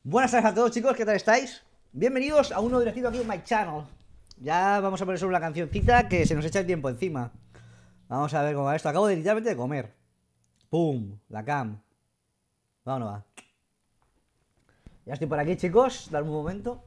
Buenas tardes a todos, chicos, ¿qué tal estáis? Bienvenidos a un nuevo directo aquí en My Channel. Ya vamos a poner sobre una cancioncita que se nos echa el tiempo encima. Vamos a ver cómo va esto. Acabo de literalmente de comer. ¡Pum! La cam. ¿Va o no va? Ya estoy por aquí, chicos. Dame un momento.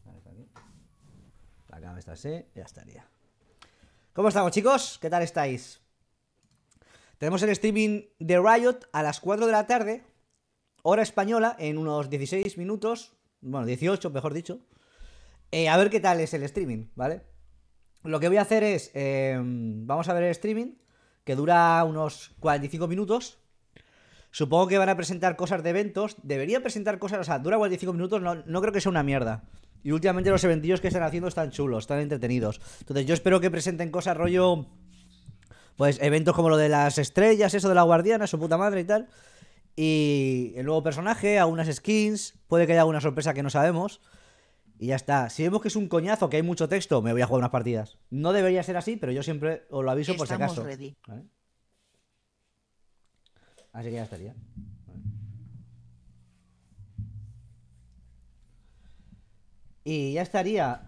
La cam está así. Ya estaría. ¿Cómo estamos, chicos? ¿Qué tal estáis? Tenemos el streaming de Riot a las 4 de la tarde. Hora española, en unos 16 minutos. Bueno, 18, mejor dicho. A ver qué tal es el streaming, ¿vale? Lo que voy a hacer es... vamos a ver el streaming, que dura unos 45 minutos. Supongo que van a presentar cosas de eventos. Deberían presentar cosas... O sea, dura 45 minutos, no creo que sea una mierda. Y últimamente los eventillos que están haciendo están chulos, están entretenidos. Entonces yo espero que presenten cosas rollo... Pues eventos como lo de las estrellas, eso de la guardiana, su puta madre y tal. Y el nuevo personaje, algunas skins. Puede que haya alguna sorpresa que no sabemos. Y ya está. Si vemos que es un coñazo, que hay mucho texto, me voy a jugar unas partidas. No debería ser así, pero yo siempre os lo aviso por si acaso. Ready. ¿Vale? Así que ya estaría. ¿Vale? Y ya estaría.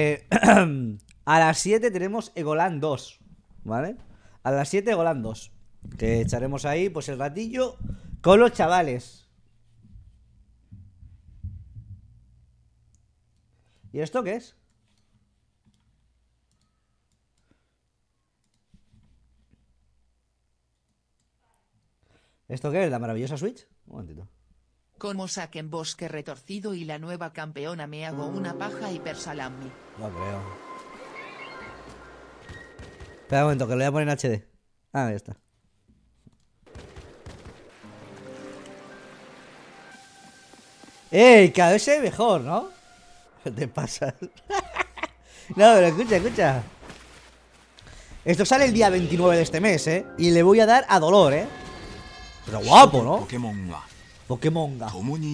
A las 7 tenemos Egoland 2. ¿Vale? A las 7 Egoland 2. Que echaremos ahí pues el ratillo con los chavales. ¿Y esto qué es? ¿Esto qué es? ¿La maravillosa Switch? Un momentito. Como saquen bosque retorcido y la nueva campeona me hago una paja hipersalami. No creo. Espera un momento, que lo voy a poner en HD. Ah, ya está. ¡Ey! Cada vez se ve mejor, ¿no? ¿Qué te pasa? No, pero escucha. Esto sale el día 29 de este mes, ¿eh? Y le voy a dar a dolor, ¿eh? Pero guapo, ¿no? Pokémonga.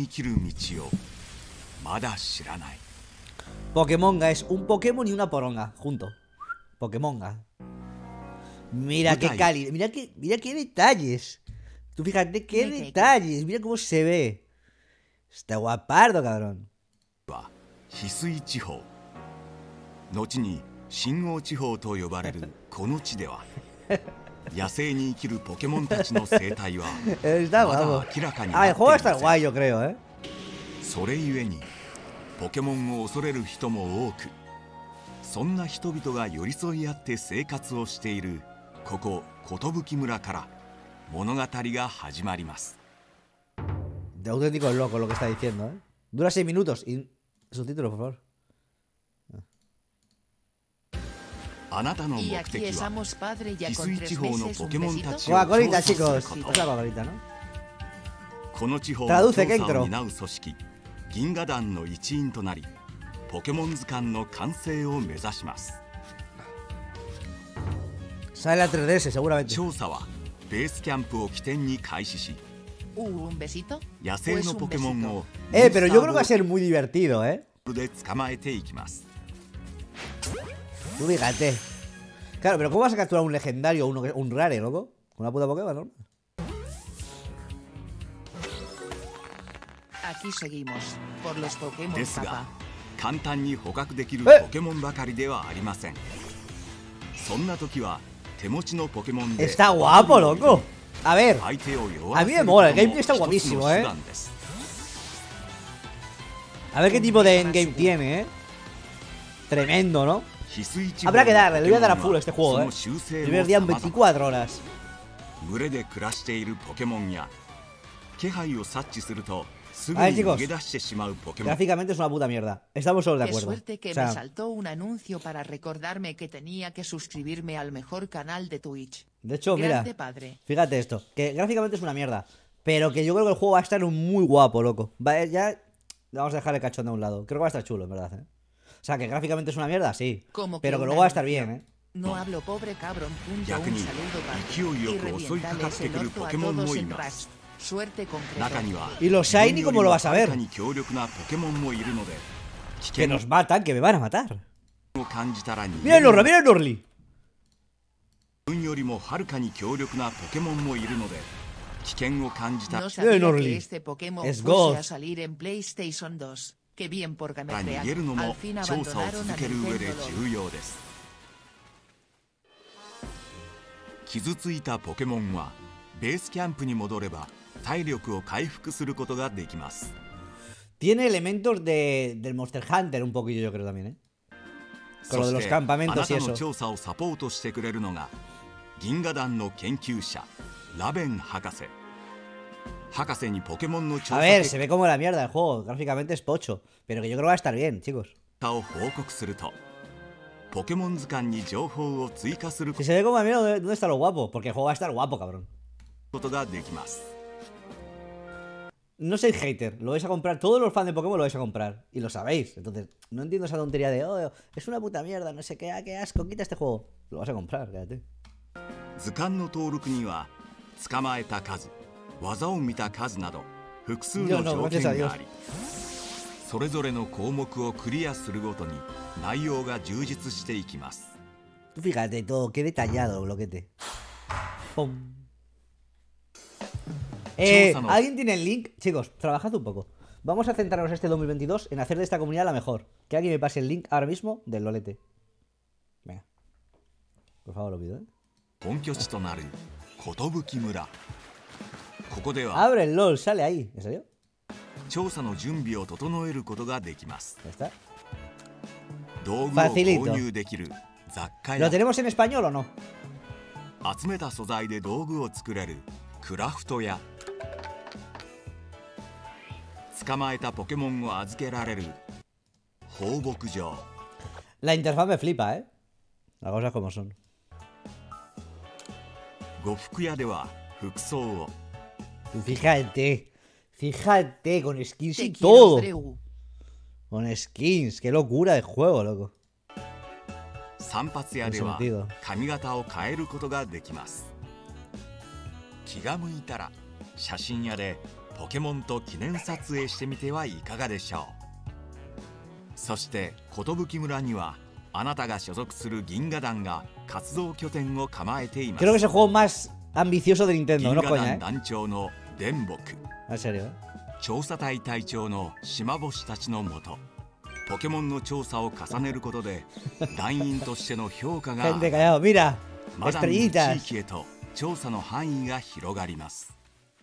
Pokémonga es un Pokémon y una poronga, junto. Pokémonga. Mira qué cálido. Mira qué detalles. Tú fíjate qué detalles. Mira cómo se ve. Está guapardo, cabrón. 翡翠地方後に新王地方と呼ばれるこの地では野生に生きるポケモンたちの生態はまだ明らかになっていません。それゆえにポケモンを恐れる人も多く、そんな人々が寄り添い合って生活をしているここ寿村から物語が始まります。 De auténtico loco lo que está diciendo, ¿eh? Dura 6 minutos y subtítulos, por favor. Y aquí estamos, padre, ya con 3 meses, un besito. Coca-Colita, chicos. Es la Coca-Colita, ¿no? Traduce, Kenkro. 銀河団の一員となり、ポケモン図鑑の完成を目指します。 Sale la 3DS, seguramente. 調査はベースキャンプを起点に開始し、 ¿Un besito? 野生のポケモンを Pero yo creo que va a ser muy divertido, ¿eh? で捕まえていきます。 Tú fíjate. Claro, pero ¿cómo vas a capturar un legendario o un rare, loco? Con una puta Pokémon, ¿no? Aquí seguimos, por los Pokémon ですが Papa. 簡単に捕獲できるポケモンばかりではありません。そんな時は手持ちのポケモンで Está guapo, loco. A ver, 相手を弱 a ら mí せ me る mola, el ことも gameplay está 一つの guapísimo, 手 ¿eh? 段です。 A ver qué tipo de endgame tiene, ¿eh? Tremendo, ¿no? 翡翠地方 Habrá que の darle, le voy a dar a ポケモ full ン a は este juego, そ ¿eh? の習性 Primer も día en 様々。 24 horas. 群れで暮らしているポケモンや気配を察知するとすぐ A ver, に chicos. 逃げ出してしまうポケモン。 Gráficamente es una puta mierda. Estamos todos de Qué acuerdo. suerte que O sea, me saltó un anuncio para recordarme que tenía que suscribirme al mejor canal de Twitch. de hecho, mira, Grande padre. fíjate esto, que gráficamente es una mierda, pero que yo creo que el juego va a estar muy guapo, loco. Ya vamos a dejar el cachón de un lado. Creo que va a estar chulo, en verdad, ¿eh? O sea, que gráficamente es una mierda, sí. Como Pero que que un luego va a estar anuncio. bien, ¿eh? No hablo pobre cabrón. Un 逆に saludo para 勢いよ y く襲いかかって revientales く el る orto ポ a ケモン todos もい en ま Rush. す。 Suerte concreto. 中には Y los Shiny, ¿cómo lo vas a ver? 自分よりもはるかに強力なポケモンもいるので、危 Que 険 nos matan, que me van a matar. を感じたら逃 Mira げ el る Norra, mira el Norli. 自分よりもはるかに強力なポケモンもいるので、 No sabía que este Pokémon fuese a salir en PlayStation 2. Qué bien por Game Freak. Al fin abandonaron a Nintendo. 傷ついたポケモンはベースキャンプに戻れば体力を回復することができます。 Tiene elementos del Monster Hunter un poquillo, yo creo también, ¿eh? Con lo de los campamentos y eso. 調査をサポートしてくれるのが銀河団の研究者ラベン博士。博士にポケモンの調査 A ver, se ve como la mierda el juego, gráficamente es pocho, pero que yo creo que va a estar bien, chicos. を報告するとポケモン図鑑に情報を追加する Si se ve como la mierda, ¿dónde está lo guapo? Porque el juego va a estar guapo, cabrón. ことができます。 No soy hater, lo vais a comprar, todos los fans de Pokémon lo vais a comprar, y lo sabéis. Entonces, no entiendo esa tontería de, oh, es una puta mierda, no sé qué, qué asco, quita este juego. Lo vas a comprar, quédate. 図鑑の登録には捕まえた数、技を見た数など複数の条件があり、それぞれの項目をクリアするごとに内容が充実していきます。 Tú fíjate todo, qué detallado, bloquete. Pum. ¿Alguien tiene el link? Chicos, trabajad un poco. Vamos a centrarnos este 2022 en hacer de esta comunidad la mejor. Que alguien me pase el link ahora mismo del Lolete. Venga. Por favor, lo pido, ¿eh? Abre el LOL, sale ahí. ¿En serio? Ya está. Facilito. ¿Lo tenemos en español o no? 集めた素材で道具を作れるクラフトや捕まえたポケモンを預けられる放牧場 La interfaz me flipa, ¿eh? Las cosas como son. 呉服屋では服装を Fíjate, fíjate, con skins y todo. Con skins, qué locura de juego, loco. 散髪屋では髪型を変えることができます。気が向いたら写真屋でポケモンと記念撮影してみてはいかがでしょう。そして寿村にはあなたが所属する銀河団が活動拠点を構えています。 Creo que es el juego más ambicioso de Nintendo, no coña, ¿eh? 団長の電木 ¿En serio? 調査隊隊長の島星たちのもとポケモンの調査を重ねることで団員としての評価が Gente callado, mira, マダンの地 estrellitas. 域へと調査の範囲が広がります。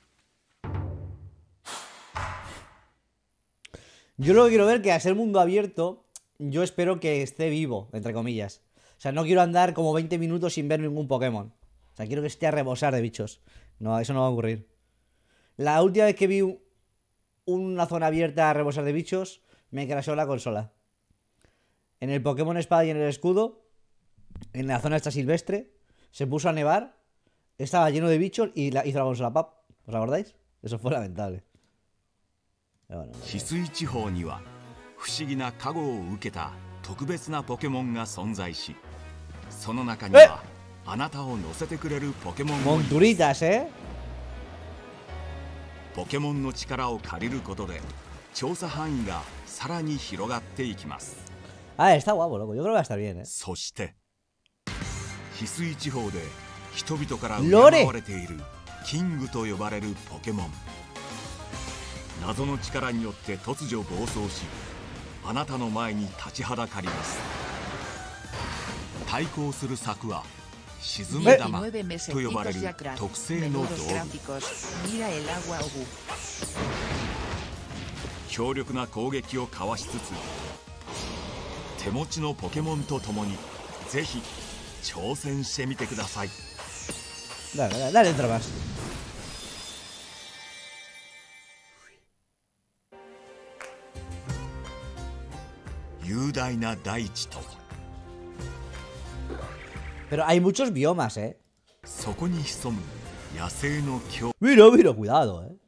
Yo lo que quiero ver que a ser mundo abierto, yo espero que esté vivo, entre comillas. O sea, no quiero andar como 20 minutos sin ver ningún Pokémon. O sea, quiero que esté a rebosar de bichos. No, eso no va a ocurrir. La última vez que vi una zona abierta a rebosar de bichos, me crashó la consola. En el Pokémon Espada y en el Escudo, en la zona esta silvestre, se puso a nevar, estaba lleno de bichos y hizo la consola pap. ¿Os acordáis? Eso fue lamentable. Bueno, 翡翠地方には不思議な加護を受けた特別なポケモンが存在し、その中にはあなたを乗せてくれるポケモンもいます。 Monturitas, ¿eh? ポケモンの力を借りることで調査範囲がさらに広がっていきます。 Ah, está guapo, loco. Yo creo que va a estar bien, ¿eh? そして翡翠地方で人々から敬われているキングと呼ばれるポケモン、謎の力によって突如暴走しあなたの前に立ちはだかります。対抗する策は沈め玉と呼ばれる特製の道具。強力な攻撃をかわしつつ手持ちのポケモンとともにぜひ挑戦してみてください。 Dale, dale, dale, más. 雄大な大地と Pero hay muchos biomas, ¿eh? そこに潜む野生の恐 Mira, mira, cuidado, ¿eh?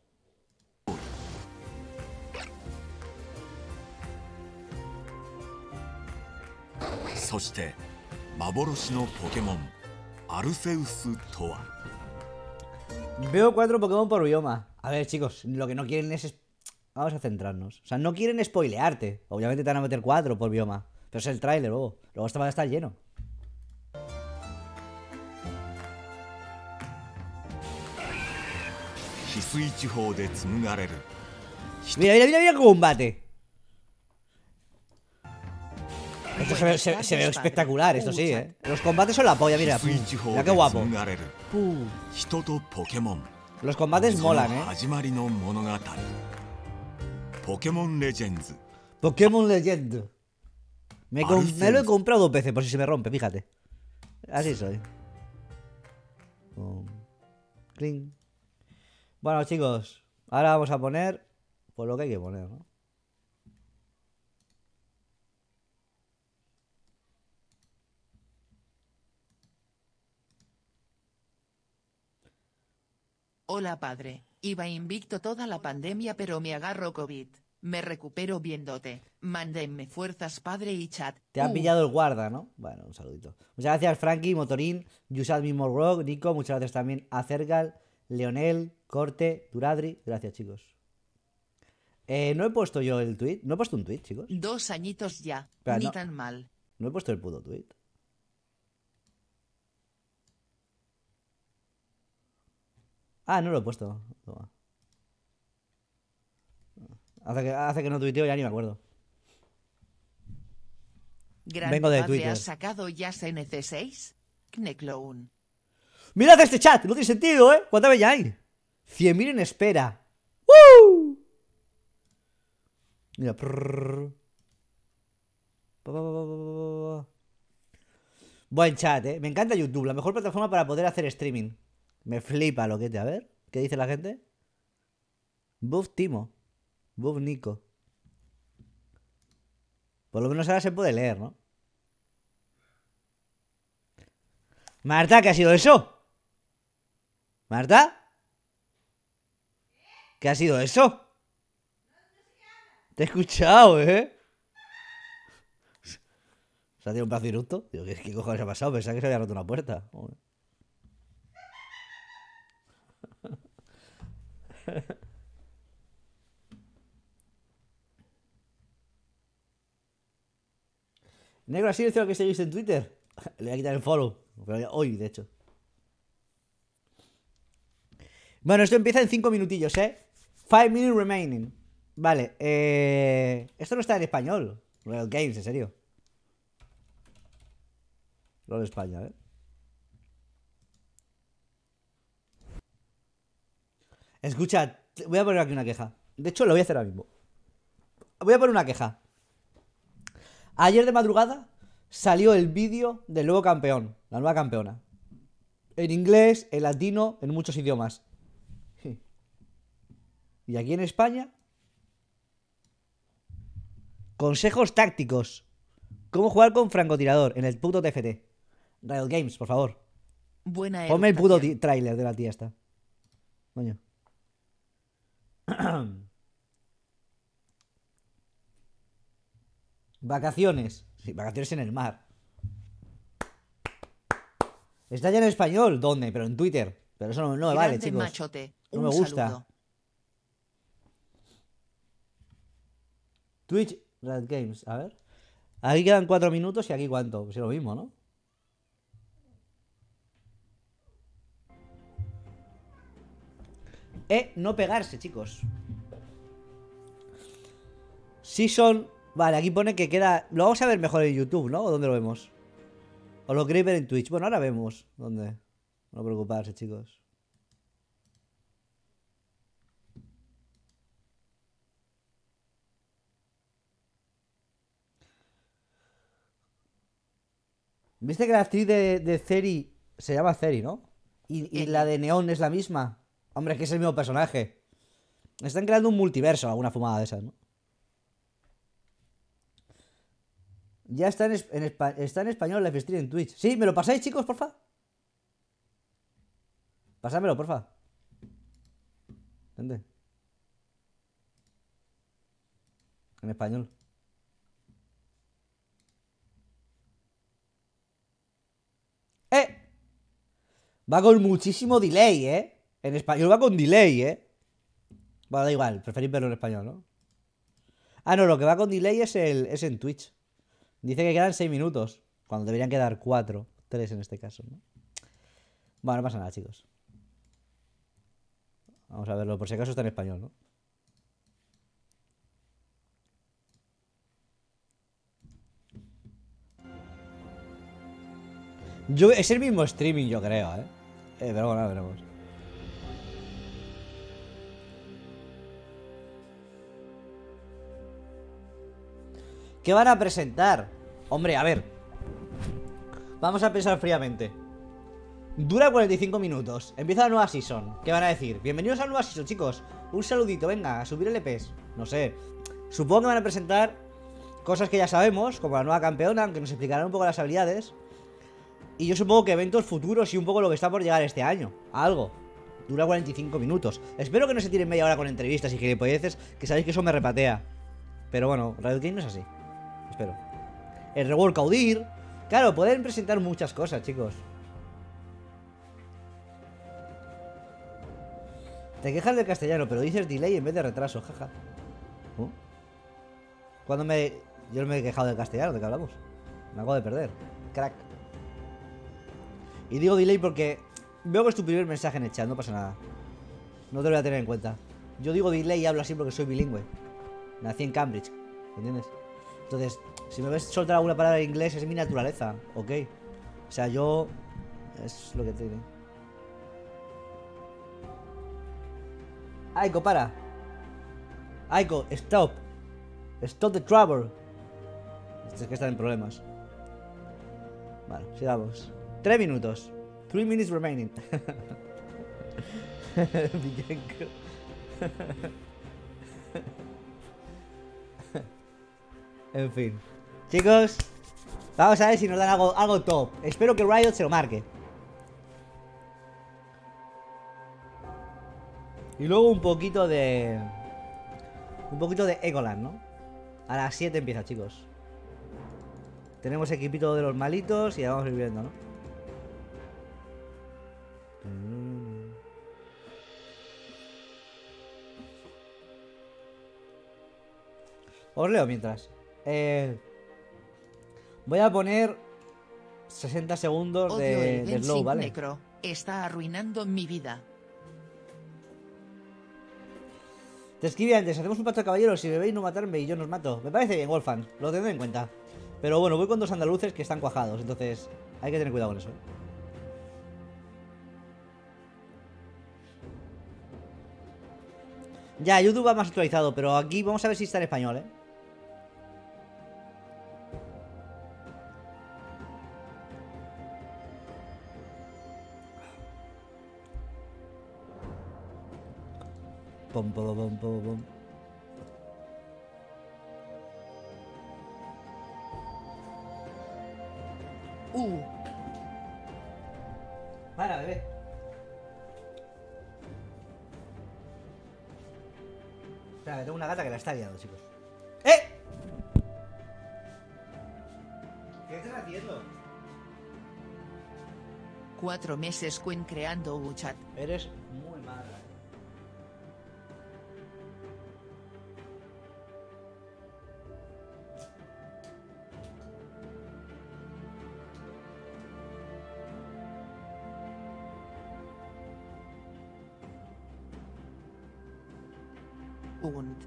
そして幻のポケモンアルセウスとは Veo 4 Pokémon por bioma. A ver, chicos, lo que no quieren es... Vamos a centrarnos. O sea, no quieren spoilearte. Obviamente te van a meter 4 por bioma. Pero es el tráiler, luego. Luego esto va a estar lleno. Mira, mira, mira, mira cómo combate. Esto se ve espectacular, esto sí, ¿eh? Los combates son la polla, mira. Mira qué guapo. Los combates molan, ¿eh? Pokémon Legends. Pokémon Legends. Me lo he comprado 2 veces por si se me rompe, fíjate. Así soy. Cling. Bueno, chicos, ahora vamos a poner por lo que hay que poner, ¿no? Hola padre, iba invicto toda la pandemia pero me agarro COVID. Me recupero viéndote. Mándenme fuerzas padre y chat. Te ha pillado el guarda, ¿no? Bueno, un saludito. Muchas gracias Frankie, Motorín, Yusad mismo Rock, Nico, muchas gracias también a Cergal, Leonel, Corte, Duradri. Gracias, chicos. No he puesto yo el tweet. No he puesto un tweet, chicos. 2 añitos ya. Espera, ni no, tan mal. No he puesto el puto tweet. Ah, no lo he puesto. Toma. Hace que no tuiteo, ya ni me acuerdo. Grande Vengo de padre, Twitter. ¿has sacado ya CNC6? Kneclown. ¡Mirad este chat! No tiene sentido, ¿eh? ¿Cuánta bella hay? 100.000 en espera. ¡Woo! Mira. Buen chat, ¿eh? Me encanta YouTube, la mejor plataforma para poder hacer streaming. Me flipa lo que te... A ver, ¿qué dice la gente? Buff Timo. Buff Nico. Por lo menos ahora se puede leer, ¿no? Marta, ¿qué ha sido eso? ¿Marta? ¿Qué ha sido eso? Te he escuchado, ¿eh? ¿Se ha tirado un pedazo de eructo? Digo, ¿qué cojones ha pasado? Pensaba que se había roto una puerta. Negro, ¿así es lo que seguís en Twitter? Le voy a quitar el follow. Hoy, de hecho. Bueno, esto empieza en 5 minutillos, ¿eh? 5 minutes remaining. Vale, esto no está en español. Real Games, en serio. Lo de España, ¿eh? Escucha, voy a poner aquí una queja. De hecho, lo voy a hacer ahora mismo. Voy a poner una queja. Ayer de madrugada salió el vídeo del nuevo campeón, la nueva campeona. En inglés, en latino, en muchos idiomas. Y aquí en España, consejos tácticos. ¿Cómo jugar con francotirador en el puto TFT? Riot Games, por favor. Buena Ponme el puto tráiler de la tía esta. Coño. Vacaciones. Sí, vacaciones en el mar. Está ya en español. ¿Dónde? Pero en Twitter. Pero eso no me vale, chicos. Machote. No me gusta. Saludo. Twitch, Riot Games. A ver. Aquí quedan 4 minutos y aquí cuánto. Pues es lo mismo, ¿no? No pegarse, chicos. Si son... Vale, aquí pone que queda... Lo vamos a ver mejor en YouTube, ¿no? ¿O dónde lo vemos? ¿O lo queréis ver en Twitch? Bueno, ahora vemos. ¿Dónde? No preocuparse, chicos. ¿Viste que la actriz de Ceri se llama Ceri, ¿no? Y la de Neon es la misma. Hombre, es que es el mismo personaje. Están creando un multiverso, alguna fumada de esas, ¿no? Ya está está en español live stream en Twitch. Sí, ¿me lo pasáis, chicos, porfa? Pásamelo, porfa. Gente. En español. Va con muchísimo delay, ¿eh? En español va con delay, ¿eh? Bueno, da igual, preferís verlo en español, ¿no? Ah, no, lo que va con delay es en Twitch. Dice que quedan 6 minutos, cuando deberían quedar 4, 3 en este caso, ¿no? Bueno, no pasa nada, chicos. Vamos a verlo, por si acaso está en español, ¿no? Es el mismo streaming, yo creo, ¿eh? Pero bueno, veremos. ¿Qué van a presentar? Hombre, a ver. Vamos a pensar fríamente. Dura 45 minutos. Empieza la nueva season. ¿Qué van a decir? Bienvenidos a la nueva season, chicos. Un saludito, venga, a subir LPs. No sé. Supongo que van a presentar cosas que ya sabemos, como la nueva campeona, aunque nos explicarán un poco las habilidades. Y yo supongo que eventos futuros y un poco lo que está por llegar este año. Algo. Dura 45 minutos. Espero que no se tiren media hora con entrevistas y gilipolleces, que sabéis que eso me repatea. Pero bueno, Riot Games no es así. Espero. El rework Audir. Claro, pueden presentar muchas cosas, chicos. Te quejas del castellano, pero dices delay en vez de retraso, jaja. ¿Cuándo me...? Yo no me he quejado del castellano, ¿de qué hablamos? Me acabo de perder. Crack. Y digo delay porque veo que es tu primer mensaje en el chat, no pasa nada. No te lo voy a tener en cuenta. Yo digo delay y hablo así porque soy bilingüe. Nací en Cambridge, ¿entiendes? Entonces, si me ves soltar alguna palabra en inglés es mi naturaleza, ¿ok? O sea, yo... es lo que tiene. Aiko, para. Aiko, stop. Stop the trouble. Es que están en problemas. Vale, sigamos. 3 minutos. 3 minutes remaining. En fin. Chicos, vamos a ver si nos dan algo top. Espero que Riot se lo marque. Y luego un poquito de Egoland, ¿no? A las 7 empieza, chicos. Tenemos equipito de los malitos y ya vamos a ir viendo, ¿no? Os leo mientras. Voy a poner 60 segundos de slow, ¿vale? Necro está arruinando mi vida. Te escribí antes, hacemos un pacto de caballeros, si me veis no matarme y yo nos mato. Me parece bien, Wolfan, lo tendré en cuenta. Pero bueno, voy con 2 andaluces que están cuajados, entonces hay que tener cuidado con eso. Ya, YouTube va más actualizado, pero aquí vamos a ver si está en español, ¿eh? Pom, pom, pom, pom, pom. Para, bebé. Espera, que tengo una gata que la está liando, chicos. ¡Eh! ¿Qué estás haciendo? 4 meses Quen creando WeChat. Eres muy mala. Und.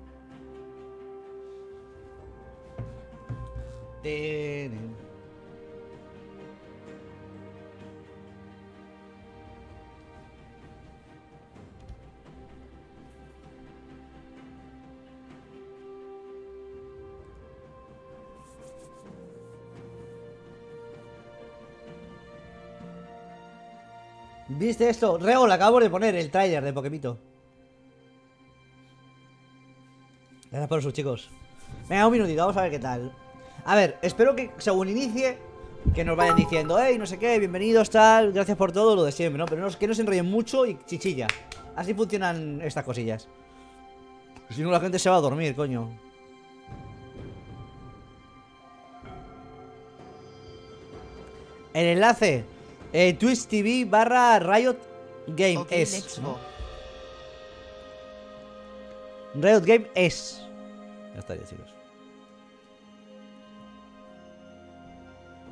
¿Viste esto? Reo, le acabo de poner el tráiler de Pokemito. Gracias por sus chicos. Venga, un minutito, vamos a ver qué tal. A ver, espero que según inicie que nos vayan diciendo, hey, no sé qué, bienvenidos, tal, gracias por todo, lo de siempre, ¿no? Pero no, que no se enrollen mucho y chichilla. Así funcionan estas cosillas. Si no, la gente se va a dormir, coño. El enlace Twitch TV / Riot Game Okay, es, let's ¿no? go. Riot Game es. Ya estaría, chicos.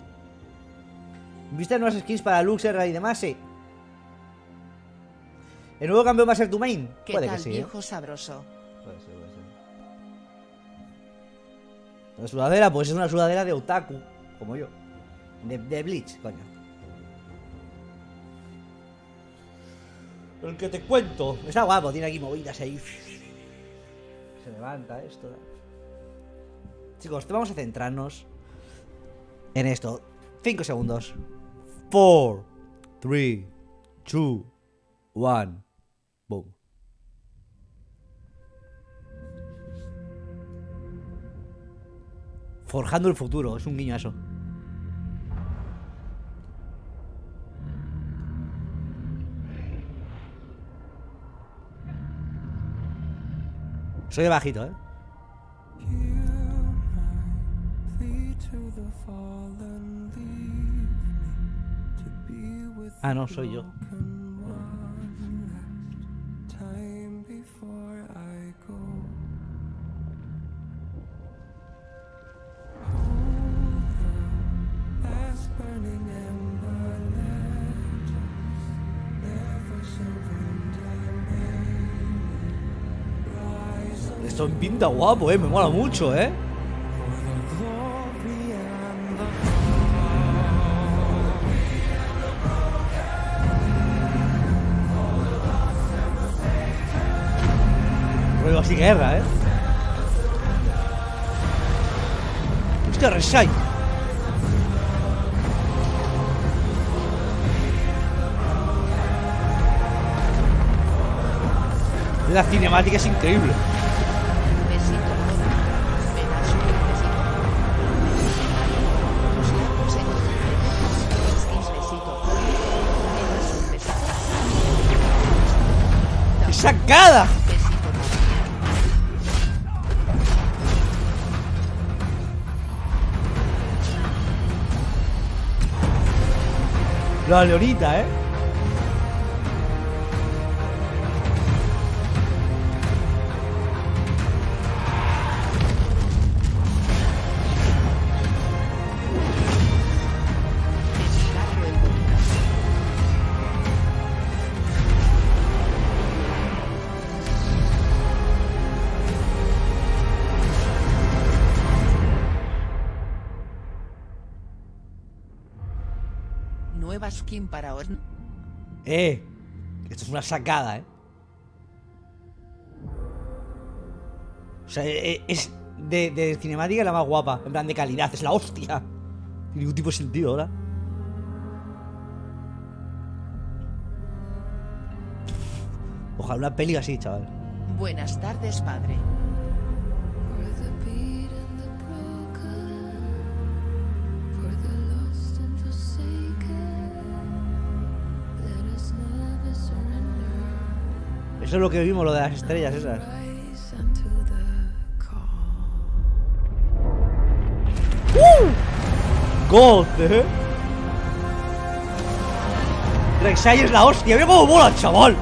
¿Viste nuevas skins para Luxer y demás? Sí. ¿El nuevo campeón va a ser tu main? ¿Qué Puede tal, que sí, viejo sabroso? Puede ser, puede ser. La sudadera, pues es una sudadera de otaku, como yo. De Bleach, coño. El que te cuento. Está guapo, tiene aquí movidas ahí. Se levanta esto. Chicos, vamos a centrarnos en esto. 5 segundos. 4, 3, 2, 1. Boom. Forjando el futuro, es un guiño a eso. Soy de bajito, ¿eh? Ah, no, soy yo. Esto pinta guapo, me mola mucho, Ruego así guerra, Hostia, Reshai. La cinemática es increíble. ¡Sacada! La leonita, Nueva skin para Orn. Esto es una sacada, O sea, es de cinemática la más guapa. En plan de calidad, es la hostia. Sin ningún tipo de sentido, ¿verdad? Ojalá una peli así, chaval. Buenas tardes, padre. Eso es lo que vimos, lo de las estrellas esas. God, Rek'Sai es la hostia, mira cómo mola, chaval.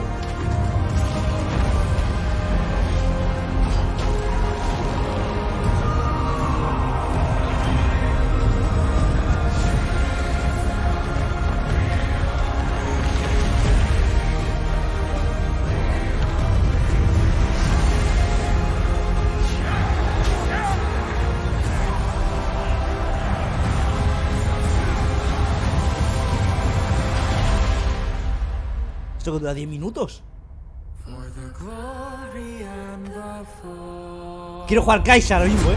Esto que dura 10 minutos. Quiero jugar Kai'Sa ahora mismo,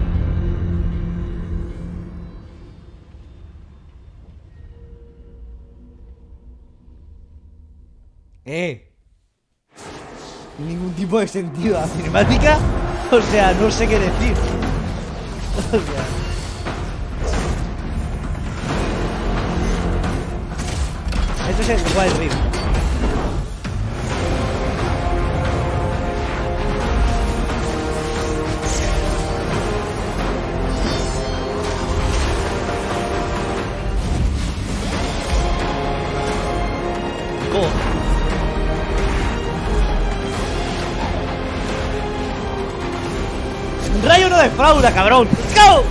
Ningún tipo de sentido la cinemática. O sea, no sé qué decir. O sea. Esto es el Wild Rift. Un rayo no defrauda, cabrón. ¡Let's go!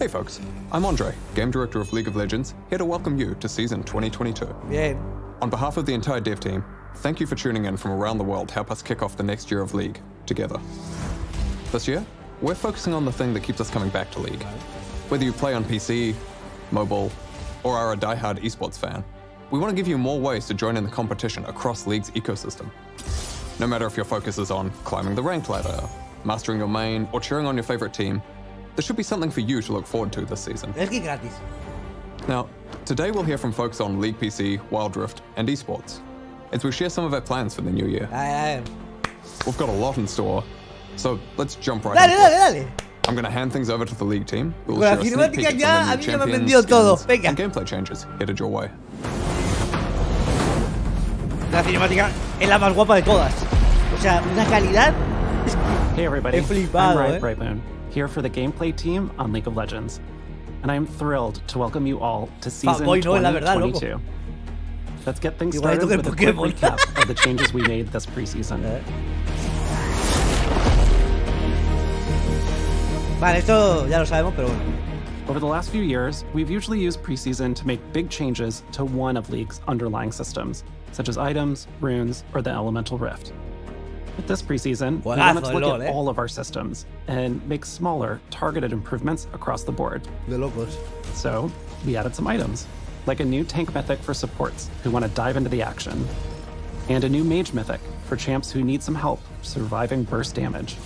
Hey folks, I'm Andre, Game Director of League of Legends, here to welcome you to Season 2022. Bien. On behalf of the entire dev team, thank you for tuning in from around the world to help us kick off the next year of League together. This year, we're focusing on the thing that keeps us coming back to League. Whether you play on PC, mobile, or are a die-hard esports fan, we want to give you more ways to join in the competition across League's ecosystem. No matter if your focus is on climbing the ranked ladder, mastering your main, or cheering on your favorite team, there should be something for you to look forward to this season. Es que gratis. Now, today we'll hear from folks on League PC, Wild Rift, and esports, as we share some of our plans for the new year. We've got a lot in store, so let's jump right in. Dale. I'm going to hand things over to the League team, who will Con la share a sneak cinemática peek ya, at a some mí of ya the me new ha vendido todo. champions, Venga. and gameplay changes headed your way. La cinemática es la más guapa de todas. O sea, una calidad. Hey everybody, He flipado, I'm Riot Brightmoon, here for the gameplay team on League of Legends. And I am thrilled to welcome you all to season Fanboy, no, la verdad, 2022. Let's get things Igualito started que with a quick Pokémon. recap of the changes we made this preseason. Vale, esto ya lo sabemos, pero bueno. Over the last few years, we've usually used preseason to make big changes to one of League's underlying systems, such as items, runes, or the Elemental Rift. With this preseason, we wanted to look at all of our systems and make smaller, targeted improvements across the board. De locos. So, we added some items, like a new tank mythic for supports who want to dive into the action, and a new mage mythic for champs who need some help surviving burst damage.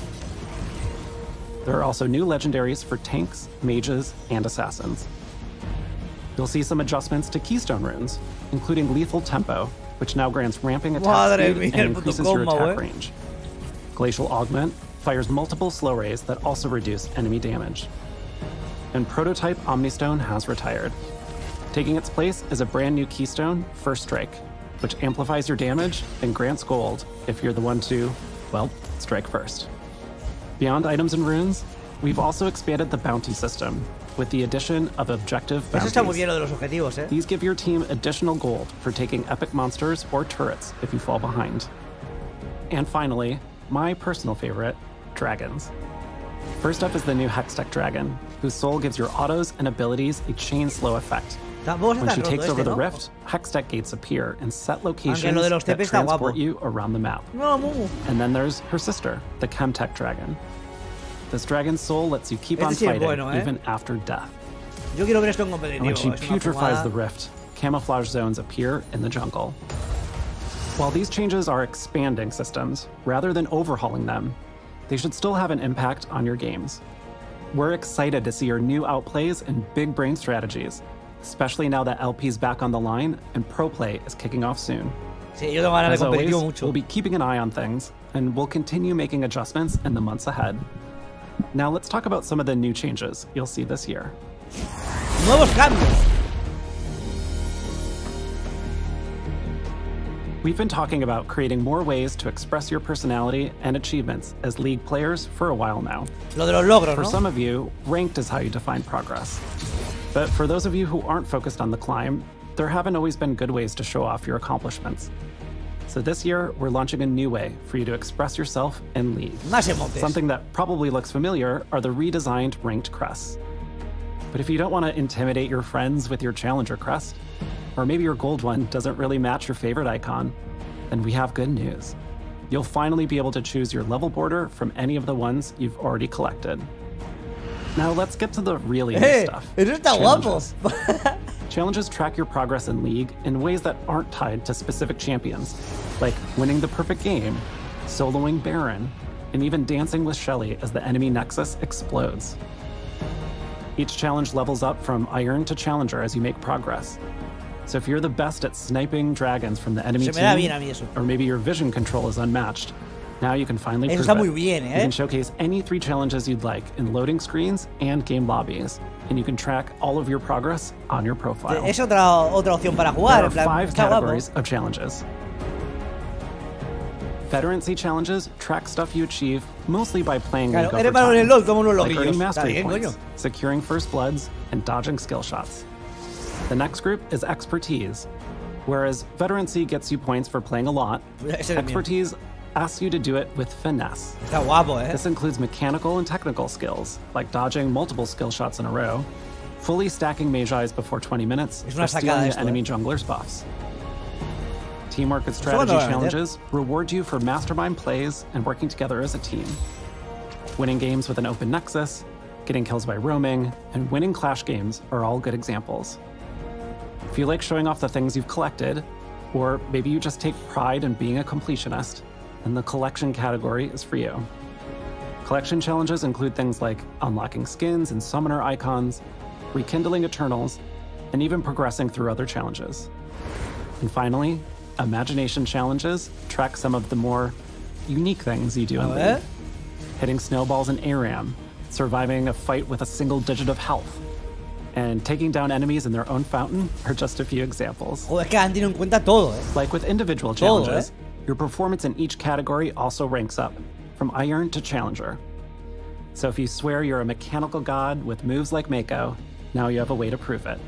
There are also new legendaries for tanks, mages, and assassins. You'll see some adjustments to keystone runes, including lethal tempo, which now grants ramping attack speed and increases your attack range. Glacial Augment fires multiple slow rays that also reduce enemy damage. And Prototype Omnistone has retired. Taking its place is a brand new keystone, First Strike, which amplifies your damage and grants gold if you're the one to, well, strike first. Beyond items and runes, we've also expanded the bounty system with the addition of objective bounties. Eso está muy bien lo de los objetivos, eh. These give your team additional gold for taking epic monsters or turrets if you fall behind. And finally, my personal favorite, dragons. First up is the new Hextech Dragon, whose soul gives your autos and abilities a chain slow effect. When she takes over the rift, Hextech gates appear in set locations that transport you around the map. And then there's her sister, the Chemtech Dragon. This dragon's soul lets you keep on fighting even after death. And when she putrefies the rift, camouflage zones appear in the jungle. While these changes are expanding systems, rather than overhauling them, they should still have an impact on your games. We're excited to see your new outplays and big brain strategies, especially now that LP's back on the line and Pro Play is kicking off soon. As always, we'll be keeping an eye on things, and we'll continue making adjustments in the months ahead. Now let's talk about some of the new changes you'll see this year. Nuevos cambios. We've been talking about creating more ways to express your personality and achievements as League players for a while now. Lo de los logros, For ¿no? some of you, ranked is how you define progress. But for those of you who aren't focused on the climb, there haven't always been good ways to show off your accomplishments. So this year, we're launching a new way for you to express yourself in League. Más emotes. Something that probably looks familiar are the redesigned ranked crests. But if you don't want to intimidate your friends with your challenger crest, or maybe your gold one doesn't really match your favorite icon, then we have good news. You'll finally be able to choose your level border from any of the ones you've already collected. Now let's get to the really new stuff. Eso está guapo. Challenges track your progress in League in ways that aren't tied to specific champions, like winning the perfect game, soloing Baron, and even dancing with Shelly as the enemy Nexus explodes. Each challenge levels up from Iron to Challenger as you make progress. So if you're the best at sniping dragons from the enemy team, or maybe your vision control is unmatched, now you can finally prove it. You can showcase any 3 challenges you'd like in loading screens and game lobbies, and you can track all of your progress on your profile. Es otra opción para jugar. There are 5 categories of challenges. Veterancy challenges track stuff you achieve mostly by playing League over time, like earning mastery points, securing first bloods, and dodging skill shots. The next group is expertise. Whereas veterancy gets you points for playing a lot, expertise asks you to do it with finesse. Está guapo, ¿eh? This includes mechanical and technical skills, like dodging multiple skill shots in a row, fully stacking Magi before 20 minutes, or stealing the enemy jungler's buffs. Teamwork and strategy challenges reward you for mastermind plays and working together as a team. Winning games with an open nexus, getting kills by roaming, and winning clash games are all good examples. If you like showing off the things you've collected, or maybe you just take pride in being a completionist, then the collection category is for you. Collection challenges include things like unlocking skins and summoner icons, rekindling Eternals, and even progressing through other challenges. And finally, imagination challenges track some of the more unique things you do in League. Hitting snowballs in ARAM, surviving a fight with a single digit of health, and taking down enemies in their own fountain are just a few examples. Joder, es que han tenido en cuenta todo, ¿eh? Like with individual challenges, your performance in each category also ranks up, from Iron to Challenger. So if you swear you're a mechanical god with moves like Mako, now you have a way to prove it.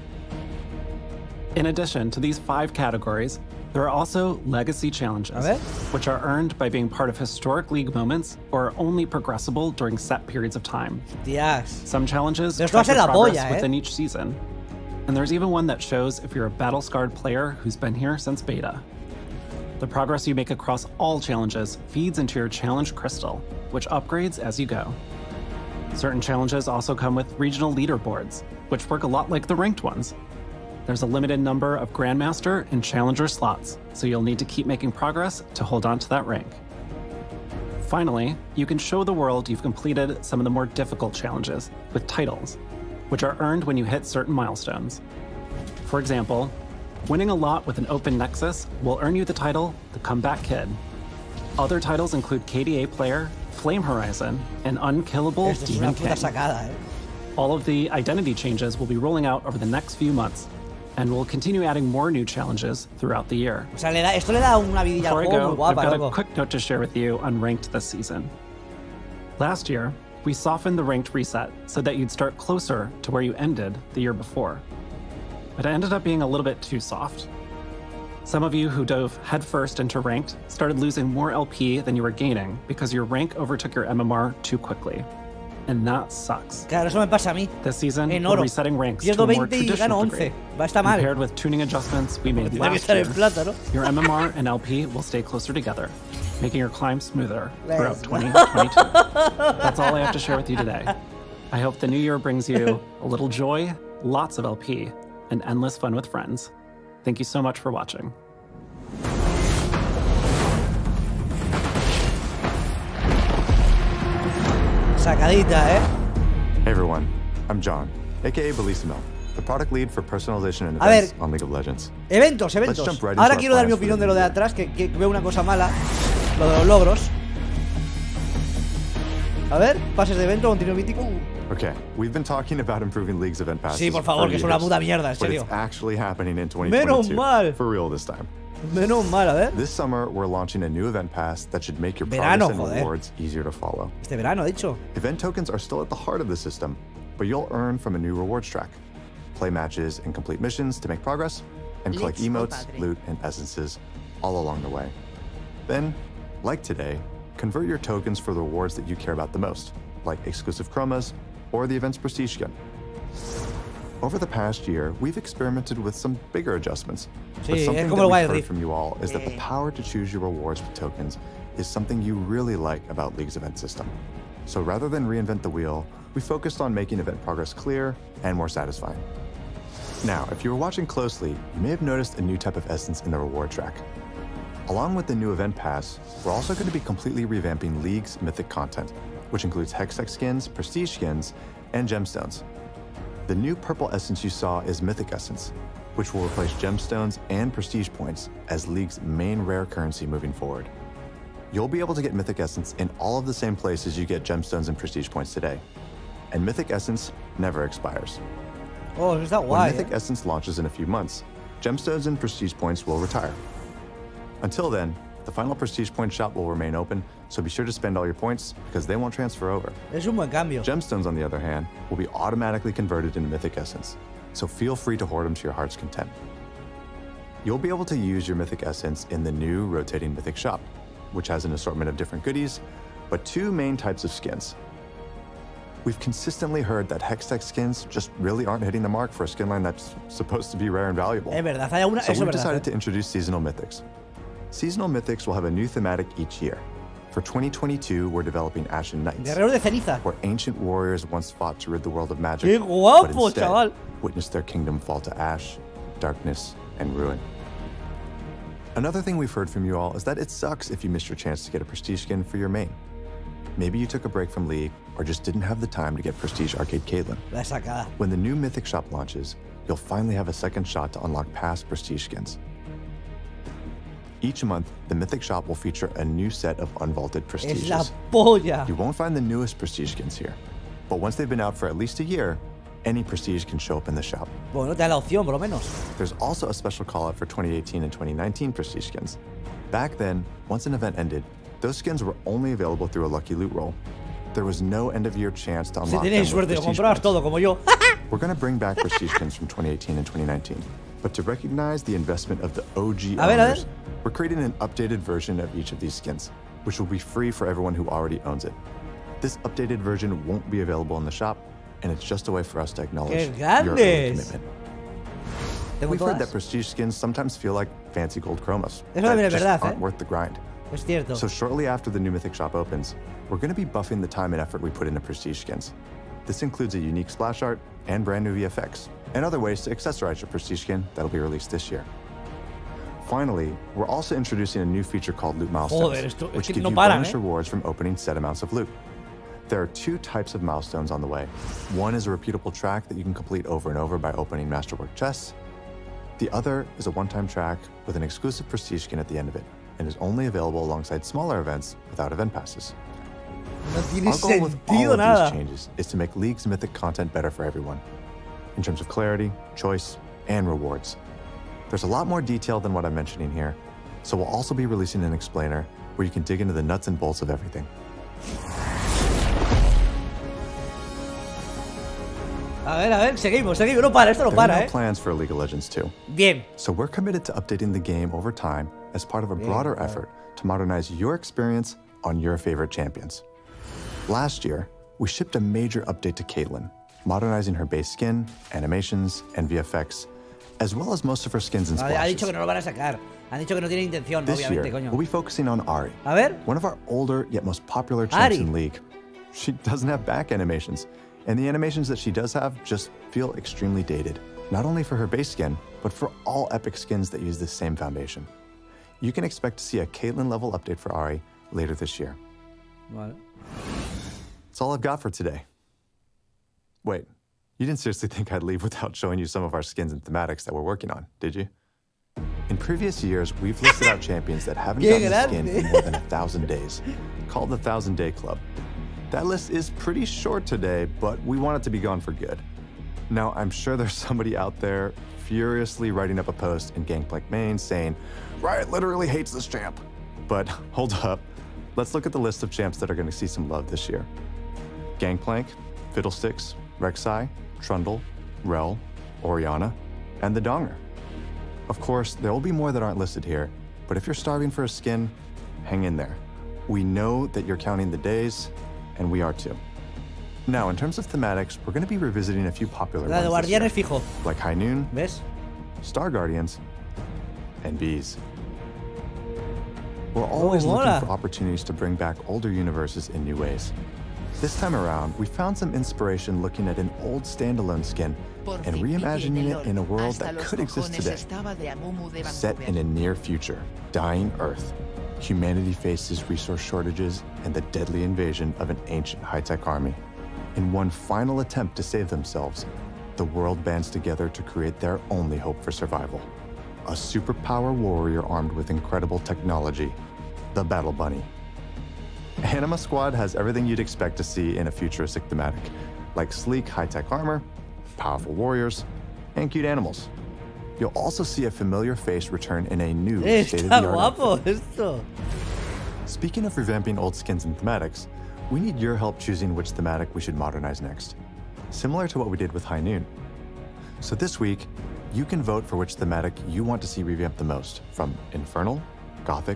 In addition to these 5 categories, there are also legacy challenges, which are earned by being part of historic League moments or are only progressible during set periods of time. Some challenges track your progress within each season. And there's even one that shows if you're a battle-scarred player who's been here since beta. The progress you make across all challenges feeds into your challenge crystal, which upgrades as you go. Certain challenges also come with regional leaderboards, which work a lot like the ranked ones. There's a limited number of Grandmaster and Challenger slots, so you'll need to keep making progress to hold on to that rank. Finally, you can show the world you've completed some of the more difficult challenges with titles, which are earned when you hit certain milestones. For example, winning a lot with an open nexus will earn you the title The Comeback Kid. Other titles include KDA Player, Flame Horizon, and Unkillable Demon King. All of the identity changes will be rolling out over the next few months, and we'll continue adding more new challenges throughout the year. O sea, esto le da una vidilla al juego muy guapa, I've got a quick note to share with you on Ranked this season. Last year, we softened the Ranked reset so that you'd start closer to where you ended the year before. But it ended up being a little bit too soft. Some of you who dove headfirst into Ranked started losing more LP than you were gaining because your rank overtook your MMR too quickly. And that sucks. Claro, eso me pasa a mí. This season, we're resetting ranks to a more traditional degree. Paired with tuning adjustments we made last year, your MMR and LP will stay closer together, making your climb smoother throughout 2022. That's all I have to share with you today. I hope the new year brings you a little joy, lots of LP, and endless fun with friends. Thank you so much for watching. Sacadita, ¿eh? Hey everyone, I'm John, aka Bellissimo, the product lead for personalization and events on League of Legends. Eventos. Ahora quiero dar mi opinión de lo de atrás, que veo una cosa mala, lo de los logros. A ver, pases de evento, continuo mítico. Okay, we've been talking about improving League's event passes. Sí, por favor, que es una puta mierda, en serio. But it's actually happening in 2022. Menos mal. For real this time. Menos mal, a ver. This summer, we're launching a new event pass that should make your progress and rewards easier to follow. Este verano, dicho. Event tokens are still at the heart of the system, but you'll earn from a new rewards track. Play matches and complete missions to make progress, and collect emotes, loot, and essences all along the way. Then, like today, convert your tokens for the rewards that you care about the most, like exclusive chromas or the event's prestige skin. Over the past year, we've experimented with some bigger adjustments. But something that we've heard from you all is that the power to choose your rewards with tokens is something you really like about League's event system. So rather than reinvent the wheel, we focused on making event progress clear and more satisfying. Now, if you were watching closely, you may have noticed a new type of essence in the reward track. Along with the new event pass, we're also going to be completely revamping League's mythic content, which includes Hextech skins, prestige skins, and gemstones. The new purple essence you saw is Mythic Essence, which will replace gemstones and prestige points as League's main rare currency moving forward. You'll be able to get Mythic Essence in all of the same places you get gemstones and prestige points today. And Mythic Essence never expires. Oh, is that why? When Mythic Essence launches in a few months, gemstones and prestige points will retire. Until then, the final prestige point shop will remain open, so be sure to spend all your points because they won't transfer over. Es un buen cambio. Gemstones, on the other hand, will be automatically converted into Mythic Essence, so feel free to hoard them to your heart's content. You'll be able to use your Mythic Essence in the new rotating Mythic shop. which has an assortment of different goodies, but two main types of skins. We've consistently heard that Hextech skins just really aren't hitting the mark for a skin line that's supposed to be rare and valuable. Es verdad, hay una, so eso we've es verdad. decided to introduce Seasonal Mythics. Seasonal Mythics will have a new thematic each year. For 2022, we're developing Ashen Knights, Guerreros de ceniza. where ancient warriors once fought to rid the world of magic, ¡Qué but guapo, instead chaval! witnessed their kingdom fall to ash, darkness, and ruin. Another thing we've heard from you all is that it sucks if you missed your chance to get a Prestige skin for your main. Maybe you took a break from League or just didn't have the time to get Prestige Arcade Caitlyn. La sacada. When the new Mythic Shop launches, you'll finally have a second shot to unlock past Prestige skins. Each month, the Mythic Shop will feature a new set of unvaulted Es la Prestiges. polla. You won't find the newest Prestige skins here, but once they've been out for at least a year, any Prestige can show up in the shop. Bueno, te da la opción, por lo menos. There's also a special call-out for 2018 and 2019 Prestige skins. Back then, once an event ended, those skins were only available through a lucky loot roll. There was no end-of-year chance to Si unlock them tenéis with suerte, lo Prestige comprabas points. todo, como yo. We're going to bring back Prestige skins from 2018 and 2019. But to recognize the investment of the OG A ver. owners, we're creating an updated version of each of these skins, which will be free for everyone who already owns it. This updated version won't be available in the shop, and it's just a way for us to acknowledge ¡Qué your early grandes! commitment. Tengo We've heard todas. that Prestige skins sometimes feel like fancy gold chromas Eso that también es just verdad, aren't worth the grind. Es cierto. So shortly after the new Mythic Shop opens, we're going to be buffing the time and effort we put into Prestige skins. This includes a unique splash art and brand new VFX, and other ways to accessorize your Prestige skin that'll be released this year. Finally, we're also introducing a new feature called Loot Milestones, Joder, esto- es which que gives no you paran, bonus ¿eh? rewards from opening set amounts of loot. There are two types of milestones on the way. One is a repeatable track that you can complete over and over by opening Masterwork chests. The other is a one-time track with an exclusive Prestige skin at the end of it, and is only available alongside smaller events without event passes. No tiene Our goal with all sentido of nada. these changes is to make League's Mythic content better for everyone, in terms of clarity, choice, and rewards. There's a lot more detail than what I'm mentioning here, so we'll also be releasing an explainer where you can dig into the nuts and bolts of everything. A ver, seguimos. No para, esto no There are para, now ¿eh? plans for League of Legends 2. Bien. So we're committed to updating the game over time as part of a broader effort to modernize your experience on your favorite champions. Last year, we shipped a major update to Caitlyn, modernizing her base skin, animations, and VFX, as well as most of her skins and Ha splashes. dicho que no lo van a sacar. Han dicho que no tiene intención, This year, obviamente, coño. we'll be focusing on Ahri, A ver. one of our older yet most popular champs Ahri. in League. She doesn't have back animations, and the animations that she does have just feel extremely dated, not only for her base skin, but for all epic skins that use this same foundation. You can expect to see a Caitlyn level update for Ahri later this year. Vale. That's all I've got for today. Wait, you didn't seriously think I'd leave without showing you some of our skins and thematics that we're working on, did you? In previous years, we've listed out champions that haven't Qué gotten a skin grande. in more than 1,000 days, called the 1,000 Day Club. That list is pretty short today, but we want it to be gone for good. Now, I'm sure there's somebody out there furiously writing up a post in Gangplank Main saying, Riot literally hates this champ. But hold up, let's look at the list of champs that are going to see some love this year. Gangplank, Fiddlesticks, Rek'Sai, Trundle, Rel, Orianna, and the Donger. Of course, there will be more that aren't listed here, but if you're starving for a skin, hang in there. We know that you're counting the days, and we are too. Now, in terms of thematics, we're going to be revisiting a few popular La de ones this year, Guardianes fijo. like High Noon, ¿Ves? Star Guardians, and Bees. We're always mola. looking for opportunities to bring back older universes in new ways. This time around, we found some inspiration looking at an old standalone skin and reimagining it in a world that could exist today. Set in a near future, dying Earth, humanity faces resource shortages and the deadly invasion of an ancient high-tech army. In one final attempt to save themselves, the world bands together to create their only hope for survival. A superpower warrior armed with incredible technology, the Battle Bunny. Anima Squad has everything you'd expect to see in a futuristic thematic, like sleek high-tech armor, powerful warriors, and cute animals. You'll also see a familiar face return in a new Está state-of-the-art guapo outfit. esto. Speaking of revamping old skins and thematics, we need your help choosing which thematic we should modernize next, similar to what we did with High Noon. So this week, you can vote for which thematic you want to see revamped the most, from Infernal, Gothic,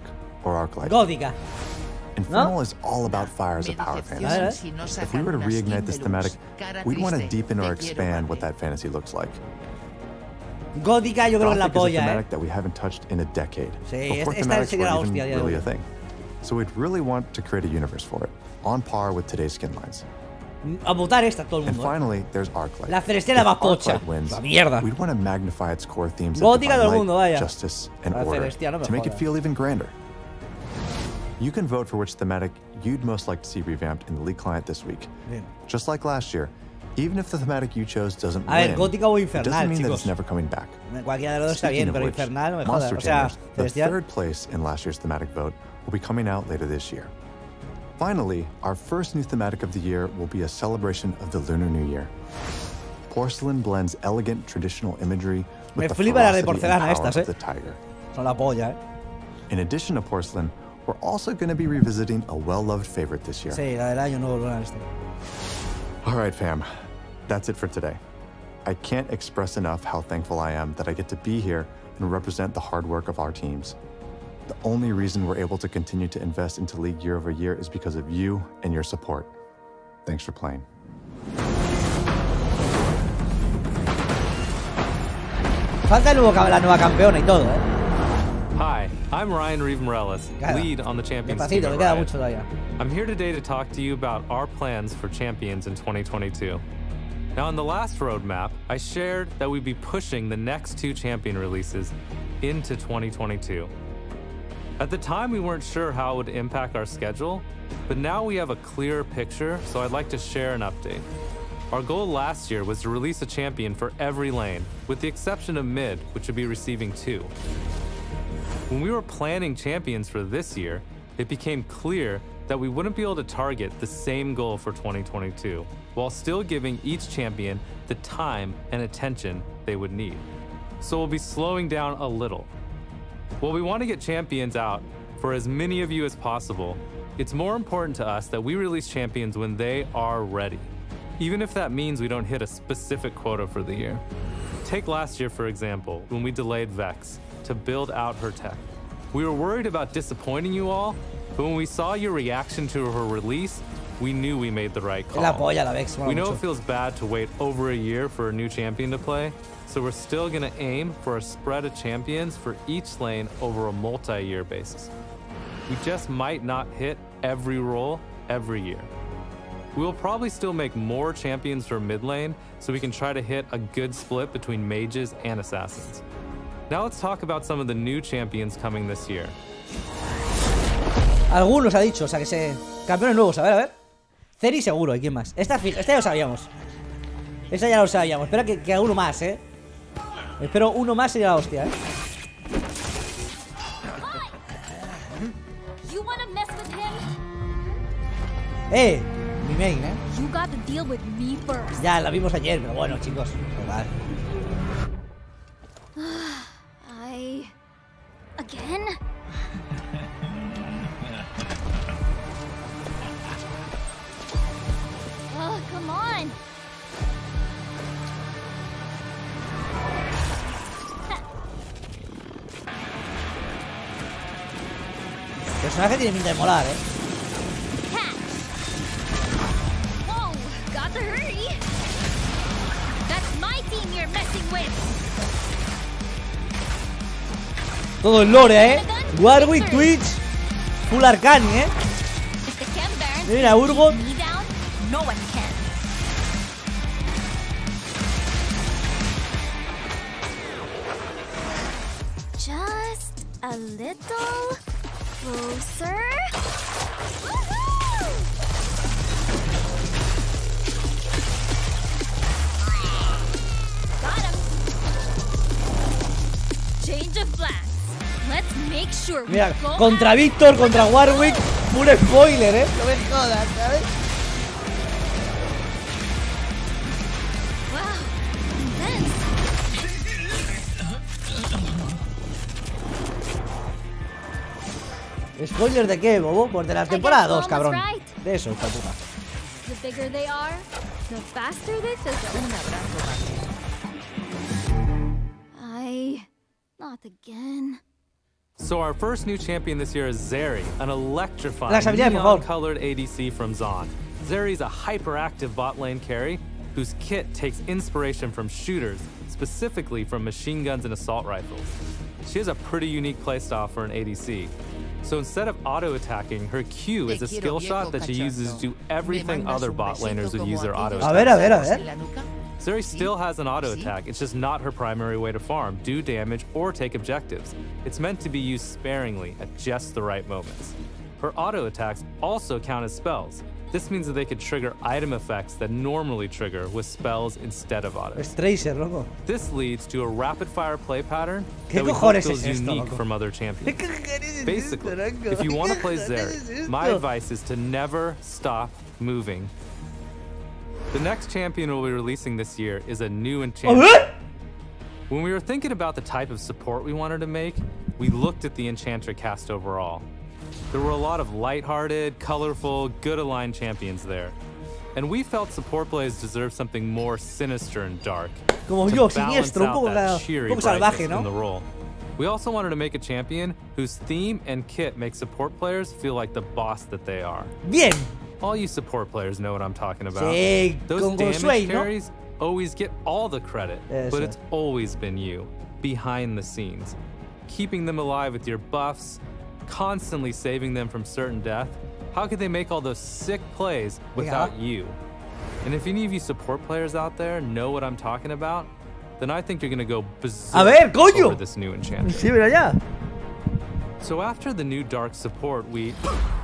or Arclight. Gótica. Infernal is all about fire as a power fantasy. If we were to reignite this thematic, we'd want to deepen or expand what that fantasy looks like. Gótica yo creo que es la Gothic is a polla, thematic that we haven't touched in a decade. Sí, Before esta thematics sería la were even hostia. really a thing. So we'd really want to create a universe for it, on par with today's skin lines. A votar esta todo el And mundo. finally, there's Arclight. La celestial más If pocha. Arclight wins, La mierda. we'd want to magnify its core themes of Gótica divine todo el mundo, light, vaya. justice, and La order celestial, no me to make it jodas. feel even grander. You can vote for which thematic you'd most like to see revamped in the League client this week. Bien. Just like last year, even if the thematic you chose doesn't A ver, win, Gótica o it Infernal, doesn't mean that chicos. it's never coming back. Cualquiera de los dos está Speaking bien, of pero which, Infernal no me Monster jodas. O sea, Tamers, the celestial. third place in last year's thematic vote, will be coming out later this year. Finally, our first new thematic of the year will be a celebration of the Lunar New Year. Porcelain blends elegant traditional imagery Me with the flipa la de ferocity and porcelana power estas, of the tiger. Son la polla, In addition to porcelain, we're also going to be revisiting a well-loved favorite this year. Sí, la del año nuevo lunar este. All right, fam. That's it for today. I can't express enough how thankful I am that I get to be here and represent the hard work of our teams. The only reason we're able to continue to invest into League year over year is because of you and your support. Thanks for playing. Falta la nueva campeona y todo, ¿eh? Hi, I'm Ryan Reeve Morales, Claro. lead on the Champions team Despacito, at que queda Riot. mucho todavía. I'm here today to talk to you about our plans for Champions in 2022. Now, in the last roadmap, I shared that we'd be pushing the next 2 Champion releases into 2022. At the time, we weren't sure how it would impact our schedule, but now we have a clearer picture, so I'd like to share an update. Our goal last year was to release a champion for every lane, with the exception of mid, which would be receiving 2. When we were planning champions for this year, it became clear that we wouldn't be able to target the same goal for 2022, while still giving each champion the time and attention they would need. So we'll be slowing down a little. While we want to get champions out for as many of you as possible, it's more important to us that we release champions when they are ready, even if that means we don't hit a specific quota for the year. Take last year, for example, when we delayed Vex to build out her tech. We were worried about disappointing you all, but when we saw your reaction to her release, we knew we made the right Es la call. polla la Vex, mola We know mucho. it feels bad to wait over a year for a new champion to play, so we're still gonna aim for a spread of champions for each lane over a multi-year basis. We just might not hit every role every year. We will probably still make more champions for mid lane, so we can try to hit a good split between mages and assassins. Now let's talk about some of the new champions coming this year. Algunos ha dicho, o sea que se. Campeones nuevos, a ver. Ceri seguro, ¿y quién más? Esta ya lo sabíamos. Esta ya lo sabíamos. Espera que alguno más, Espero uno más sería la hostia, Mi main, You got to deal with me first. Ya la vimos ayer, pero bueno, chicos. Joder. Again? Oh, come on. El personaje tiene pinta de molar, Whoa, got to hurry. That's my team you're messing with. Todo el lore, Warwick, Twitch, Full Arcani, If the Chem Barons Mira, Urgot. keep me down, no one can. Just a little closer. Woohoo! Got him. Change of plans. Let's make sure we Mira, go contra out. Víctor, contra Warwick, full spoiler, No me jodas, ¿sabes? Wow, intense. ¿Spoiler de qué, bobo? Pues de la temporada 2, cabrón. right. De eso, hija puta. The bigger they are, the faster they fizzle. Not again. So our first new champion this year is Zeri, an electrifying neon-colored ADC from Zaun. Zeri is a hyperactive bot lane carry whose kit takes inspiration from shooters, specifically from machine guns and assault rifles. She has a pretty unique playstyle for an ADC. So instead of auto-attacking, her Q is a skill shot that she uses to do everything other bot laners would use their auto-attack. Zeri still has an auto-attack, it's just not her primary way to farm, do damage, or take objectives. It's meant to be used sparingly at just the right moments. Her auto-attacks also count as spells. This means that they could trigger item effects that normally trigger with spells instead of autos. This leads to a rapid-fire play pattern that we hope feels unique from other champions. Basically, if you want to play Zeri, my advice is to never stop moving. The next champion we'll be releasing this year is a new enchanter. When we were thinking about the type of support we wanted to make, we looked at the enchanter cast overall. There were a lot of lighthearted, colorful, good-aligned champions there. And we felt support plays deserved something more sinister and dark Como yo, balance siniestro, out that cheery salvaje, ¿no? in the role. We also wanted to make a champion whose theme and kit make support players feel like the boss that they are. Bien. All you support players know what I'm talking about. Sí, those damage Swain, carries always get all the credit, Eso. but it's always been you, behind the scenes. Keeping them alive with your buffs, constantly saving them from certain death. How could they make all those sick plays without you? And if any of you support players out there know what I'm talking about, then I think you're gonna go berserk over this new enchanter. Sí, mira ya. So after the new dark support, we...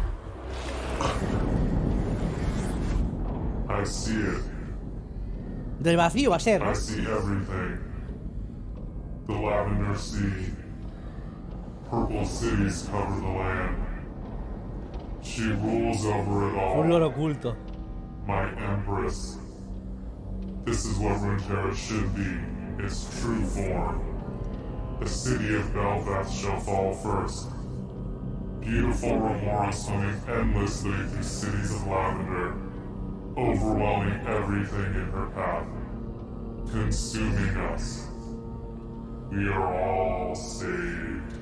I see it. Del vacío va a ser, ¿no? I see everything. The Lavender Sea. Purple cities cover the land. She rules over it all. Un loro oculto. My Empress. This is what Runeterra should be, its true form. The city of Bel'Veth shall fall first. Beautiful Remora swimming endlessly through cities of lavender, overwhelming everything in her path, consuming us. We are all saved.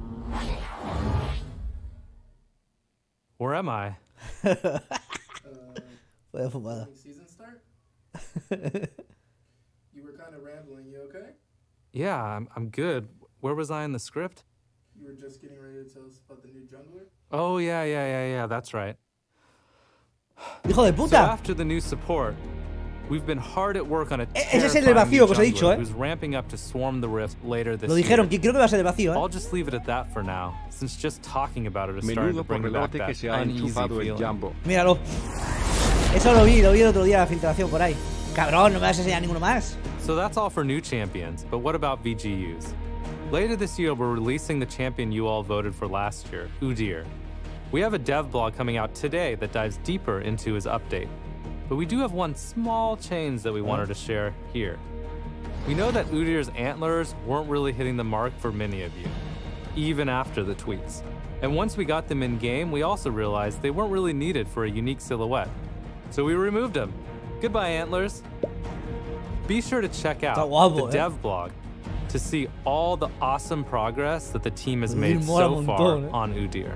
Where am I? Season start? You were kind of rambling, you okay? Yeah, I'm good. Where was I in the script? You were just getting ready to tell us about the new jungler? Oh, yeah, that's right. Hijo de puta. So after the new support, we've been hard at work on a Ese es el del vacío que os he dicho, who's ramping up to swarm the rift later this Lo dijeron, year. creo que va a ser del vacío, I'll just leave it at that for now, since just talking about it is starting to bring back that uneasy feeling. Míralo. Eso lo vi el otro día, la filtración por ahí. Cabrón, no me vas a enseñar ninguno más. So that's all for new champions, but what about VGUs? Later this year, we're releasing the champion you all voted for last year, Udyr. We have a dev blog coming out today that dives deeper into his update. But we do have one small change that we wanted to share here. We know that Udyr's antlers weren't really hitting the mark for many of you, even after the tweaks. And once we got them in game, we also realized they weren't really needed for a unique silhouette. So we removed them. Goodbye, antlers. Be sure to check out the dev blog to see all the awesome progress that the team has made so far on Udyr.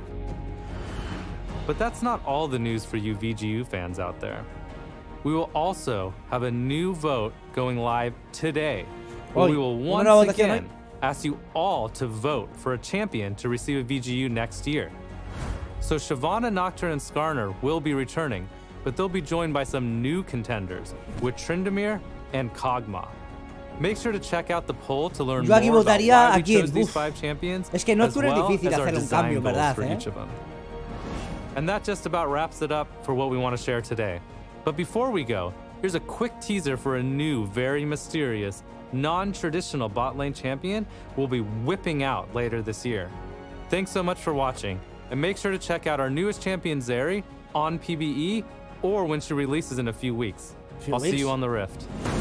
But that's not all the news for you VGU fans out there. We will also have a new vote going live today, where we will once again ask you all to vote for a champion to receive a VGU next year. So Shyvana, Nocturne, and Skarner will be returning, but they'll be joined by some new contenders with Tryndamere and Kog'Maw. Make sure to check out the poll to learn more about why we chose these 5 champions, as well as our design goals for each of them. And that just about wraps it up for what we want to share today. But before we go, here's a quick teaser for a new, very mysterious, non-traditional bot lane champion we'll be whipping out later this year. Thanks so much for watching, and make sure to check out our newest champion, Zeri, on PBE, or when she releases in a few weeks. I'll see you on the Rift.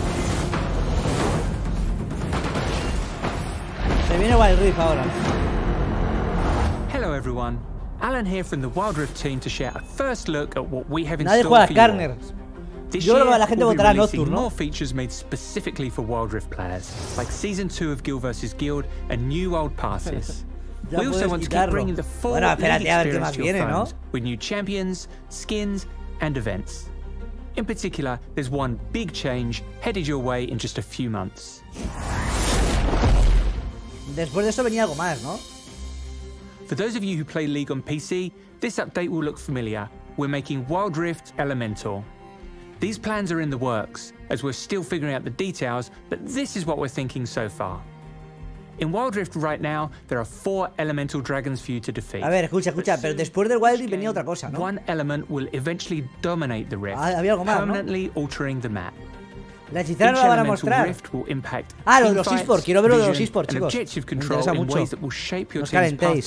Hello everyone, Alan here from the Wild Rift team to share a first look at what we have in store for you. This year, we'll be releasing more features made specifically for Wild Rift players, like Season 2 of Guild vs Guild and new old passes. We also want to keep bringing the full bueno, espérate league a ver qué experience más to your viene, ¿no? phones with new champions, skins, and events. In particular, there's one big change headed your way in just a few months. Después de eso venía algo más, ¿no? For those of you who play League on PC, this update will look familiar. We're making Wild Rift Elemental. These plans are in the works, as we're still figuring out the details, but this is what we're thinking so far. In Wild Rift right now, there are 4 elemental dragons for you to defeat. A ver, escucha, pero después del Wild Rift venía otra cosa, ¿no? One element will eventually dominate the rift, había algo más, permanently altering the map. La hechicera no la van a mostrar. Lo de los eSports, quiero ver lo de los eSports, chicos. Me interesa mucho. No os calentéis.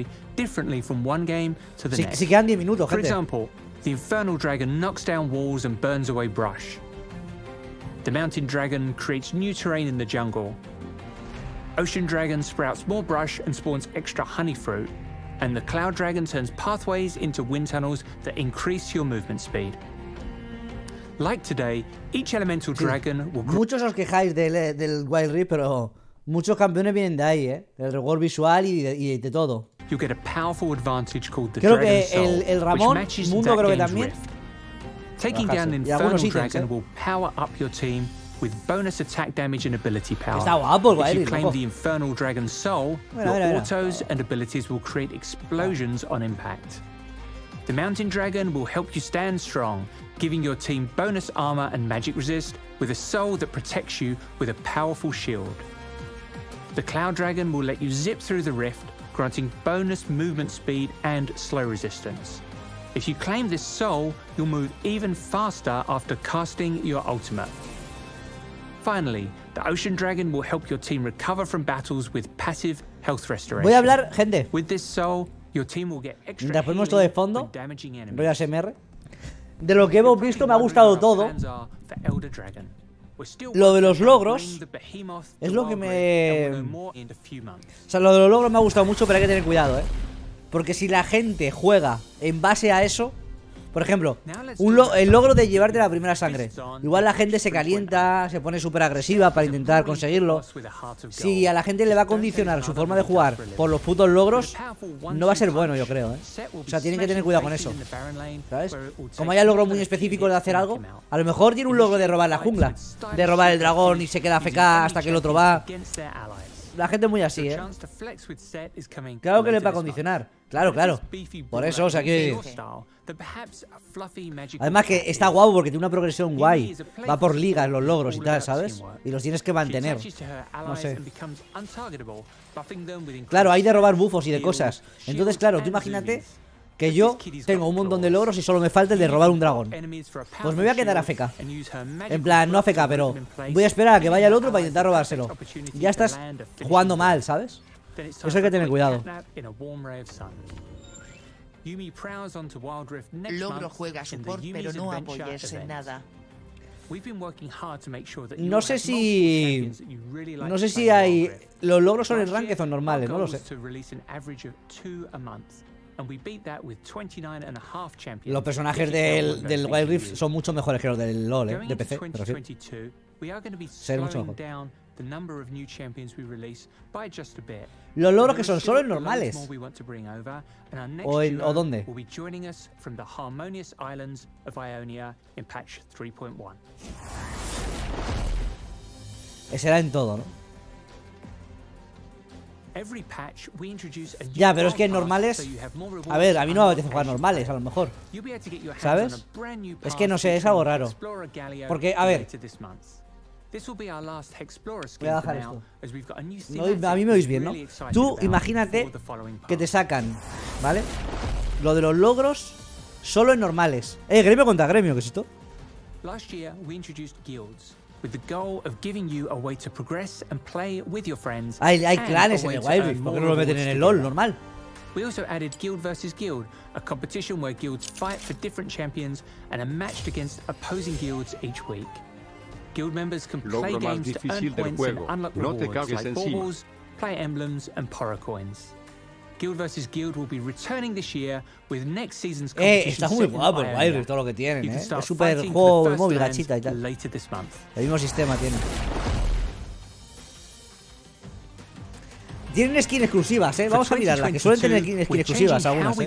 Si quedan 10 minutos, gente. For example, the Infernal Dragon knocks down walls and burns away brush. The Mountain Dragon creates new terrain in the jungle. Ocean Dragon sprouts more brush and spawns extra honey fruit. And the Cloud Dragon turns pathways into wind tunnels that increase your movement speed. Like today, each elemental dragon will... Muchos os quejáis del Wild Rift, pero muchos campeones vienen de ahí, ¿eh? Del reward visual y de todo. You'll get a powerful advantage called the creo Dragon que Soul, el Ramón, Mundo creo que también. Taking down the Infernal Dragon will power up your team with bonus attack damage and ability power. Está guapo el Wild If you Rift, claim loco. the Infernal Dragon Soul, your autos and abilities will create explosions on impact. The Mountain Dragon will help you stand strong, giving your team bonus armor and magic resist with a soul that protects you with a powerful shield. The Cloud Dragon will let you zip through the rift, granting bonus movement speed and slow resistance. If you claim this soul, you'll move even faster after casting your ultimate. Finally, the Ocean Dragon will help your team recover from battles with passive health restoration. Voy a hablar, gente. With this soul, your team will get extra mientras ponemos todo de fondo, when damaging enemies. voy a SMR. De lo que hemos visto me ha gustado todo. Lo de los logros es lo que me... O sea, lo de los logros me ha gustado mucho, pero hay que tener cuidado, ¿eh? Porque si la gente juega en base a eso... Por ejemplo, el logro de llevarte la primera sangre. Igual la gente se calienta, se pone súper agresiva para intentar conseguirlo. Si a la gente le va a condicionar su forma de jugar por los putos logros, no va a ser bueno, yo creo, ¿eh? O sea, tienen que tener cuidado con eso, ¿sabes? Como haya logros muy específicos de hacer algo, a lo mejor tiene un logro de robar la jungla, de robar el dragón y se queda AFK hasta que el otro va. La gente es muy así, ¿eh? Claro que le va a condicionar. Claro, claro. Por eso, o sea, que... Además que está guapo porque tiene una progresión guay. Va por ligas los logros y tal, ¿sabes? Y los tienes que mantener. No sé. Claro, hay de robar bufos y de cosas. Entonces, claro, tú imagínate que yo tengo un montón de logros y solo me falta el de robar un dragón. Pues me voy a quedar AFK. En plan, no AFK, pero voy a esperar a que vaya el otro para intentar robárselo. Ya estás jugando mal, ¿sabes? Eso hay que tener cuidado. Logro juega support, pero no apoyes en nada. No sé si... No sé si hay... Los logros son en ranked o normales, no lo sé. Los personajes del Wild Rift son mucho mejores que los del LoL, ¿eh? De PC, me refiero. Ser mucho mejor. Los logros que son solo en normales. ¿O dónde? Ese era en todo, ¿no? Ya, pero es que en normales... A ver, a mí no me apetece jugar normales, a lo mejor. ¿Sabes? Es que no sé, es algo raro. Porque, a ver... Voy a bajar esto. A mí me oís bien, ¿no? Tú imagínate que te sacan, ¿vale? Lo de los logros solo en normales. Gremio contra gremio, ¿qué es esto? Hay clanes en el Wild Rift, ¿por qué no lo meten en el LoL normal? We also added Guild vs Guild, a competition where guilds fight for different champions and are matched against opposing guilds each week. Guild members can play games to earn points and unlock rewards like baubles, player emblems, and Poro coins. Guild vs Guild will be returning this year with next season's competition. Está muy guapo el Wild Rift, todo lo que tienen, Es súper juego de móvil, gachita y tal. El mismo sistema tiene. Tienen skin exclusivas, Vamos a mirarla, que suelen tener skin exclusivas algunas,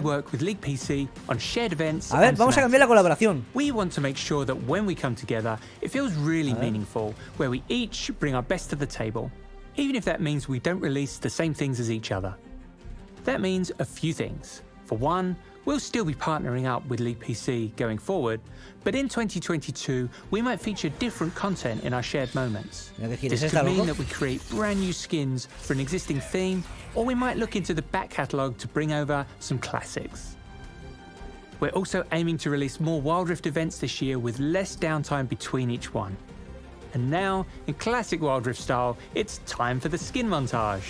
A ver, vamos a cambiar la colaboración. We want to make sure that when we come together, it feels really meaningful, where we each bring our best to the table, even if that means we don't release the same things as each other. That means a few things. For one, we'll still be partnering up with League PC going forward, but in 2022, we might feature different content in our shared moments. This could mean that we create brand new skins for an existing theme, or we might look into the back catalogue to bring over some classics. We're also aiming to release more Wild Rift events this year with less downtime between each one. And now, in classic Wild Rift style, it's time for the skin montage.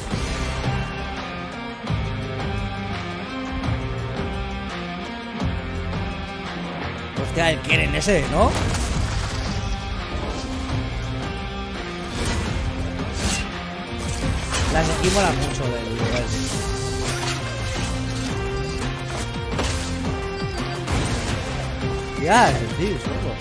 Hostia, el quieren ese, ¿no? Las skins molan mucho del lugar. Ya, tío, sorbo.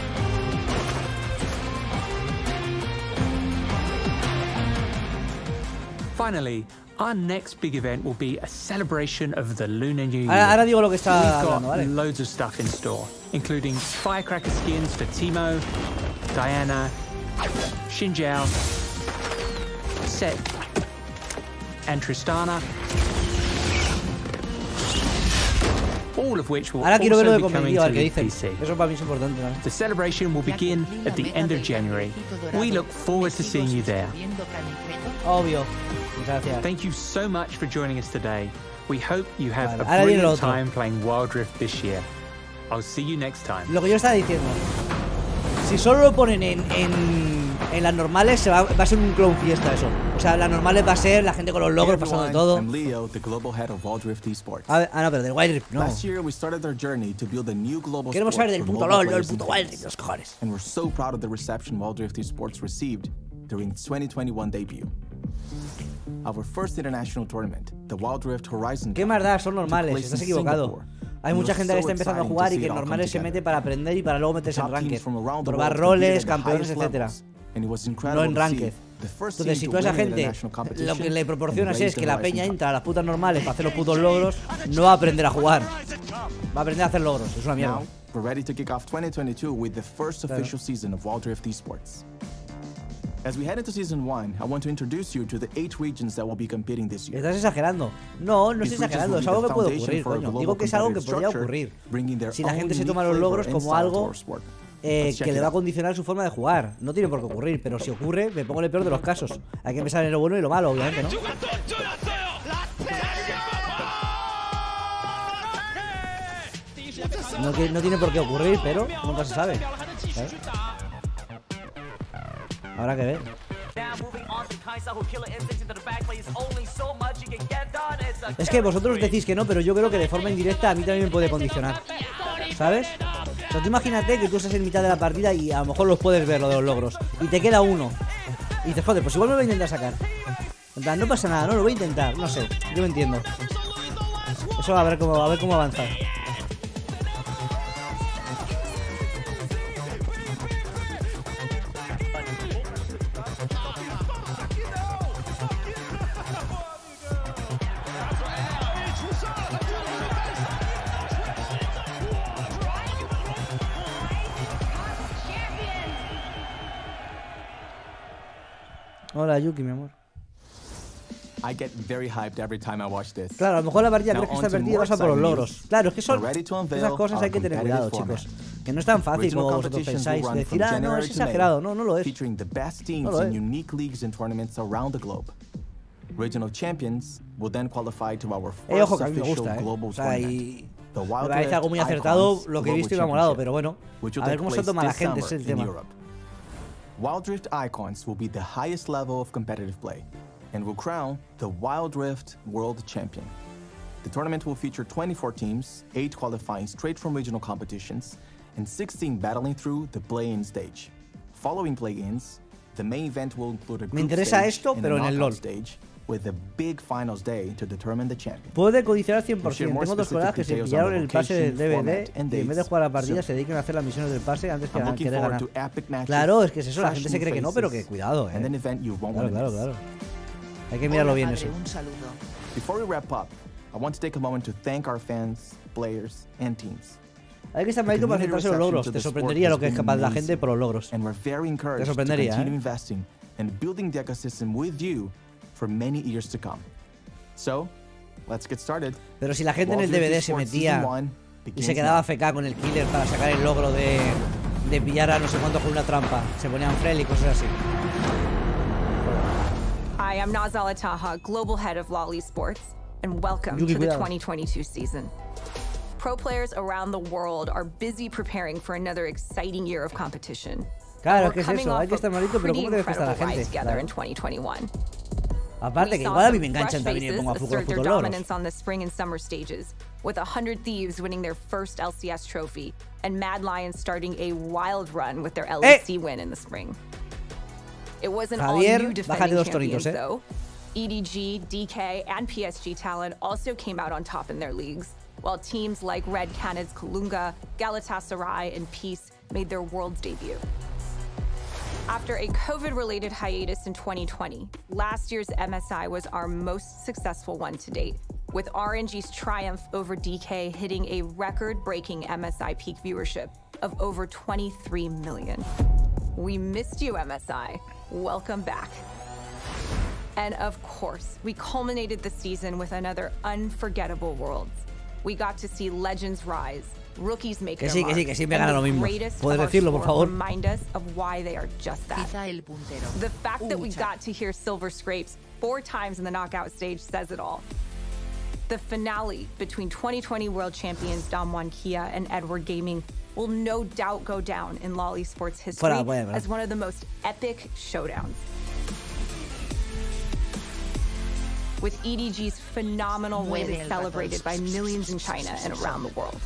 Finally, our next big event will be a celebration of the Lunar New Year. Ahora digo lo que está We've got hablando, ¿vale? loads of stuff in store, including firecracker skins for Teemo, Diana, Xin Zhao, Set, and Tristana. All of which will Ahora quiero ver lo also de be coming competitivo, to al que League dicen. PC. Eso para mí es importante, ¿no? The celebration will begin at the end of January. We look forward to seeing you there. Obvio. Gracias. Thank you so much for joining us today. We hope you have Vale, a ahora viene lo brilliant otro. time playing Wild Rift this year. I'll see you next time. Lo que yo estaba diciendo. Si solo lo ponen en las normales, va a ser un clown fiesta eso. O sea, las normales va a ser la gente con los logros pasando de todo. I'm Leo, the global head of Wild Rift Esports. A ver, no, pero del Wild Rift no. Last year we started our journey to build a new global Queremos sport saber del for puto mobile LoL, el players puto and Wild fans. Rift, los cojones. And we're so proud of the reception Wild Rift Esports received during its 2021 debut. Our first international tournament, the Wild Rift Horizon ¿Qué Cup, más da? Son took normales, place estás in equivocado. Singapore. Hay And mucha it was gente que so está empezando a exciting jugar to y see que it en all come normales se together. mete para aprender y para luego meterse en Top teams ranked. from around the Probar world roles, competed at the campeones, highest etcétera. levels, and it was No incredible en to see ranked. the first Entonces, team si to toda esa win the gente international lo competition que le proporcionas and es que raise la the peña Horizon entra a las putas normales para hacer los putos logros, no va a aprender a jugar. Va a aprender a hacer logros. Es una mierda. Now, we're ready to kick off 2022 with the first official season of Wild Rift Esports. As we head into Season 1, I want to introduce you to the 8 regions that will be competing this year. Estás exagerando. No, no estoy These regions exagerando. will Es be algo the que puede foundation ocurrir, for a coño. global Digo que es algo que competitive podría structure, ocurrir. bringing their Si la own gente se unique toma los flavor logros and como style to algo our sport. que Let's check le it va a out. condicionar su forma de jugar. No tiene por qué ocurrir, pero si ocurre, me pongo el peor de los casos. Hay que pensar en lo bueno y lo malo, obviamente, ¿no? No tiene por qué ocurrir, pero nunca se sabe. ¿Sabes? Habrá que ver. Es que vosotros decís que no, pero yo creo que de forma indirecta a mí también me puede condicionar. ¿Sabes? O sea, tú imagínate que tú estás en mitad de la partida y a lo mejor los puedes ver, lo de los logros, y te queda uno. Y dices, joder, pues igual me lo voy a intentar sacar. En plan, no pasa nada, no, lo voy a intentar. No sé, yo me entiendo. Eso a ver cómo avanza. Hola, Yuki, mi amor. I get very hyped every time I watch this. Claro, a lo mejor la partida Now crees que on está to perdida y more vas a por los exciting logros. news. Claro, es que son We're ready to unveil esas cosas hay que our tener competitive cuidado, chicos. format. Que no es tan fácil Regional como vosotros competitions pensáis. will run Decir, from no, January es to May, exagerado. No, no lo es. featuring the best teams No lo in es. unique leagues and tournaments around the globe. Regional champions will then qualify to our first Ojo, que a mí me official gusta, global O sea, tournament. y The me Wild parece Rift algo muy acertado Icons lo que he visto y me ha Global molado, pero bueno, Championship, which will a ver take cómo se place toma la this gente, ese es summer el in tema. Europe. Wild Rift Icons will be the highest level of competitive play and will crown the Wild Rift World Champion. The tournament will feature 24 teams, 8 qualifying straight from regional competitions, and 16 battling through the play-in stage. Following play-ins, the main event will include a Me group interesa stage esto, and pero a en el knockout LoL. stage, with a big finals day to determine the champion. Puede condicionar 100%. We'll share more Tengo dos specific colegas que se details pillaron on the el pase del location, DVD format, and y en vez de dates jugar a la partida soon. se dedican a hacer las misiones del pase antes que I'm looking querer forward ganar. to epic matches, Claro, es que es eso, la fresh gente se new cree que no, pero que faces, cuidado, and an event you won't Claro, wanna claro, miss. claro. Hay que mirarlo bien eso. Un saludo. Before we wrap up, I want to take a moment to thank our fans, players, and teams. Hay que estar malito para centrarse en los logros. Te sorprendería lo que es capaz la gente por los logros. Te sorprendería, investing and building the ecosystem with you for many years to come. So, let's get started. Pero si la gente en el DVD se metía y se quedaba AFK con el killer para sacar el logro de pillar a no sé cuánto con una trampa, se ponían friendly y cosas así. Hi, I'm Nazala Taha, Global Head of LoL Esports, and welcome to the 2022 season. Pro players around the world are busy preparing for another exciting year of competition. Claro, es que es eso, hay que estar malito, pero ¿cómo debe estar la gente? Together in 2021. Aparte que igual a mí me enganchan también y me pongo a jugar putos logros. On the spring and summer stages, with 100 Thieves winning their first LCS trophy, and Mad Lions starting a wild run with their LEC win in the spring. It wasn't all new defending champions, though. EDG, DK, and PSG Talent also came out on top in their leagues, while teams like Red Canids Kalunga, Galatasaray, and Peace made their Worlds debut. After a COVID-related hiatus in 2020, last year's MSI was our most successful one to date, with RNG's triumph over DK hitting a record-breaking MSI peak viewership of over 23 million. We missed you, MSI. Welcome back. And of course, we culminated the season with another unforgettable Worlds. We got to see legends rise, rookies make their mark, and the greatest of our sport remind us of why they are just that. The fact that we got to hear Silver Scrapes 4 times in the knockout stage says it all. The finale between 2020 World Champions Damwon Kia and Edward Gaming will no doubt go down in LoL Esports history as one of the most epic showdowns. With EDG's phenomenal win celebrated by millions in China and around the world.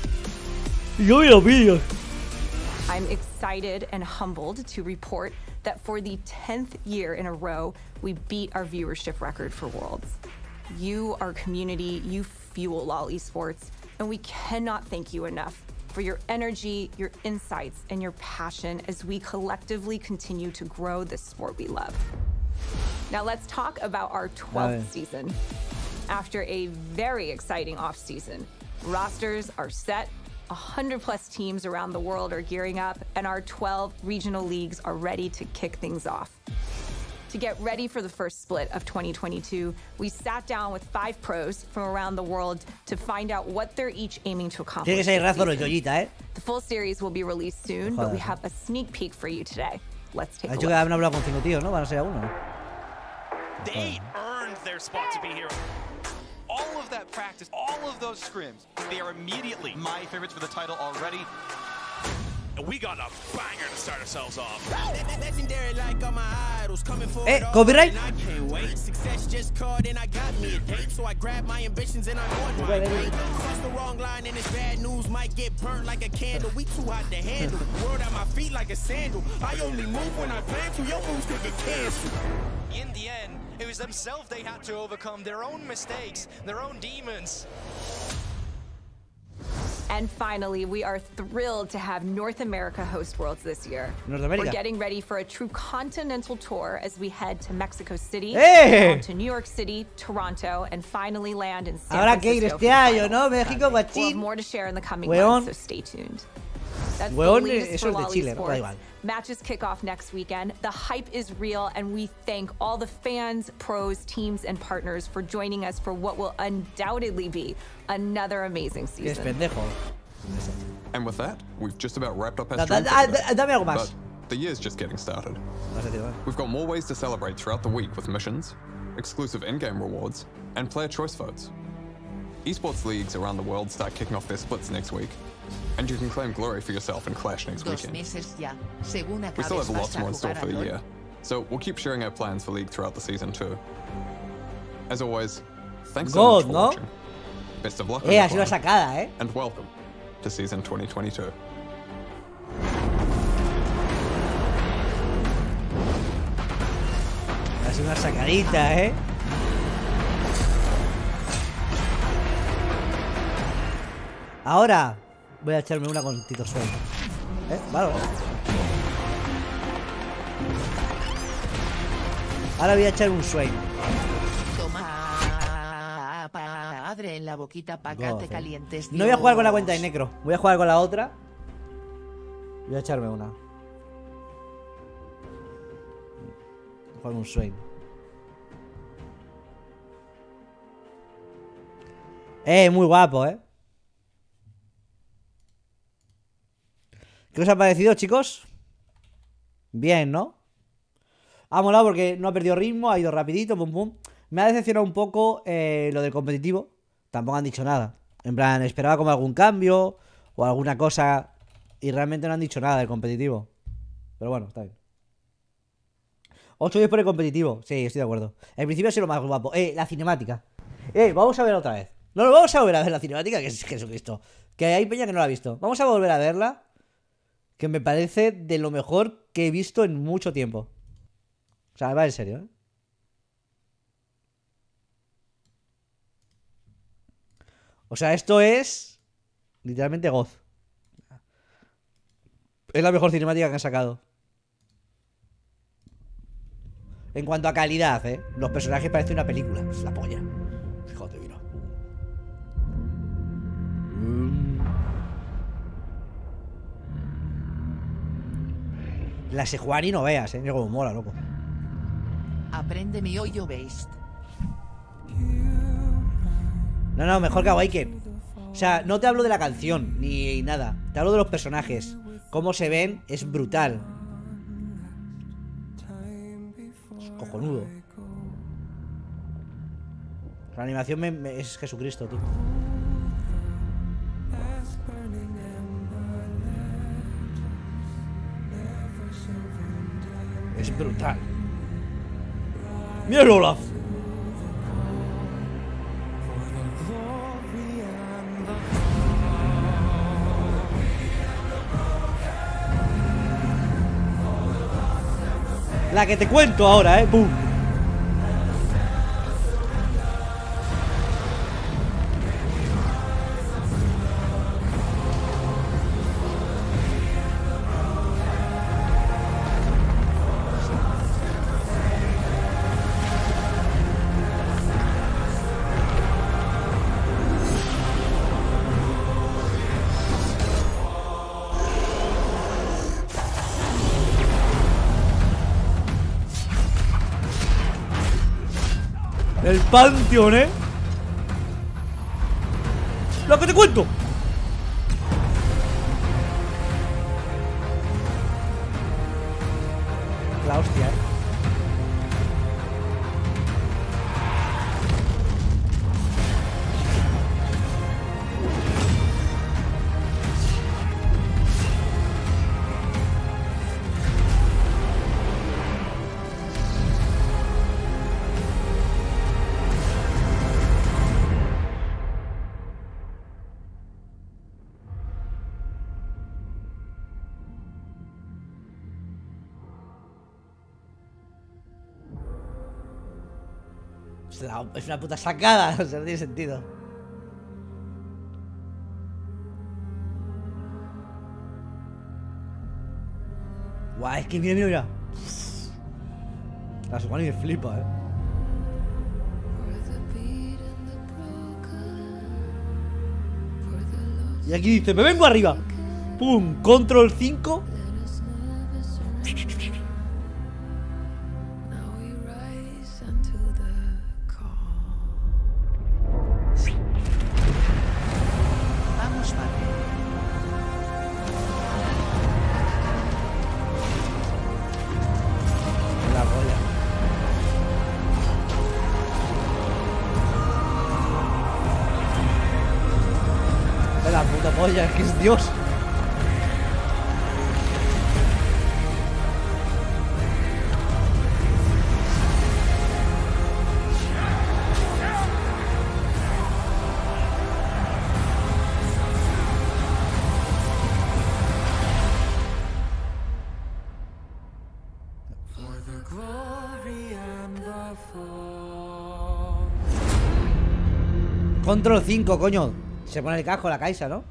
I'm excited and humbled to report that for the 10th year in a row, we beat our viewership record for Worlds. You, our community, you fuel LoL Esports, and we cannot thank you enough for your energy, your insights, and your passion as we collectively continue to grow the sport we love. Now let's talk about our 12th season. After a very exciting off-season, rosters are set, 100+ teams around the world are gearing up, and our 12 regional leagues are ready to kick things off. To get ready for the first split of 2022, we sat down with 5 pros from around the world to find out what they're each aiming to accomplish. The full series will be released soon, but we have a sneak peek for you today. Let's take a look. They earned their spot to be here. All of that practice, all of those scrims, they are immediately my favorites for the title already. We got a banger to start ourselves off. Legendary like all my idols coming forward. Copyright. I can't wait. Success just called and I got me a date, so I grabbed my ambitions and I'm on my way. Cross the wrong line and this bad news might get burnt like a candle. We too hot to handle. World at my feet like a sandal. I only move when I plan to. Your moves could get canceled. In the end, it was themselves they had to overcome, their own mistakes, their own demons. And finally, we are thrilled to have North America host Worlds this year. We're getting ready for a true continental tour as we head to Mexico City, down to New York City, Toronto, and finally land in San Francisco. We'll have more to share in the coming months, so stay tuned. That's the latest for LoL Esports. Matches kick off next weekend. The hype is real, and we thank all the fans, pros, teams, and partners for joining us for what will undoubtedly be another amazing season. And with that, we've just about wrapped up our stream but the year's just getting started. We've got more ways to celebrate throughout the week with missions, exclusive in-game rewards, and player choice votes. Esports leagues around the world start kicking off their splits next week, and you can claim glory for yourself in Clash next weekend. We still have lots more in store for the year, so we'll keep sharing our plans for League throughout the season too. As always, thanks so much for watching. Best of luck and welcome to season 2022. Hace una sacadita, Ahora voy a echarme una con Tito Suelto. Vale. Ahora voy a echar un Swain. Toma, padre, en la boquita pacate calientes. No voy a jugar con la cuenta de Necro. Voy a jugar con la otra. Voy a echarme una. Con un Swain. Muy guapo, ¿Qué os ha parecido, chicos? Bien, ¿no? Ha molado porque no ha perdido ritmo, ha ido rapidito, pum pum. Me ha decepcionado un poco lo del competitivo. Tampoco han dicho nada. En plan, esperaba como algún cambio o alguna cosa y realmente no han dicho nada del competitivo. Pero bueno, está bien. 8 10 por el competitivo. Sí, estoy de acuerdo. El principio ha sido lo más guapo. La cinemática. Vamos a ver otra vez. No, vamos a volver a ver la cinemática, que es Jesucristo. Que hay peña que no la ha visto. Vamos a volver a verla. Que me parece de lo mejor que he visto en mucho tiempo. O sea, va en serio, O sea, esto es literalmente goz. Es la mejor cinemática que han sacado. En cuanto a calidad, los personajes parecen una película. Es la polla. Fíjate, mira. La Sejuani no veas, mira como mola, loco. Aprende mi hoyo based. No, mejor que Awaken. O sea, no te hablo de la canción ni nada. Te hablo de los personajes. Cómo se ven es brutal. Es cojonudo. La animación es Jesucristo, tú. Es brutal. ¡Mira el Olaf! La que te cuento ahora, ¡Bum! El Pantheon, Lo que te cuento. La hostia, Es una puta sacada, o sea, no tiene sentido. Guau, es que mira. La Sejuani me flipa, Y aquí dice, me vengo arriba. Pum, control 5. Es que es Dios. Control 5, coño. Se pone el casco la Kaisa, ¿no?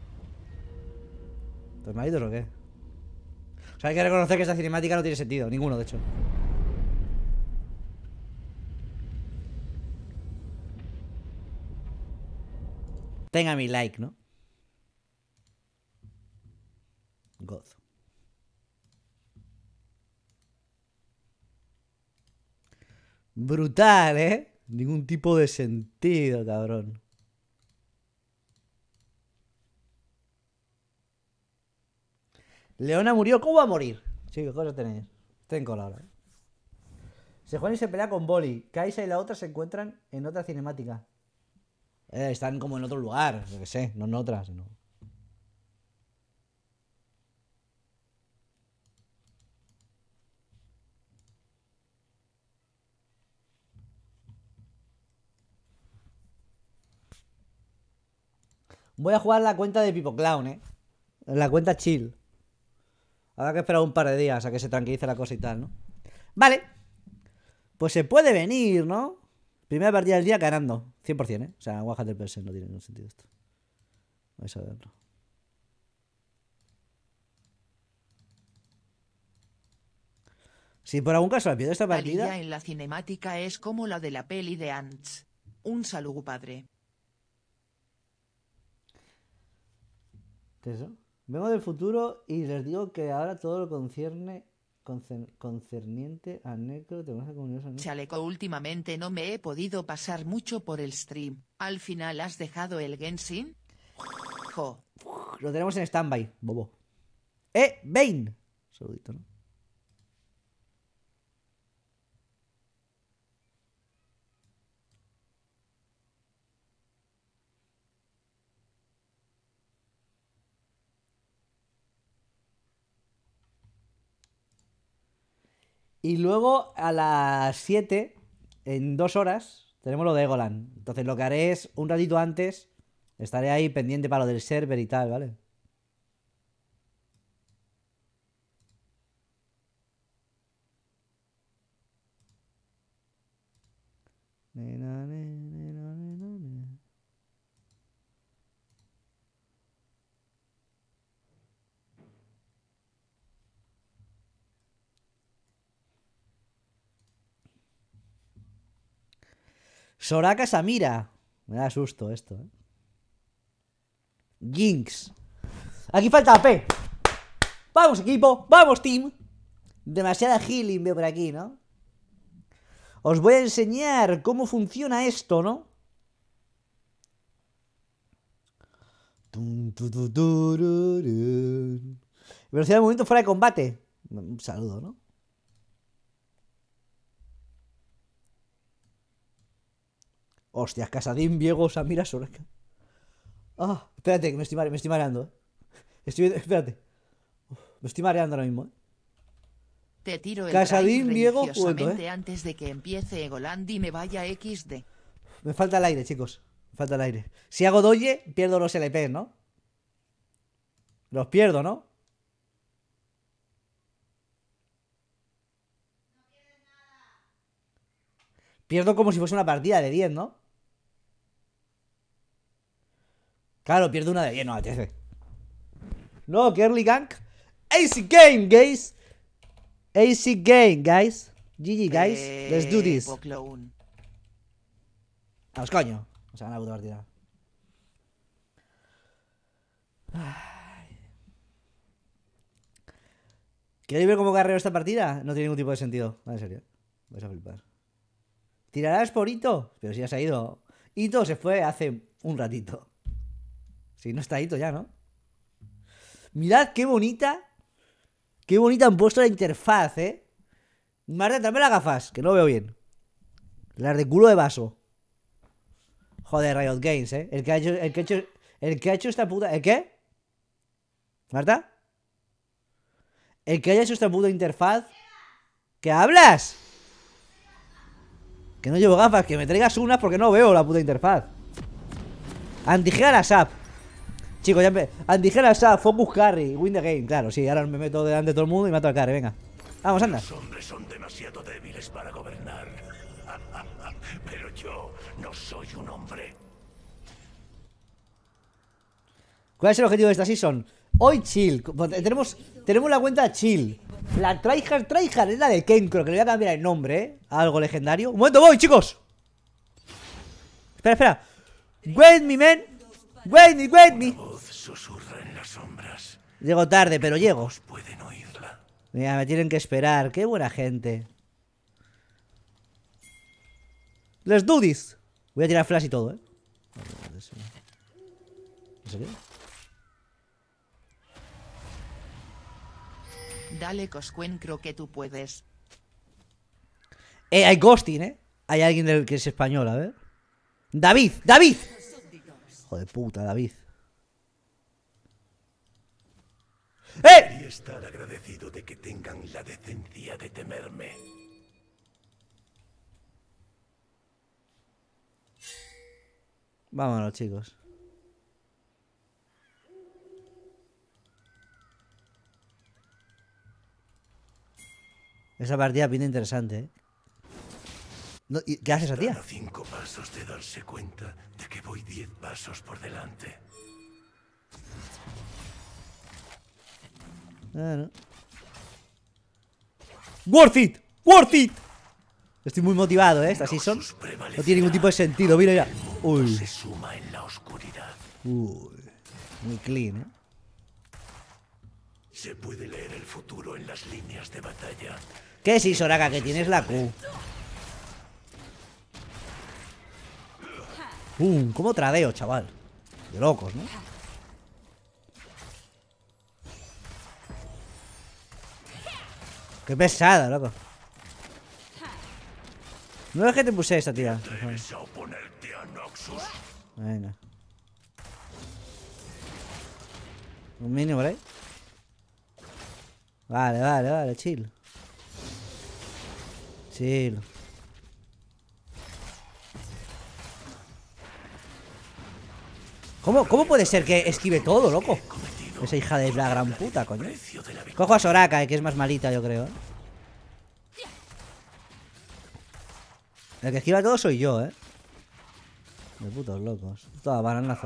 ¿Pues me ha ido o qué? O sea, hay que reconocer que esta cinemática no tiene sentido. Ninguno, de hecho. tenga mi like, ¿no? God. Brutal, ¿eh? Ningún tipo de sentido, cabrón. Leona murió. ¿Cómo va a morir? Sí, ¿qué cosa tenéis? Ten cola ahora. Se juega y se pelea con Boli. Kaisa y la otra se encuentran en otra cinemática. Están como en otro lugar, yo que sé, no en otras, sino... Voy a jugar la cuenta de Pipo Clown, la cuenta chill. Habrá que esperar un par de días a que se tranquilice la cosa y tal, ¿no? Vale. Pues se puede venir, ¿no? Primera partida del día ganando. 100%, ¿eh? O sea, 100% no tiene ningún sentido esto. Vais a verlo. Si por algún caso la pierdo esta partida... La guía en la cinemática es como la de la peli de Ants. Un saludo, padre. ¿Qué es eso? Vengo del futuro y les digo que ahora todo lo concerniente a Necro... Chaleco, últimamente no me he podido pasar mucho por el stream. ¿Al final has dejado el Genshin? Jo. Lo tenemos en standby, bobo. Bane. Saludito, ¿no? Y luego a las 7, en 2 horas, tenemos lo de Egoland. Entonces lo que haré es, un ratito antes, estaré ahí pendiente para lo del server y tal, ¿vale? Soraka Samira. Me da susto esto, ¿eh? Jinx. Aquí falta AP. Vamos, equipo. Vamos, team. Demasiada healing veo por aquí, ¿no? Os voy a enseñar cómo funciona esto, ¿no? Velocidad de movimiento fuera de combate. Un saludo, ¿no? Hostias, Casadín, Viego, Samira, Soraka. Ah, espérate, que me estoy mareando, Espérate. Me estoy mareando ahora mismo, Te tiro el Casadín, Viego, antes de que empiece Egoland y me vaya XD. Me falta el aire, chicos. Me falta el aire. Si hago doye, pierdo los LPs, ¿no? Los pierdo, ¿no? Pierdo como si fuese una partida de 10, ¿no? Claro, pierdo una de 10, no, ATC. No, que early gank. AC game, guys. AC game, guys. GG, guys. Let's do this. Vamos, coño. O sea, una puta partida. ¿Queréis ver cómo carreo esta partida? No tiene ningún tipo de sentido. En serio. Vais a flipar. ¿Tirarás por Ito? Pero si ya se ha ido. Ito se fue hace un ratito. Si no está Ito ya, ¿no? Mirad qué bonita. Qué bonita han puesto la interfaz, Marta, tráeme las gafas, que no veo bien. Las de culo de vaso. Joder, Riot Games, El que ha hecho esta puta... ¿El qué? ¿Marta? El que haya hecho esta puta interfaz... ¿Qué hablas? Que no llevo gafas, que me traigas unas porque no veo la puta interfaz. Anti-Hera SAP. Chicos, ya Anti-Hera SAP, Focus Carry, Win the Game. Claro, sí, ahora me meto delante de todo el mundo y mato al carry, venga. Vamos, anda. Los hombres son demasiado débiles para gobernar. Pero yo no soy un hombre. ¿Cuál es el objetivo de esta season? Hoy chill. Tenemos la cuenta chill. La tryhard es la de Kenkro, que le voy a cambiar el nombre, Algo legendario. Un momento, voy, chicos. Espera. Wait me, man. Wait me, wait me. Voz susurra en las sombras. Llego tarde, pero llego. Pueden oírla. Mira, me tienen que esperar. Qué buena gente. Let's do this. Voy a tirar flash y todo, ¿No sé qué? Dale, Coscuen, creo que tú puedes. Hay ghosting, Hay alguien del que es español, a ver. David, David. Joder puta, David. Debería estar agradecido de que tengan la decencia de temerme. Vámonos, chicos. Esa partida pinta interesante, No, ¿qué haces a tía? Están a 5 pasos de darse cuenta de que voy 10 pasos por delante. No. Worth it, worth it. Estoy muy motivado, esta season. No tiene ningún tipo de sentido, mira ya. Uy. Se suma en la oscuridad. Uy. Muy clean, Se puede leer el futuro en las líneas de batalla. ¿Qué sí, Soraka? Que tienes la Q. ¿Cómo tradeo, chaval? De locos, ¿no? Qué pesada, loco. No es que te puse esta, tía. Venga. Un mínimo por ahí. Vale, chill. Chill. ¿Cómo puede ser que esquive todo, loco? Esa hija de la gran puta, coño. Cojo a Soraka, que es más malita, yo creo, El que esquiva todo soy yo, De putos locos. Toda bananazo.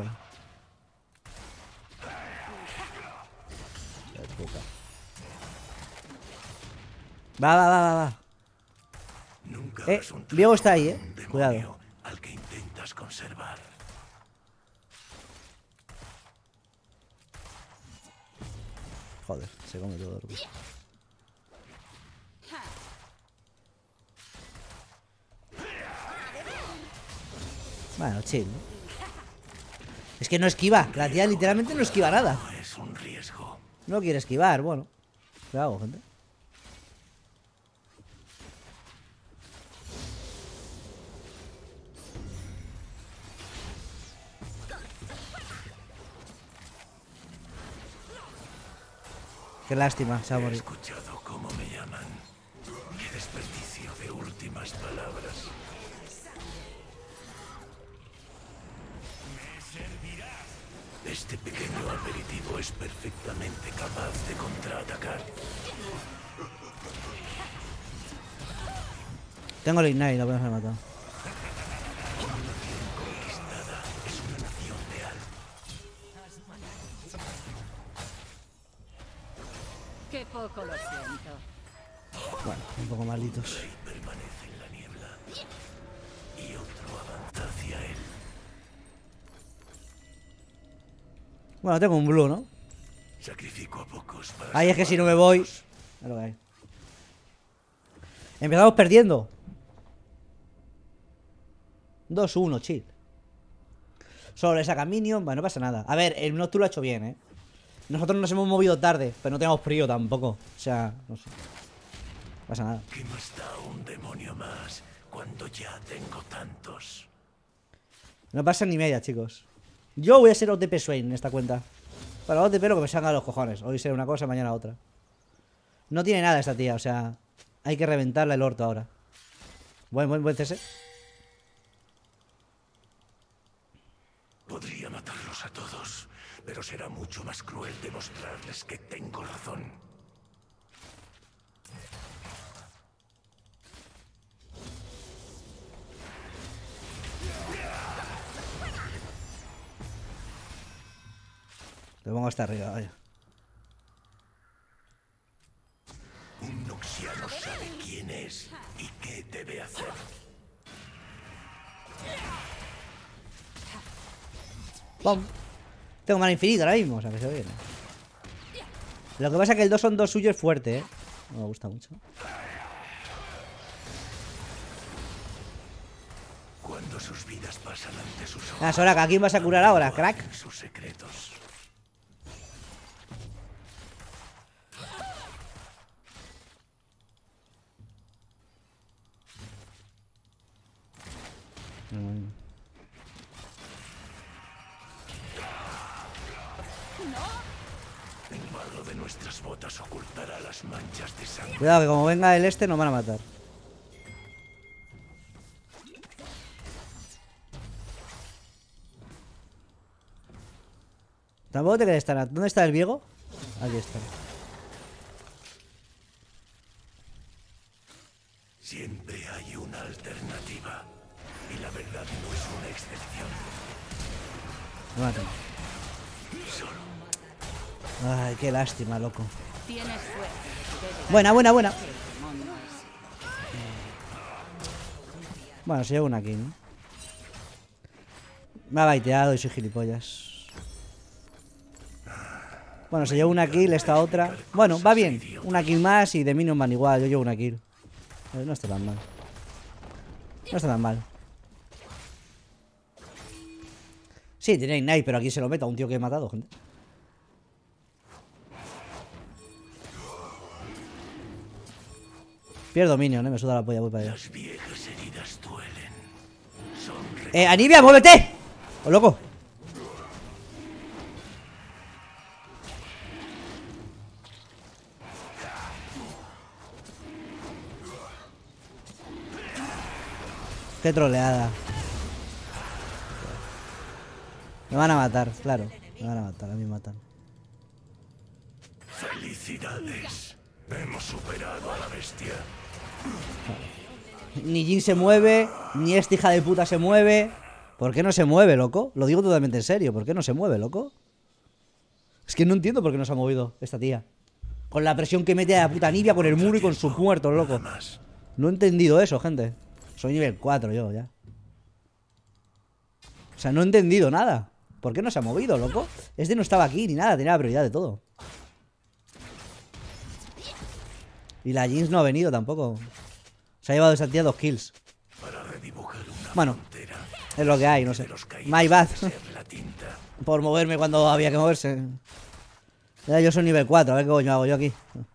Va. Diego está ahí, Cuidado. Al que intentas conservar. Joder, se come todo. Bueno, chill. Es que no esquiva. La tía literalmente no esquiva nada. Es un riesgo. No quiere esquivar, bueno. ¿Qué hago, gente? Qué lástima, se va a morir. He escuchado cómo me llaman. Qué desperdicio de últimas palabras. Me servirás. Este pequeño aperitivo es perfectamente capaz de contraatacar. Tengo el Ignite, lo podemos haber matado. Conquistada es una nación leal. Qué poco lo siento. Bueno, un poco malditos. Permanece en la niebla y otro avanza hacia él. Bueno, tengo un blue, ¿no? Sacrifico a pocos para. Ay, es que si no me voy. A lo que hay. Empezamos perdiendo. 2-1, chill. Solo le saca minion. Bueno, no pasa nada. A ver, el Nocturne lo ha hecho bien, Nosotros nos hemos movido tarde, pero no tenemos frío tampoco. O sea, no sé. No pasa nada. ¿Qué más da un demonio más cuando ya tengo tantos? No pasa ni media, chicos. Yo voy a ser OTP Swain en esta cuenta. Para OTP lo que me salga a los cojones. Hoy será una cosa, mañana otra. No tiene nada esta tía, o sea, hay que reventarle el orto ahora. Buen CS. Podría matarlos a todos, pero será mucho más cruel demostrarles que tengo razón. Te pongo hasta arriba, vaya. Un noxiano sabe quién es y qué debe hacer. ¡Pum! Tengo mana infinita ahora mismo, o sea que se viene. Lo que pasa es que el 2 on 2 suyo es fuerte, No me gusta mucho. Cuando sus vidas pasan ante sus ojos. Soraka, ¿a quién vas a curar ahora, crack? Sus secretos. El barro de nuestras botas ocultará las manchas de sangre. Cuidado que como venga el este nos van a matar. Tampoco te quedes estar. ¿Dónde está el viejo? Aquí está. Siempre hay una alternativa. Y la verdad no es una excepción. Me matan. Ay, qué lástima, loco. Buena. Bueno, se lleva una aquí, ¿no? Me ha baiteado y soy gilipollas. Bueno, se lleva una kill, esta otra. Bueno, va bien. Una kill más y de minion van igual. Yo llevo una kill. No está tan mal. No está tan mal. Sí, tiene Ignite, pero aquí se lo meta a un tío que he matado, gente. Pierdo minion, me suda la polla, voy para allá. Anivia, muévete. ¡Oh, loco! Qué troleada. Me van a matar, claro. Me van a matar, a mí me matan. Felicidades. Hemos superado a la bestia. Ni Jin se mueve, ni esta hija de puta se mueve. ¿Por qué no se mueve, loco? Lo digo totalmente en serio. ¿Por qué no se mueve, loco? Es que no entiendo por qué no se ha movido esta tía. Con la presión que mete a la puta Anivia con el muro y con sus muertos, loco. No he entendido eso, gente. Soy nivel 4 yo, ya. O sea, no he entendido nada. ¿Por qué no se ha movido, loco? Este no estaba aquí ni nada, tenía la prioridad de todo. Y la Jinx no ha venido tampoco. Se ha llevado esa tía 2 kills. Bueno, es lo que hay, no sé. My bad. Por moverme cuando había que moverse. Ya yo soy nivel 4, a ver qué coño hago yo aquí.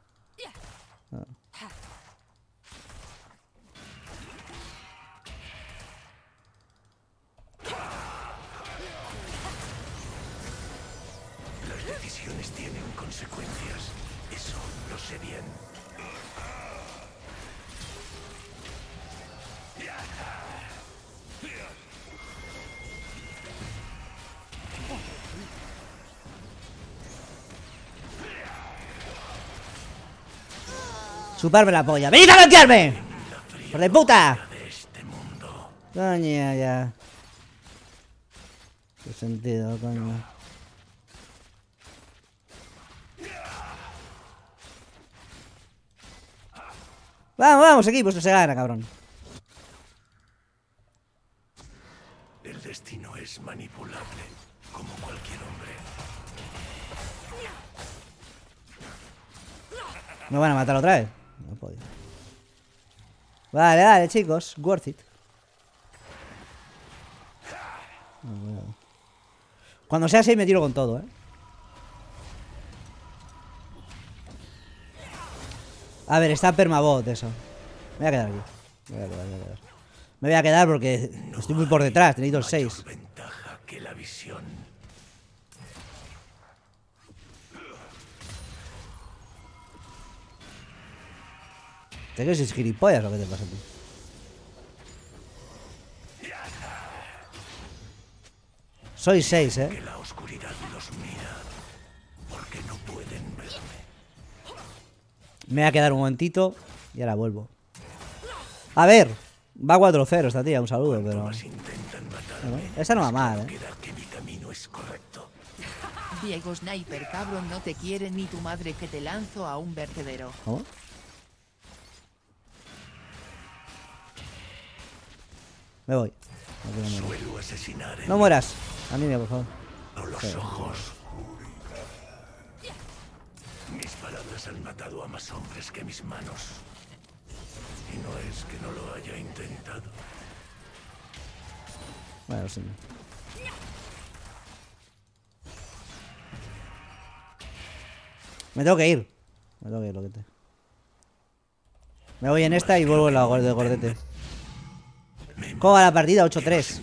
Las decisiones tienen consecuencias. Eso lo sé bien. Chuparme la polla. ¡Venid a flanquearme! ¡Por de puta! Coño, ya. ¿Qué sentido, coño? Vamos, vamos, equipo, esto se gana, cabrón. El destino es manipulable, como cualquier hombre. ¿Me van a matar otra vez? No he podido. Vale, dale, chicos. Worth it. Cuando sea 6 me tiro con todo, A ver, está permabot eso. Me voy a quedar aquí. Me voy a quedar porque estoy muy por detrás. Necesito el 6. ¿Te crees gilipollas o qué te pasa a ti? Soy 6, Que la oscuridad los mira porque no pueden verme. Me voy a quedar un momentito y ahora vuelvo. A ver, va 4-0 esta tía, un saludo, pero... Bueno, esta no va mal, Diego Sniper, cabrón, no te quiere ni tu madre, que te lanzo a un vertedero. ¿Cómo? Me voy. No mueras. A mí, por favor. cerrado los ojos. Mis palabras han matado a más hombres que mis manos. Y no es que no lo haya intentado. Bueno, sí. Me tengo que ir. Me tengo que ir, loquete. Me voy en esta y vuelvo en la de gordete. ¿Cómo va la partida? 8-3.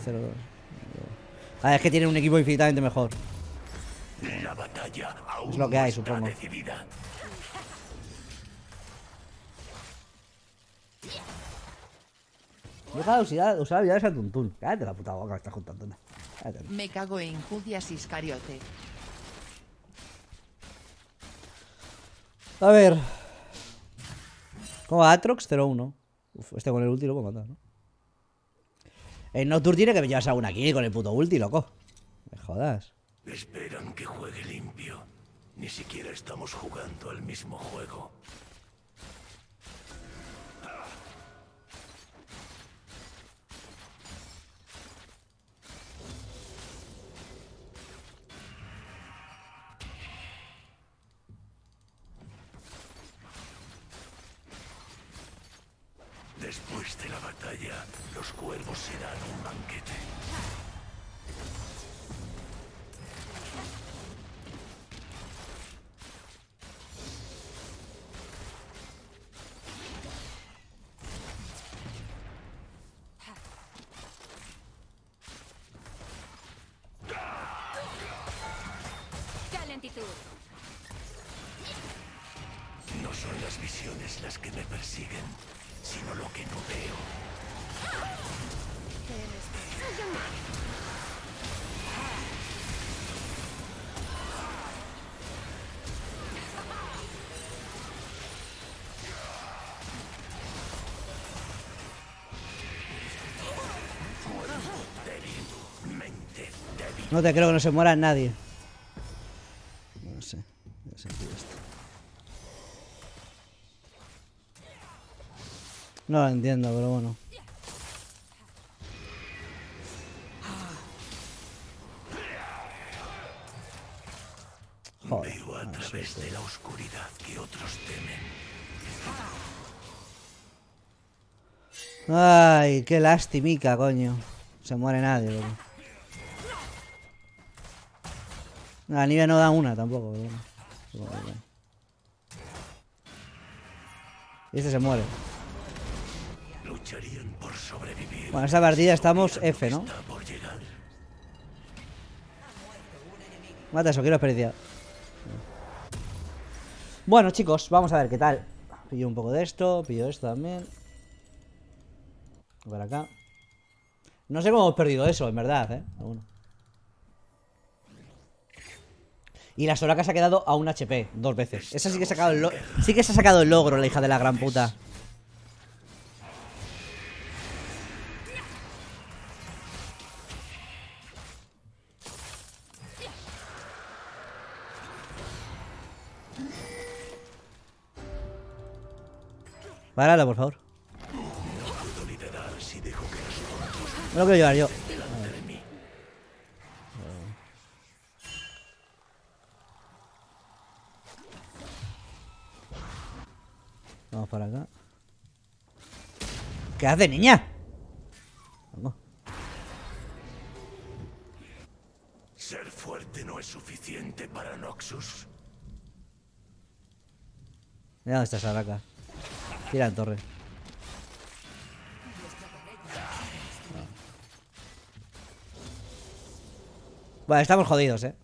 Ah, es que tienen un equipo infinitamente mejor. La batalla es lo que hay, supongo. Deja de usar habilidades al tuntún. Cállate la puta boca, me estás juntando. Me cago en Judias Iscariote. A ver. ¿Cómo va Atrox? 0-1. Uf, este con el ulti lo puedo matar, ¿no? El Nocturne tiene que me llevas alguna kill con el puto ulti, loco. Me jodas. Esperan que juegue limpio. Ni siquiera estamos jugando al mismo juego. Después de la batalla, los cuervos serán un banquete. ¡Qué lentitud! No son las visiones las que me persiguen, sino lo que no veo. No te creo que no se muera nadie. No sé. No sé esto. No lo entiendo, pero bueno. Joder, veo a través de la oscuridad que otros temen. Ay, qué lastimica, coño. Se muere nadie, loco. La nieve no da una tampoco, pero bueno. Y este se muere. Lucharían por sobrevivir. Bueno, esta partida estamos F, ¿no? Mata eso, quiero experiencia. Bueno, chicos, vamos a ver qué tal. Pillo un poco de esto, pillo esto también. Por acá. No sé cómo hemos perdido eso, en verdad, ¿eh? Pero bueno. Y la Soraka se ha quedado a un HP 2 veces. Esa sí que, sí que se ha sacado el logro, la hija de la gran puta. Páralo, por favor. No lo quiero llevar yo. Vamos para acá. ¿Qué hace, niña? Vamos. Ser fuerte no es suficiente para Noxus. Mira dónde está Soraka. Tira en torre. Vale, estamos jodidos, ¿eh?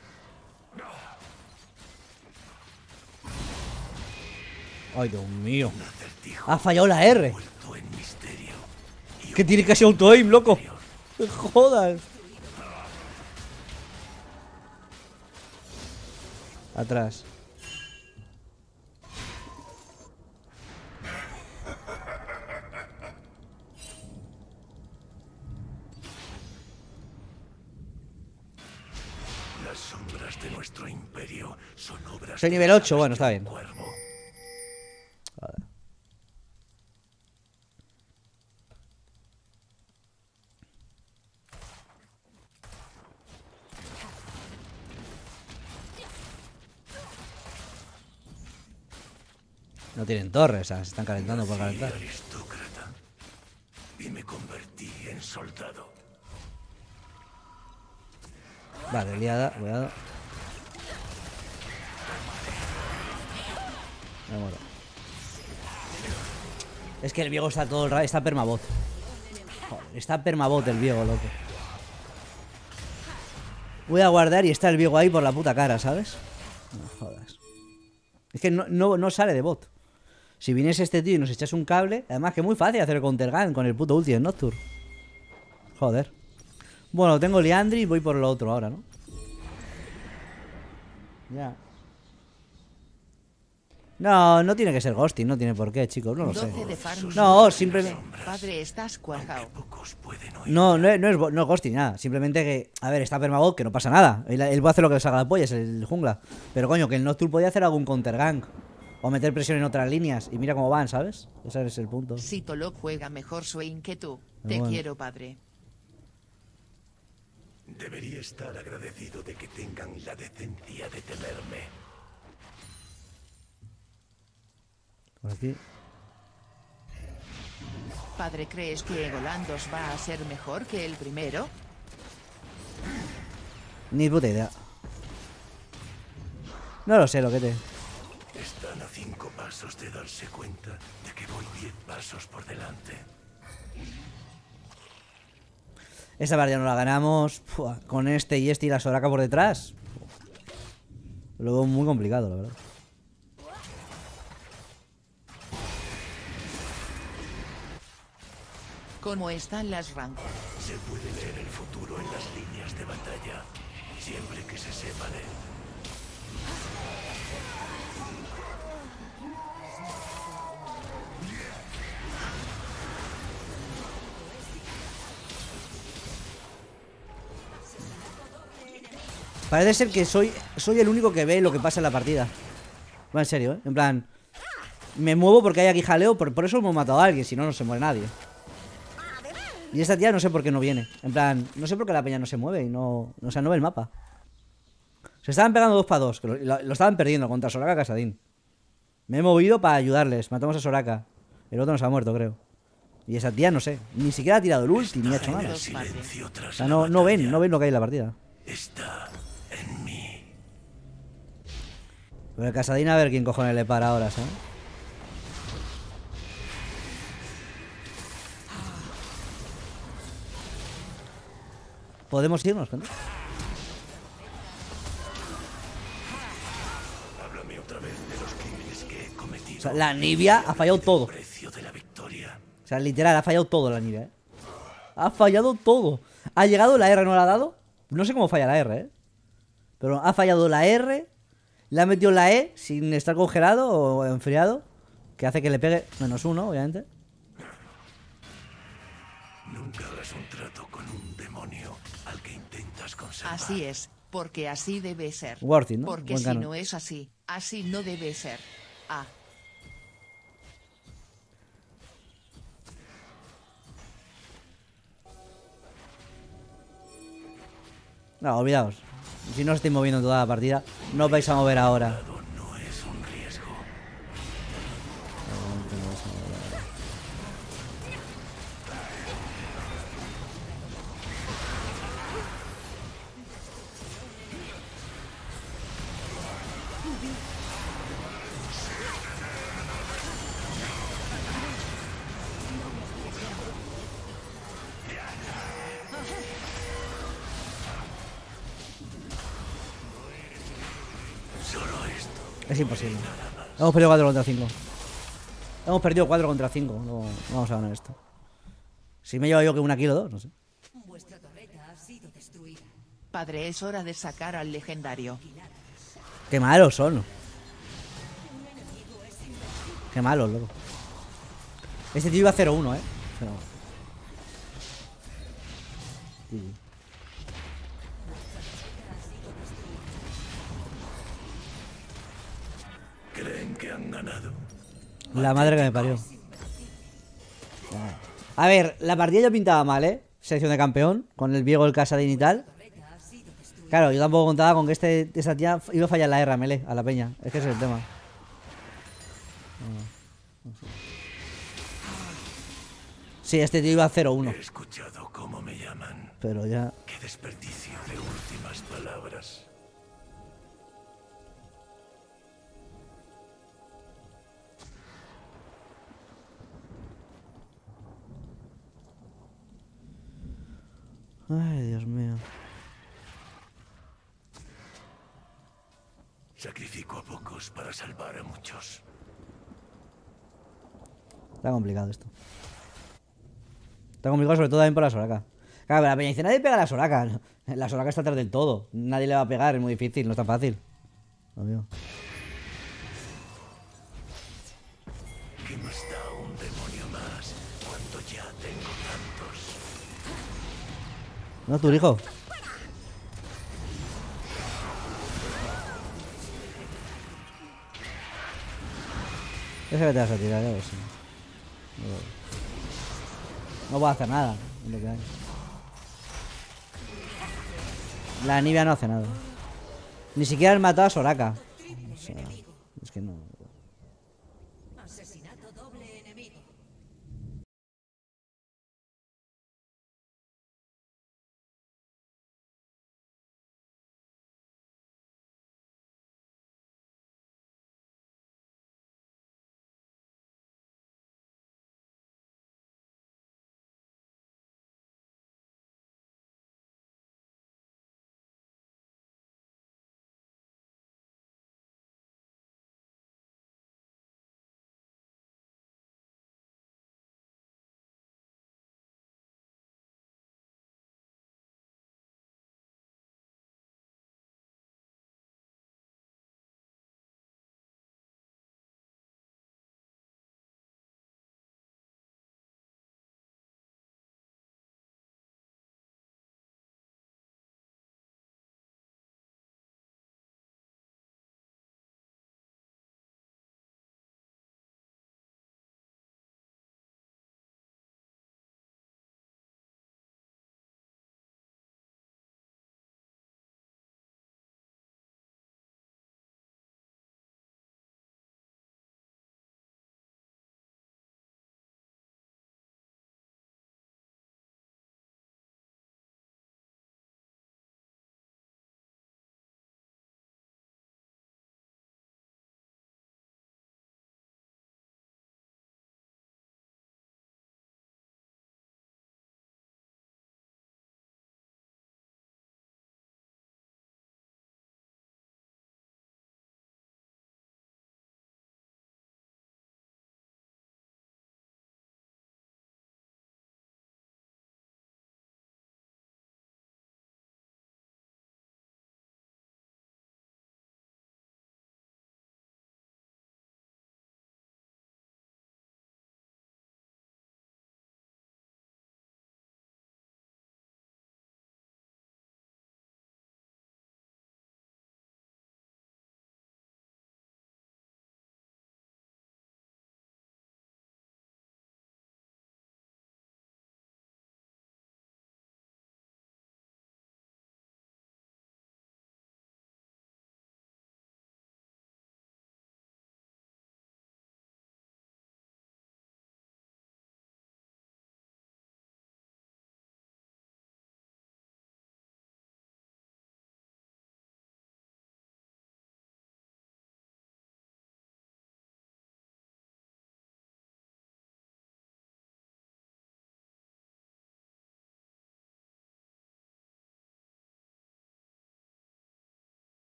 Ay, Dios mío. Ha fallado la R. Que tiene casi auto-aim, loco. ¡Me jodas! Atrás. Las sombras de nuestro imperio son obras. Soy nivel 8, bueno, está bien. Vale. No tienen torres, o sea, se están calentando por calentar. Aristócrata. Y me convertí en soldado. Vale, liada, cuidado. Me muero. Es que el Viego está todo el rato. Está permabot. Joder, está permabot el Viego, loco. Voy a guardar y está el Viego ahí por la puta cara, ¿sabes? No jodas. Es que no sale de bot. Si viniese este tío y nos echase un cable. Además que es muy fácil hacer el countergun con el puto ulti de Nocturne. Joder. Bueno, tengo Liandry y voy por lo otro ahora, ¿no? Ya. No tiene que ser ghosting, no tiene por qué, chicos, no lo sé. No, simplemente... Padre, estás cuajao. No es ghosting, nada. Simplemente que, a ver, está permabot, que no pasa nada. Él puede hacer lo que le salga la polla, es el jungla. Pero coño, que el Nocturne podía hacer algún countergank. O meter presión en otras líneas. Y mira cómo van, ¿sabes? Ese es el punto. Si Tolo juega mejor swing que tú. Pero Te bueno. quiero, padre. Debería estar agradecido de que tengan la decencia de temerme. Por aquí. Padre, ¿crees que Egolandos va a ser mejor que el primero? Ni puta idea. No lo sé, lo que te... Están a 5 pasos de darse cuenta de que voy 10 pasos por delante. Esta partida no la ganamos. Pua, con este y la Soraka por detrás. Lo veo muy complicado, la verdad. ¿Cómo están las rank? Se puede leer el futuro en las líneas de batalla, siempre que se sepa de él. Parece ser que soy el único que ve lo que pasa en la partida. Bueno, en serio, ¿eh? En plan, me muevo porque hay aquí jaleo, por eso hemos matado a alguien, si no, no se muere nadie. Y esta tía no sé por qué no viene. En plan, no sé por qué la peña no se mueve y no... O sea, no ve el mapa. Se estaban pegando 2 para 2, que lo estaban perdiendo contra Soraka Casadín. Me he movido para ayudarles. Matamos a Soraka. El otro nos ha muerto, creo. Y esa tía, no sé. Ni siquiera ha tirado el ulti, ni ha hecho nada. O sea, no ven lo que hay en la partida. Está en mí. Pero el Casadín a ver quién cojones le para ahora, ¿sabes? ¿Podemos irnos, ¿no? Háblame otra vez de los crímenes que he cometido. O sea, la Nibia ha fallado todo. Precio de la victoria. O sea, literal, ha fallado todo la Nibia, ¿eh? Ha fallado todo. Ha llegado, la R no la ha dado. No sé cómo falla la R, ¿eh? Pero ha fallado la R. Le ha metido la E sin estar congelado o enfriado. Que hace que le pegue -1, obviamente. Nunca hagas un trato con un demonio al que intentas conservar. Así es, porque así debe ser. Worth it, ¿no? Porque Buen si canon. no es así, así no debe ser. Ah. No, olvidaos. Si no os estoy moviendo toda la partida, no os vais a mover ahora. No es un riesgo. Es imposible. Hemos perdido 4 contra 5. Hemos perdido 4 contra 5. No vamos a ganar esto. Si me llevo yo que 1 kill o 2, no sé. Padre, es hora de sacar al legendario. Qué malos son. Qué malos, loco. Este tío iba 0-1, Pero... Creen que han ganado. La madre que me parió. A ver, la partida ya pintaba mal, Selección de campeón, con el Viego, el Casadín y tal. Claro, yo tampoco contaba con que esta tía iba a fallar la R a melee, a la peña. Es que ese es el tema. No sé. Sí, este tío iba a 0-1. He escuchado cómo me llaman. Pero ya... Qué desperdicio de últimas palabras. Ay, Dios mío. Sacrifico a pocos para salvar a muchos. Está complicado esto. Está complicado sobre todo también por la Soraka. Claro, pero la peña dice, nadie pega a la Soraka. La Soraka está atrás del todo. Nadie le va a pegar, es muy difícil, no es tan fácil. Obvio. ¿Qué más da un demonio más cuando ya tengo tantos? No, tu hijo. Ese que te vas a tirar, ya lo sé. No voy a hacer nada. Es lo que hay. La Nibia no hace nada. Ni siquiera han matado a Soraka. O sea, es que no.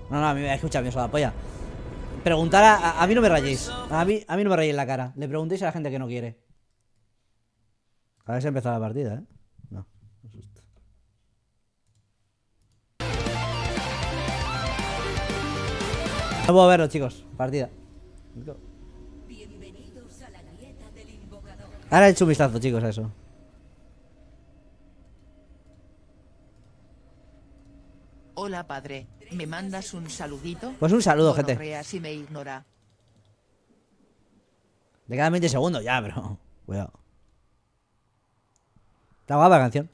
No, no, a mí me escucha bien, la polla. Preguntar a mí no me rayéis. A mí no me rayéis la cara. Le preguntéis a la gente que no quiere. A ver si ha empezado la partida, ¿eh? No, me asusta. No puedo verlo, chicos. Partida. Ahora he hecho un vistazo, chicos, a eso. Hola, padre. ¿Me mandas un saludito? Pues un saludo, gente. Si me ignora. Le quedan 20 segundos ya, bro. Cuidado. Está guapa la canción.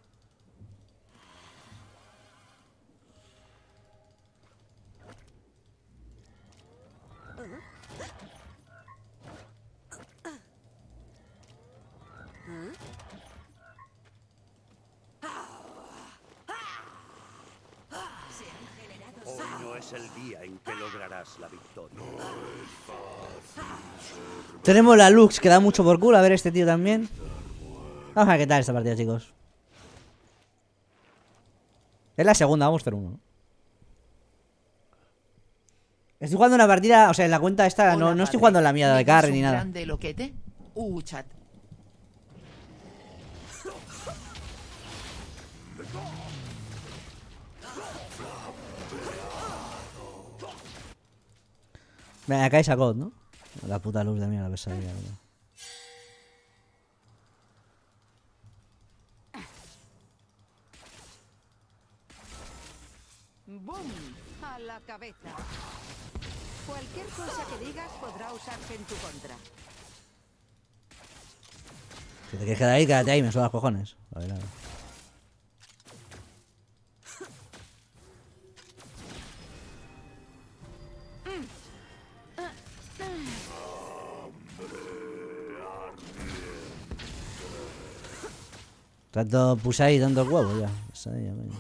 Hoy no es el día en que lograrás la victoria. Tenemos la Lux, que da mucho por culo. A ver este tío también. Vamos a ver qué tal esta partida, chicos. Es la segunda, vamos a hacer uno. Estoy jugando una partida, o sea, en la cuenta esta. Hola, no estoy jugando en la mía de carry ni nada. Grande loquete. Chat. Venga, acá hay Sacot, ¿no? La puta luz de mierda, la pesadilla, ¿no? ¡Bum! A la cabeza. Cualquier cosa que digas podrá usarse en tu contra. Si te quieres quedar ahí, quédate ahí, me sudan los cojones. A ver, a ver. Tanto puse ahí, tanto huevo ya. Pesadilla, coño.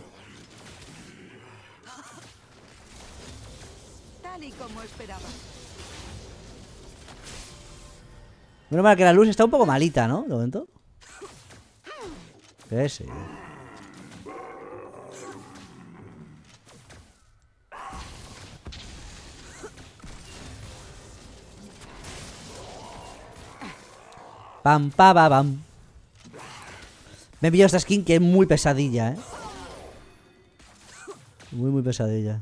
Tal y como esperaba. Menos mal que la luz está un poco malita, ¿no? De momento. ¿Qué es? Pam, pa, pa, pam. Me he pillado esta skin que es muy pesadilla, ¿eh? Muy pesadilla.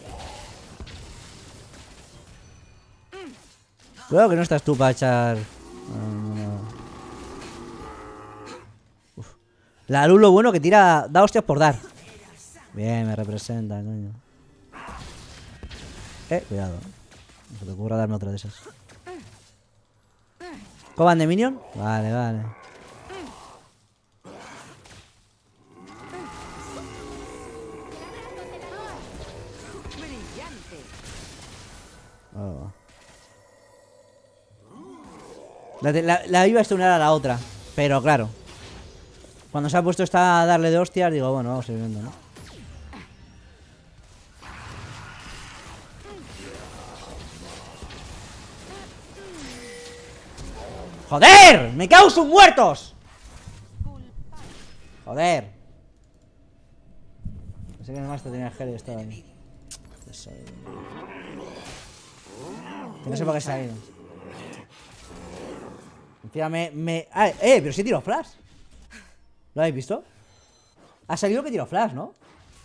Cuidado que no estás tú para echar... Uf. La luz lo bueno que tira... Da hostias por dar. Bien, me representa, coño. Cuidado. No se te ocurra darme otra de esas. ¿Coban de minion? Vale, vale. Oh. La iba a stunear a la otra. Pero claro, cuando se ha puesto esta a darle de hostias, digo, bueno, vamos a ir viendo, ¿no? ¡Joder! ¡Me cago en sus muertos! ¡Joder! Pensé que nomás te tenía el gel y estaba ahí. Que no sé por qué se ha ido. Encima pero sí tiro flash. ¿Lo habéis visto? Ha salido que tiro flash, ¿no?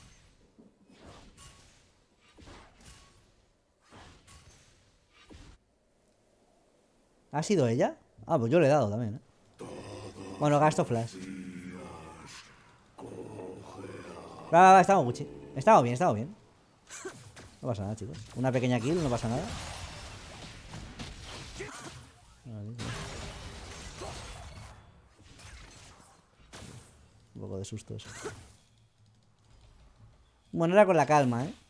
¿Ha sido ella? Ah, pues yo le he dado también, ¿eh? Bueno, gasto flash. Va, estamos Gucci. Estamos bien. No pasa nada, chicos. Una pequeña kill, no pasa nada. Un poco de susto eso. Bueno, era con la calma, ¿eh?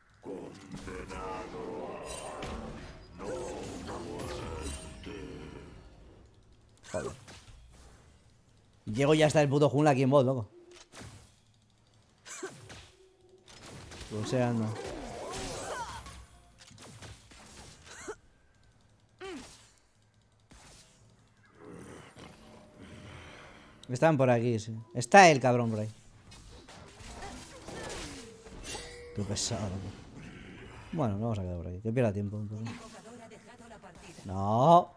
Joder. Llego y ya está el puto jungla aquí en bot, loco. Pues se anda. Están por aquí, sí. Está el cabrón por ahí. Qué pesado, loco. Bueno, lo vamos a quedar por aquí. Que pierda tiempo. No.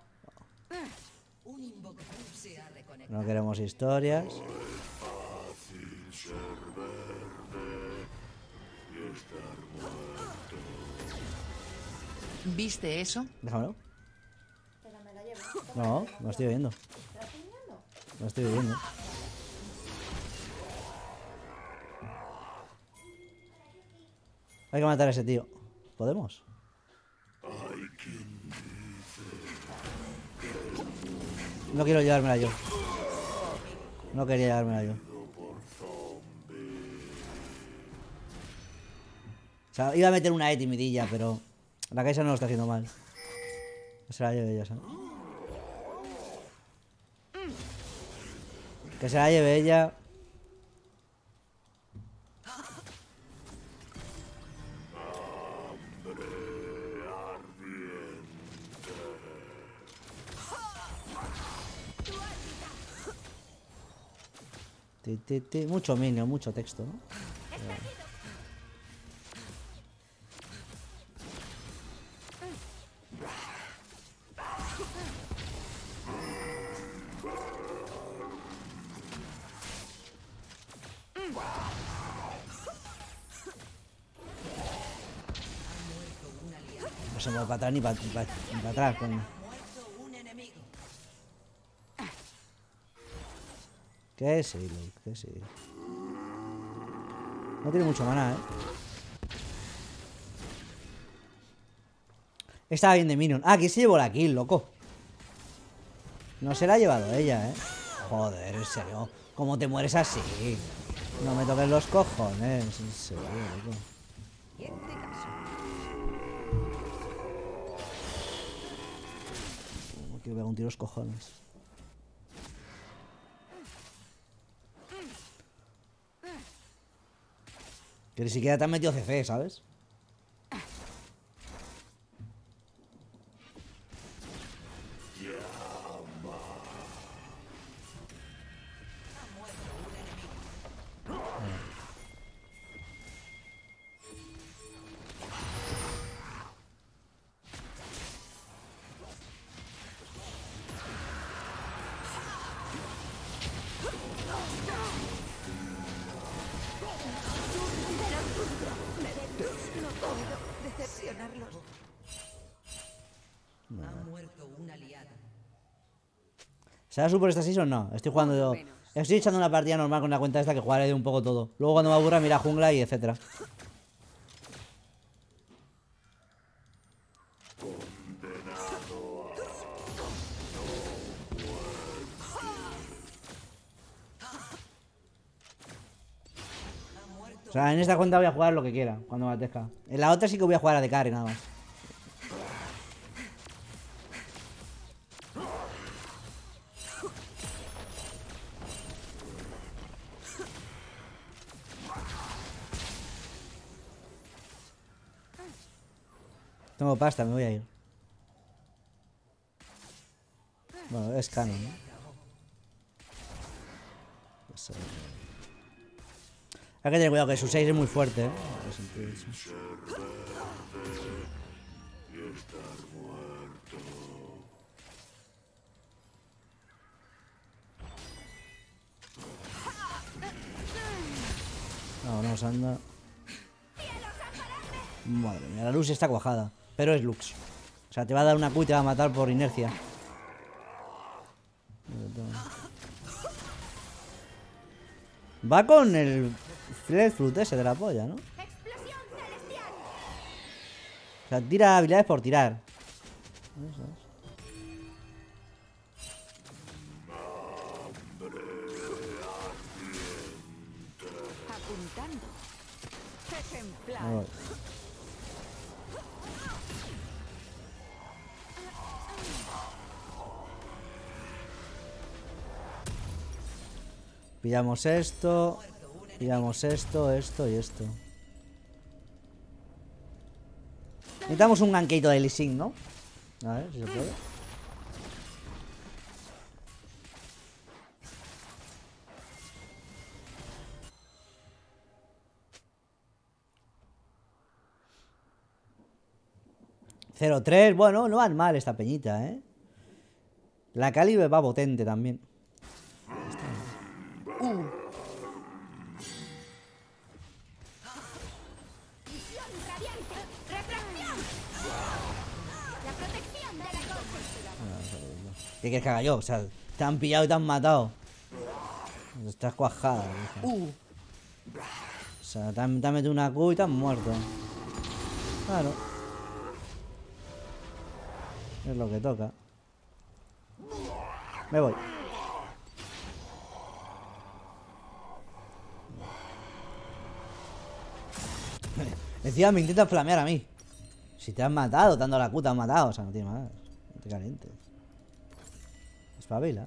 No queremos historias. ¿Viste eso? Déjamelo. No, lo estoy viendo. Lo estoy viendo. Hay que matar a ese tío. ¿Podemos? No quiero llevármela yo. No quería llevármela yo. O sea, iba a meter una timidilla, pero la Kaisa no lo está haciendo mal. Que se la lleve ella, ¿sabes? Que se la lleve ella. Mucho minion, mucho texto, ¿no? No se mueve para atrás ni para atrás, coño. Que sí, Luke, que sí. No tiene mucho maná, Estaba bien de minion. Ah, aquí se llevó la kill, loco. No se la ha llevado ella, Joder, en serio. ¿Cómo te mueres así? No me toques los cojones. En serio, loco. Que me hago un tiro los cojones. Que ni siquiera te han metido CC, ¿sabes? ¿Será super esta season? No, estoy jugando yo. Estoy echando una partida normal con la cuenta esta que jugaré de un poco todo. Luego cuando me aburra mira jungla y etcétera. O sea, en esta cuenta voy a jugar lo que quiera, cuando me apetezca. En la otra sí que voy a jugar a de carry nada más. Tengo pasta, me voy a ir. Bueno, es canon, ¿no? Hay que tener cuidado que su 6 es muy fuerte, Vámonos, anda. Madre mía, la Lux está cuajada. Pero es Lux. O sea, te va a dar una Q y te va a matar por inercia. Va con el Fruit ese de la polla, ¿no? O sea, tira habilidades por tirar. Eso es. Apuntando. Ejemplar. Pillamos esto. Pillamos esto, esto y esto. Necesitamos un gankeito de Lee Sin, ¿no? A ver si se puede. 0-3, bueno, no van mal esta peñita, ¿eh? La Calibre va potente también. ¿Qué quieres que haga yo? O sea, te han pillado y te han matado. Estás cuajada. O sea, te han metido una Q y te han muerto. Claro. Es lo que toca. Me voy. Encima me intentan flamear a mí. Si te han matado, dando la Q te han matado. O sea, no tiene más. No te calientes. Espabila.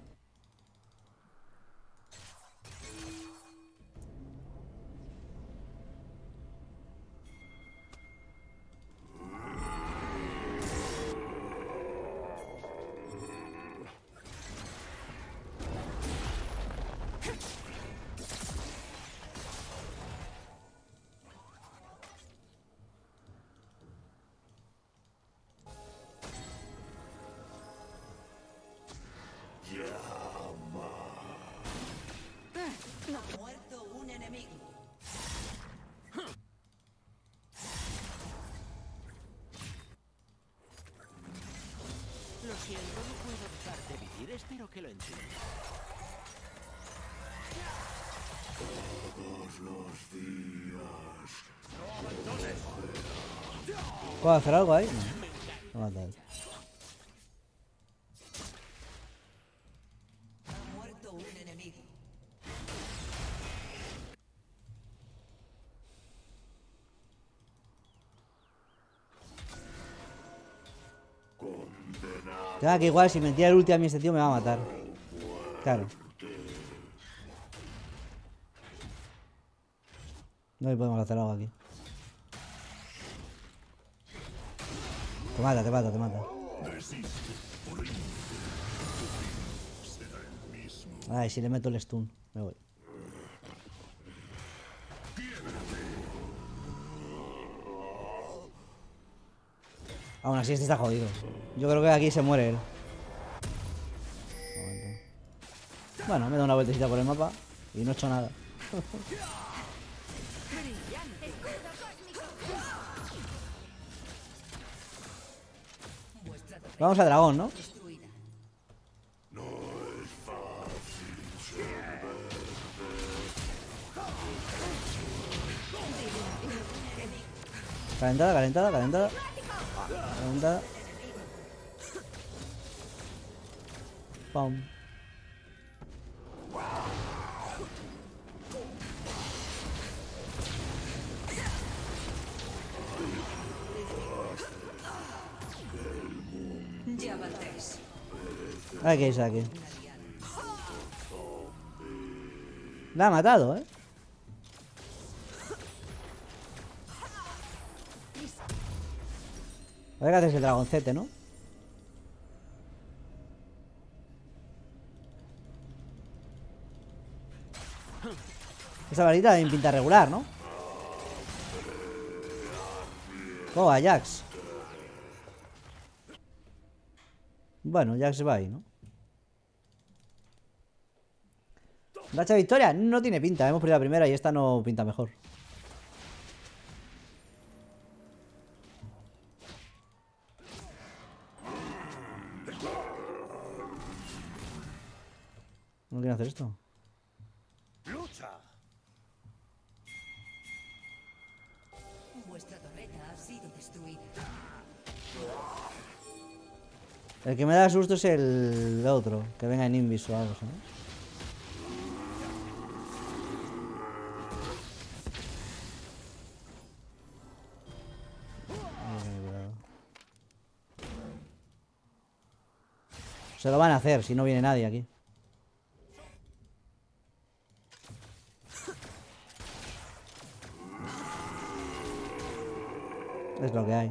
Espero que lo entiendas. Todos los días. ¡No abandones! ¿Puedo hacer algo ahí? No. No matar. Ha muerto un enemigo. Claro, que igual si me tira el ulti a mí este tío me va a matar. Claro. No le podemos hacer algo aquí. Te mata, te mata, te mata. Ay, si le meto el stun, me voy. Aún así este está jodido. Yo creo que aquí se muere él. Bueno, me da una vueltecita por el mapa y no he hecho nada. Vamos a dragón, ¿no? Calentada, calentada, calentada. Calentada. Pum. Ya valdréis. Ay, ¿qué es aquí? La ha matado, ¿eh? A ver qué haces el dragoncete, ¿no? Esa varita también pinta regular, ¿no? Oh, a Jax. Bueno, Jax va ahí, ¿no? Racha de victoria no tiene pinta. Hemos perdido la primera y esta no pinta mejor. ¿No quieren hacer esto? ¡Lucha! Vuestra torreta ha sido destruida. El que me da susto es el otro. Que venga en Invis o algo, ¿no? Se lo van a hacer si no viene nadie aquí. Es lo que hay.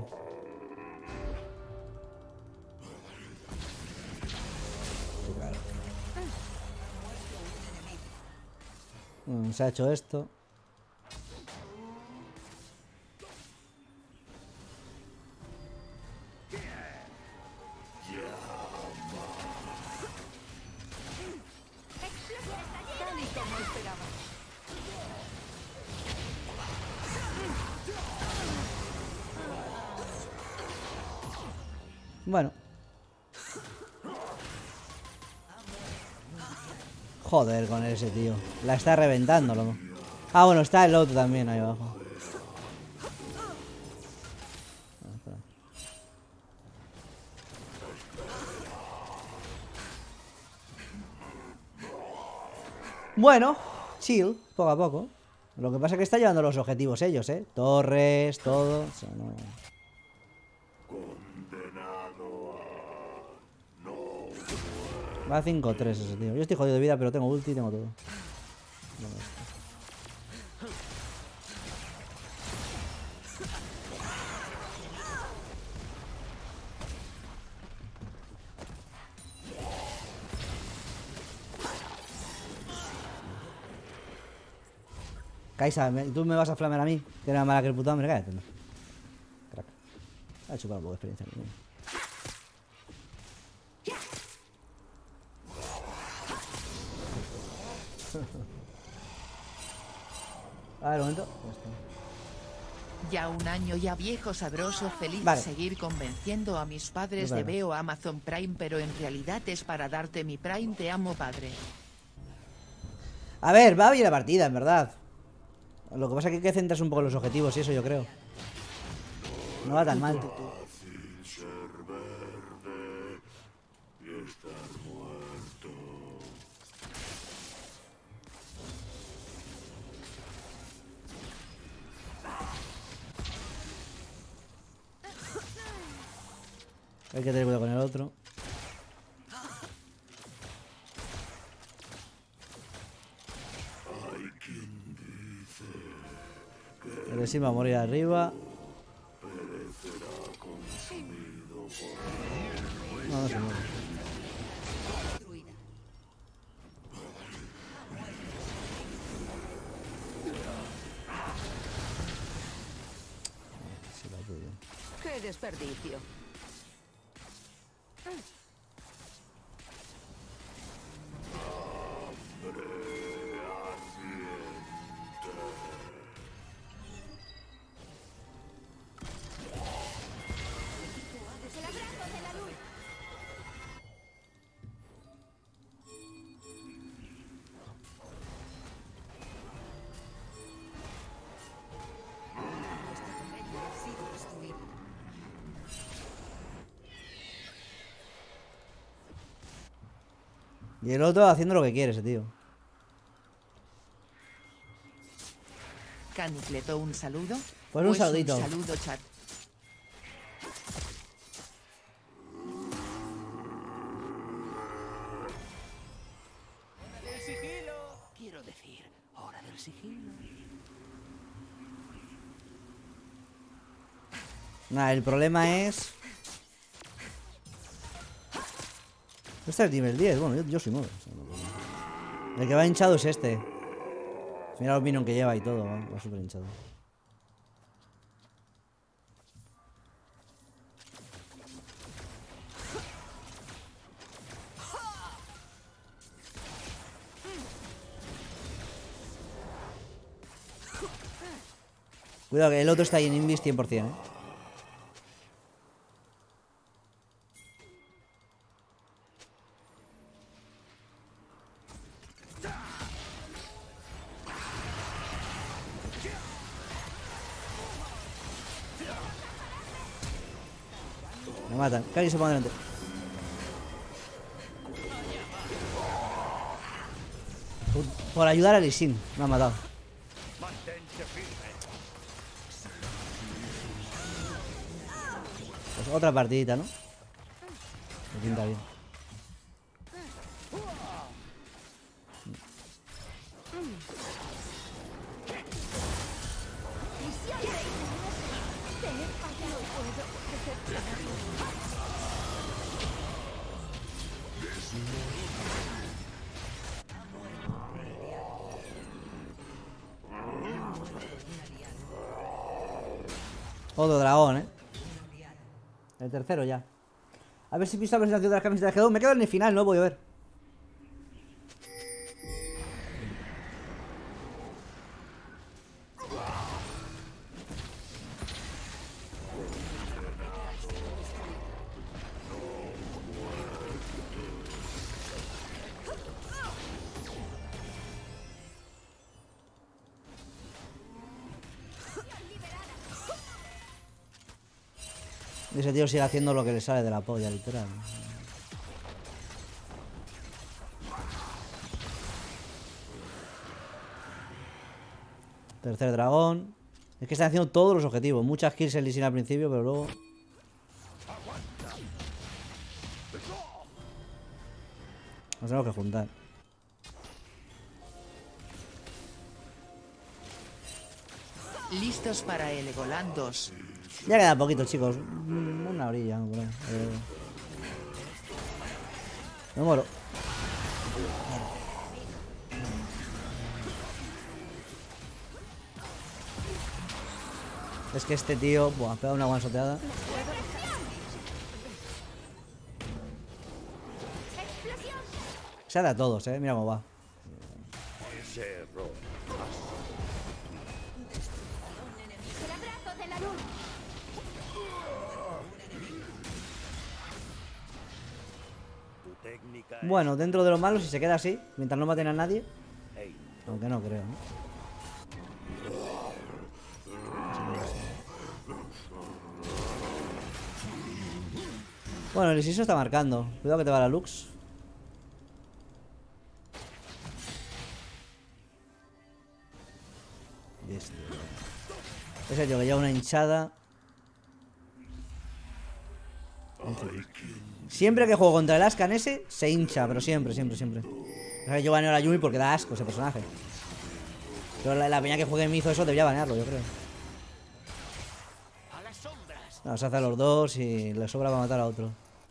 Se ha hecho esto. como esperaba. Bueno. Joder con ese tío. La está reventando, loco. Ah, bueno, está el otro también ahí abajo. Bueno, chill, poco a poco. Lo que pasa es que está llevando los objetivos ellos, ¿eh? Torres, todo. O sea, no... Va a 5-3 ese tío. Yo estoy jodido de vida, pero tengo ulti y tengo todo. Kaisa, tú me vas a flamear a mí. Que era mala que el puto hambre, cállate. No. Crack. Ha chupado un poco de experiencia. ¿No? A ver, un momento. Ya un año ya viejo sabroso feliz Vale. de seguir convenciendo a mis padres de veo Amazon Prime, pero en realidad es para darte mi Prime, te amo padre. A ver, va bien la partida, en verdad. Lo que pasa es que hay que centrarse un poco en los objetivos y eso yo creo. No va tan mal. Hay que tener cuidado con el otro. El sí va a morir arriba. No, no se muere. ¡Qué desperdicio! Y el otro haciendo lo que quiere ese tío. Canicleto, un saludo. Pues un saludito. Un saludo, chat. ¡Hora del sigilo! Quiero decir, hora del sigilo. Nah, el problema es... Este es nivel 10, bueno, yo soy 9. El que va hinchado es este. Mira los minions que lleva y todo, va súper hinchado. Cuidado que el otro está ahí en Invis 100%, ¿eh? Me matan. Cari se pone delante. Por ayudar a Lee Sin. Me ha matado. Pues otra partidita, ¿no? Me pinta bien. Otro dragón, ¿eh? El tercero ya. A ver si piso la presentación de las camisetas de G2. Me quedo en el final, no voy a ver. Y ese tío sigue haciendo lo que le sale de la polla, literal. Tercer dragón. Es que están haciendo todos los objetivos. Muchas kills en Lee Sin al principio, pero luego... Nos tenemos que juntar. Listos para el Legoland 2. Ya queda poquito, chicos. Una orilla, ¿no? Me muero. Es que este tío... Buah, pega una guansoteada. Se da a todos, mira cómo va. Bueno, dentro de lo malo, si se queda así, mientras no maten a nadie. Aunque no creo, ¿no? Bueno, el Isiso está marcando. Cuidado que te va la Lux. Ese tío que lleva una hinchada. Siempre que juego contra el Ascan ese, se hincha, pero siempre. O sea, yo baneo a la Yumi porque da asco ese personaje. Pero la peña que juegue en Mizo eso debería banearlo, yo creo. No, se hace a los dos y le sobra para matar a otro.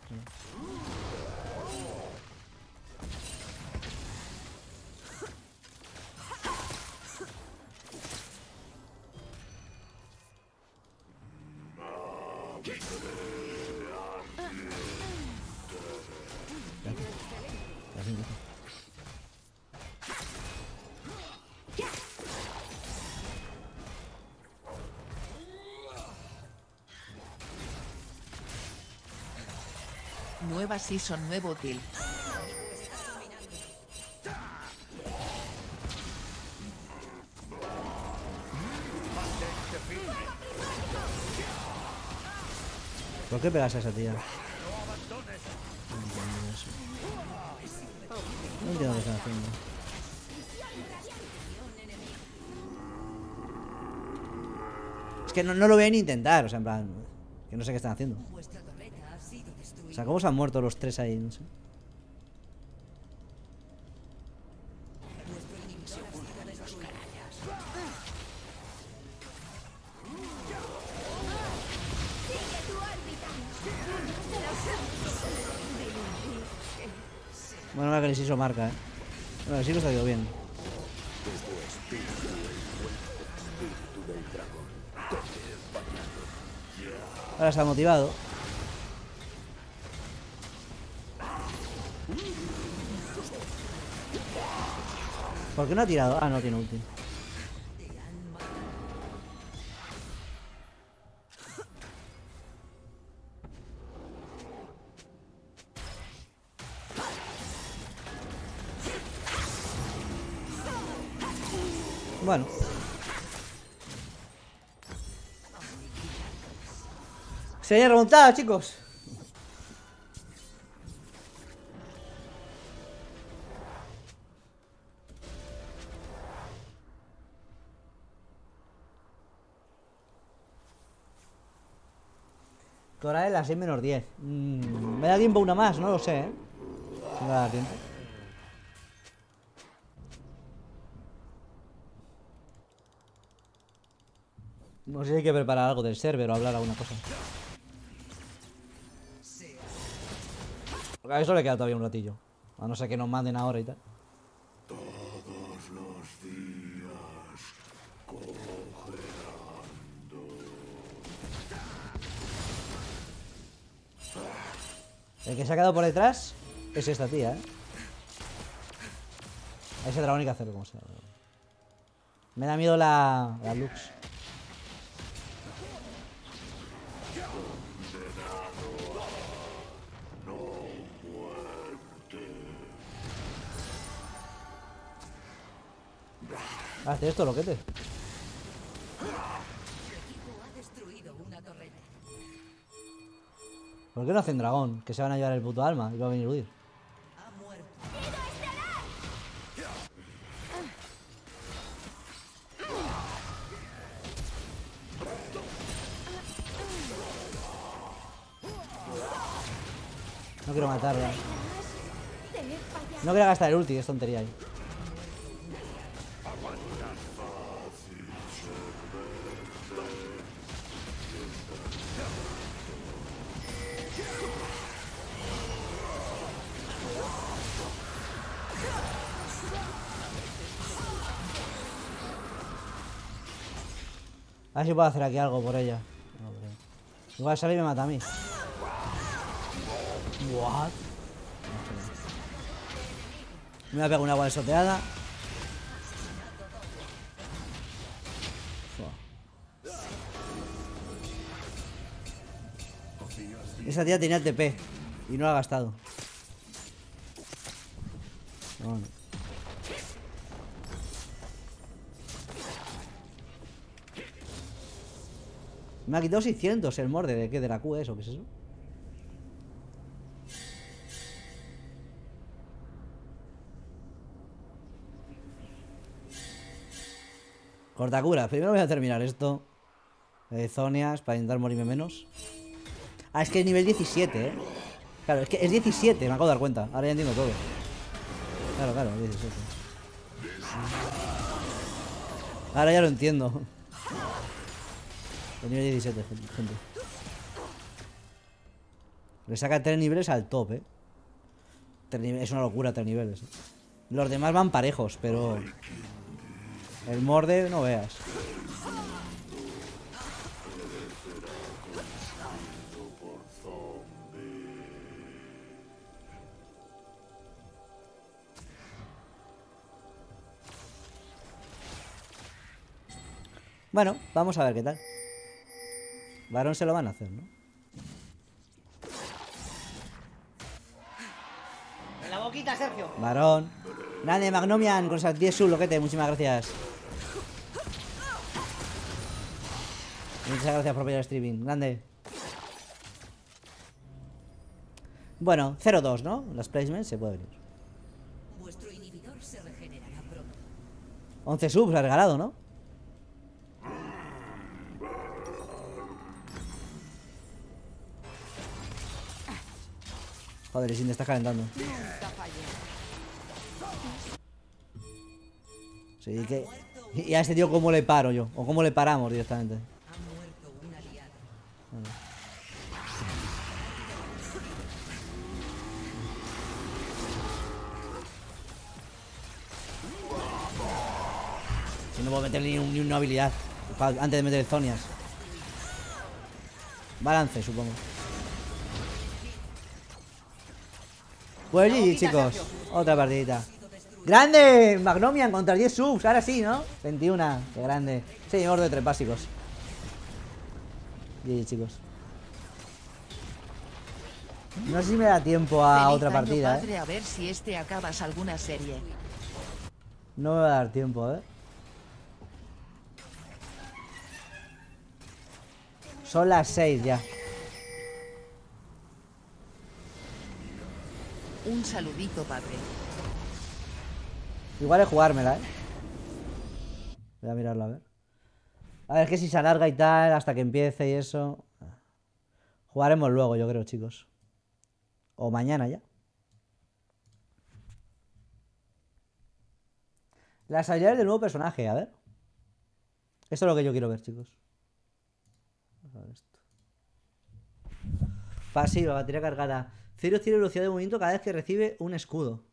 Nueva season, nuevo kill. ¿Por qué pegas a esa tía? No entiendo lo que están haciendo. Es que no lo voy a ni intentar, o sea, en plan... Que no sé qué están haciendo. O sea, ¿cómo se han muerto los tres ahí? No sé. Bueno, ahora que el Isiso marca, Bueno, el Isiso está ido bien. Ahora se ha motivado. ¿Por qué no ha tirado? Ah, no tiene ulti. Bueno. Sería remontada, chicos. Ahora es las 6 menos 10. Me da tiempo una más, no lo sé, Si me da tiempo. No sé si hay que preparar algo del server o hablar alguna cosa. Porque a eso le queda todavía un ratillo. A no ser que nos manden ahora y tal. Todos los días El que se ha quedado por detrás es esta tía, A ese dragón hay que hacerlo como sea. Me da miedo la Lux. Hace esto, loquete. ¿Por qué no hacen dragón? Que se van a llevar el puto alma y va a venir a huir. No quiero matarla. No quiero gastar el ulti, es tontería ahí. A ver si puedo hacer aquí algo por ella. No, igual sale y me mata a mí. What? Me voy a pegar una agua de soteada. Esa tía tenía el TP y no lo ha gastado. Bueno. Me ha quitado 600 el morde de qué, de la Q, eso, ¿qué es eso? Cortacura, primero voy a terminar esto. Zonias, para intentar morirme menos. Ah, es que es nivel 17, ¿eh? Claro, es que es 17, me acabo de dar cuenta. Ahora ya entiendo todo. Claro, claro, 17. Ahora ya lo entiendo. El nivel 17, gente. Le saca 3 niveles al top, ¿eh? Es una locura 3 niveles, ¿eh? Los demás van parejos, pero... el morde, no veas. Bueno, vamos a ver qué tal. Varón se lo van a hacer, ¿no? En la boquita, Sergio. Varón. Grande, Magnomian, con esas 10 loquete, muchísimas gracias. Muchas gracias por apoyar el streaming. Grande. Bueno, 0-2, ¿no? Las placements se puede venir. Vuestro inhibidor se regenerará pronto. 11 subs ha regalado, ¿no? Joder, Sin te estás calentando. Sí, que... ¿Y a este tío cómo le paro yo? ¿O cómo le paramos directamente? Vale. Si no puedo meter ni una habilidad antes de meter zonias. Balance, supongo. Pues GG, chicos. Otra partidita. ¡Grande! Magnomian contra 10 subs. Ahora sí, ¿no? 21. ¡Qué grande! Sí, orden de 3 básicos. GG, chicos. No sé si me da tiempo a otra partida, padre, a ver si acabas alguna serie. No me va a dar tiempo, Son las 6 ya. Un saludito, padre. Igual es jugármela, Voy a mirarlo, a ver. A ver, es que si se alarga y tal, hasta que empiece y eso. Jugaremos luego, yo creo, chicos. O mañana ya. Las habilidades del nuevo personaje, a ver. Esto es lo que yo quiero ver, chicos. Vamos a ver esto. Pasiva, batería cargada. Cero tiene velocidad de movimiento cada vez que recibe un escudo.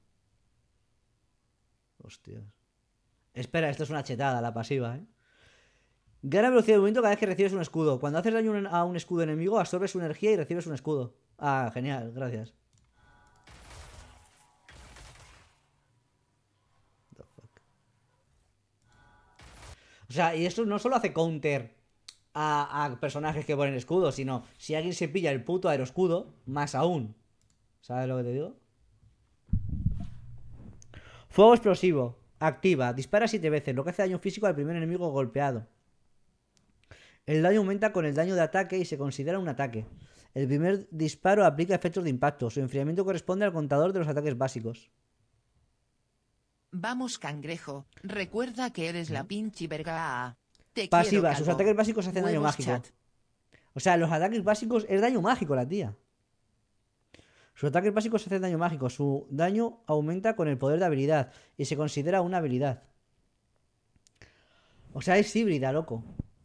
Hostias. Espera, esto es una chetada, la pasiva, Gana velocidad de movimiento cada vez que recibes un escudo. Cuando haces daño a un escudo enemigo, absorbes su energía y recibes un escudo. Ah, genial, gracias. O sea, y esto no solo hace counter a personajes que ponen escudo, sino si alguien se pilla el puto aeroscudo, más aún. ¿Sabes lo que te digo? Fuego explosivo. Activa. Dispara 7 veces, lo que hace daño físico al primer enemigo golpeado. El daño aumenta con el daño de ataque y se considera un ataque. El primer disparo aplica efectos de impacto. Su enfriamiento corresponde al contador de los ataques básicos. Vamos, cangrejo. Recuerda que eres la pinche verga. Te Pasiva. quiero, Sus calvo. ataques básicos hacen daño Huevos, mágico. chat. O sea, los ataques básicos es daño mágico, la tía. Sus ataques básicos hacen daño mágico. Su daño aumenta con el poder de habilidad y se considera una habilidad. O sea, es híbrida, loco.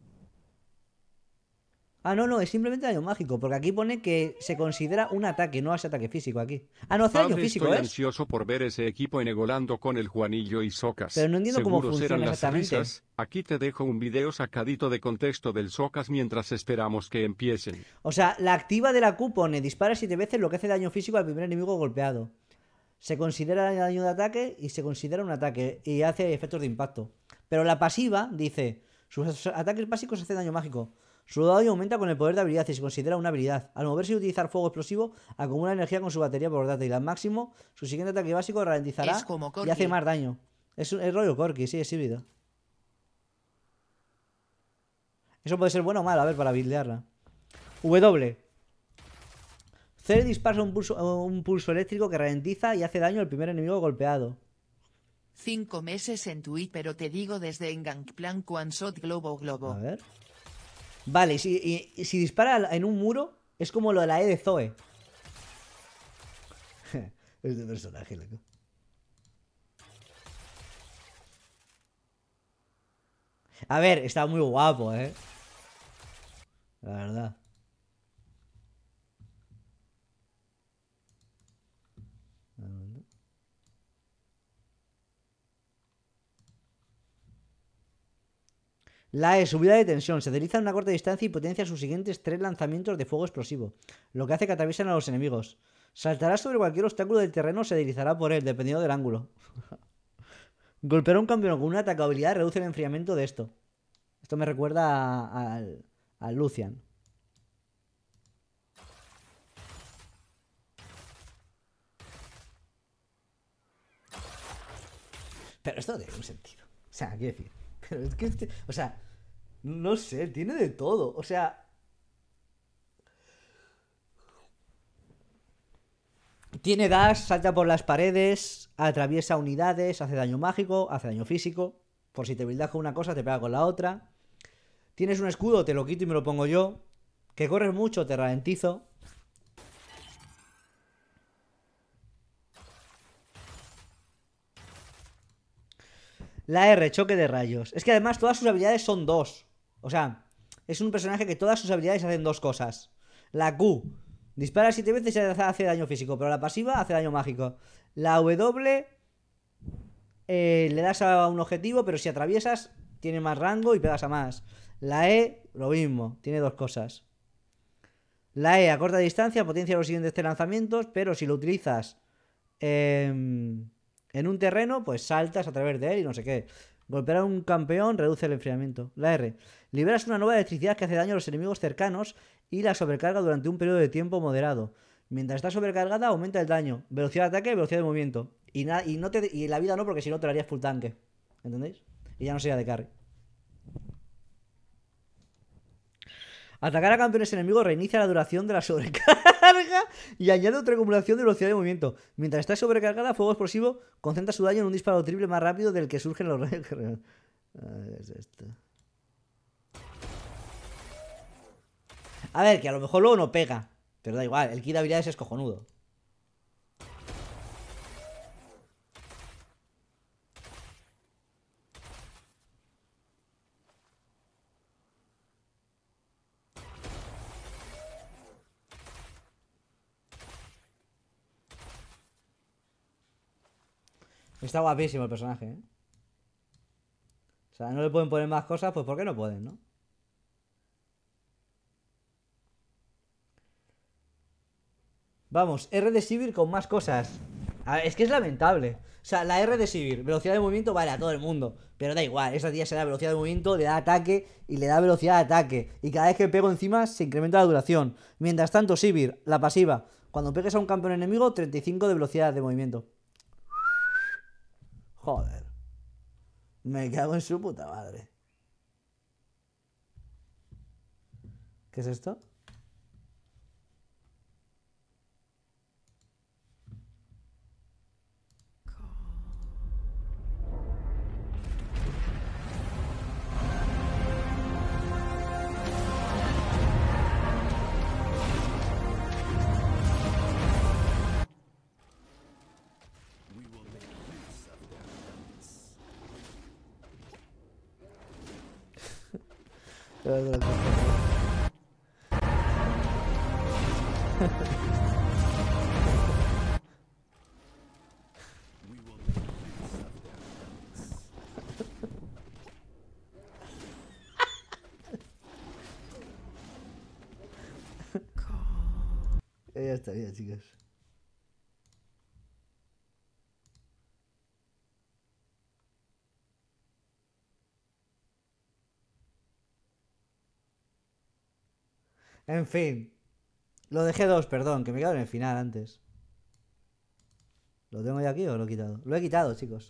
Ah, no, es simplemente daño mágico, porque aquí pone que se considera un ataque, no hace ataque físico aquí. Ah, no hace daño físico, estoy ¿es? ansioso por ver ese equipo enegolando con el Juanillo y Socas. Pero no entiendo cómo Seguro funciona serán las exactamente. risas. Aquí te dejo un video sacadito de contexto del Socas mientras esperamos que empiecen. O sea, la activa de la Q pone dispara 7 veces lo que hace daño físico al primer enemigo golpeado. Se considera daño de ataque y se considera un ataque y hace efectos de impacto. Pero la pasiva dice, sus ataques básicos hacen daño mágico. Su daño aumenta con el poder de habilidad y se considera una habilidad. Al moverse y utilizar fuego explosivo, acumula energía con su batería portátil. Al máximo, su siguiente ataque básico ralentizará Es como y Corki. hace más daño. Es rollo Corki, sí, es híbrido. Eso puede ser bueno o malo, a ver, para buildearla. W. C dispara un pulso eléctrico que ralentiza y hace daño al primer enemigo golpeado. 5 meses en Twitch, pero te digo desde en Gangplank One Shot Globo. A ver. Vale, y si dispara en un muro, es como lo de la E de Zoe. Este personaje, loco. A ver, está muy guapo, La verdad. La E, subida de tensión. Se desliza a una corta distancia y potencia sus siguientes 3 lanzamientos de fuego explosivo, lo que hace que atraviesen a los enemigos. Saltará sobre cualquier obstáculo del terreno o se deslizará por él, dependiendo del ángulo. Golpear a un campeón con una atacabilidad reduce el enfriamiento de esto. Esto me recuerda a Lucian. Pero esto tiene un sentido. O sea, quiero decir. Pero es que o sea, no sé, tiene de todo. O sea, tiene dash, salta por las paredes, atraviesa unidades, hace daño mágico, hace daño físico. Por si te buildas con una cosa, te pega con la otra. Tienes un escudo, te lo quito y me lo pongo yo. Que corres mucho, te ralentizo. La R, choque de rayos. Es que además todas sus habilidades son 2. O sea, es un personaje que todas sus habilidades hacen 2 cosas. La Q, dispara 7 veces y hace daño físico, pero la pasiva hace daño mágico. La W, le das a un objetivo, pero si atraviesas, tiene más rango y pegas a más. La E, lo mismo, tiene 2 cosas. La E, a corta distancia, potencia los siguientes 3 lanzamientos, pero si lo utilizas en un terreno, pues saltas a través de él y no sé qué. Golpear a un campeón reduce el enfriamiento. La R. Liberas una nueva electricidad que hace daño a los enemigos cercanos y la sobrecarga durante un periodo de tiempo moderado. Mientras está sobrecargada, aumenta el daño. Velocidad de ataque y velocidad de movimiento. Y la vida no, porque si no te lo harías full tanque. ¿Entendéis? Y ya no sería de carry. Atacar a campeones enemigos reinicia la duración de la sobrecarga y añade otra acumulación de velocidad de movimiento. Mientras está sobrecargada, fuego explosivo concentra su daño en un disparo triple más rápido del que surgen los rayos. Es esto. A ver, que a lo mejor luego no pega. Pero da igual, el kit de habilidades es cojonudo. Está guapísimo el personaje, ¿eh? O sea, no le pueden poner más cosas, pues ¿por qué no pueden, no? Vamos, R de Sivir con más cosas. A ver, es que es lamentable. O sea, la R de Sivir, velocidad de movimiento, vale a todo el mundo. Pero da igual, esa tía se da velocidad de movimiento, le da ataque y le da velocidad de ataque. Y cada vez que pego encima se incrementa la duración. Mientras tanto, Sivir, la pasiva, cuando pegues a un campeón enemigo, 35 de velocidad de movimiento. Joder. Me cago en su puta madre. ¿Qué es esto? Ya estaría, chicos. En fin. Lo dejé 2, perdón, que me he quedado en el final antes. ¿Lo tengo ya aquí o lo he quitado? Lo he quitado, chicos.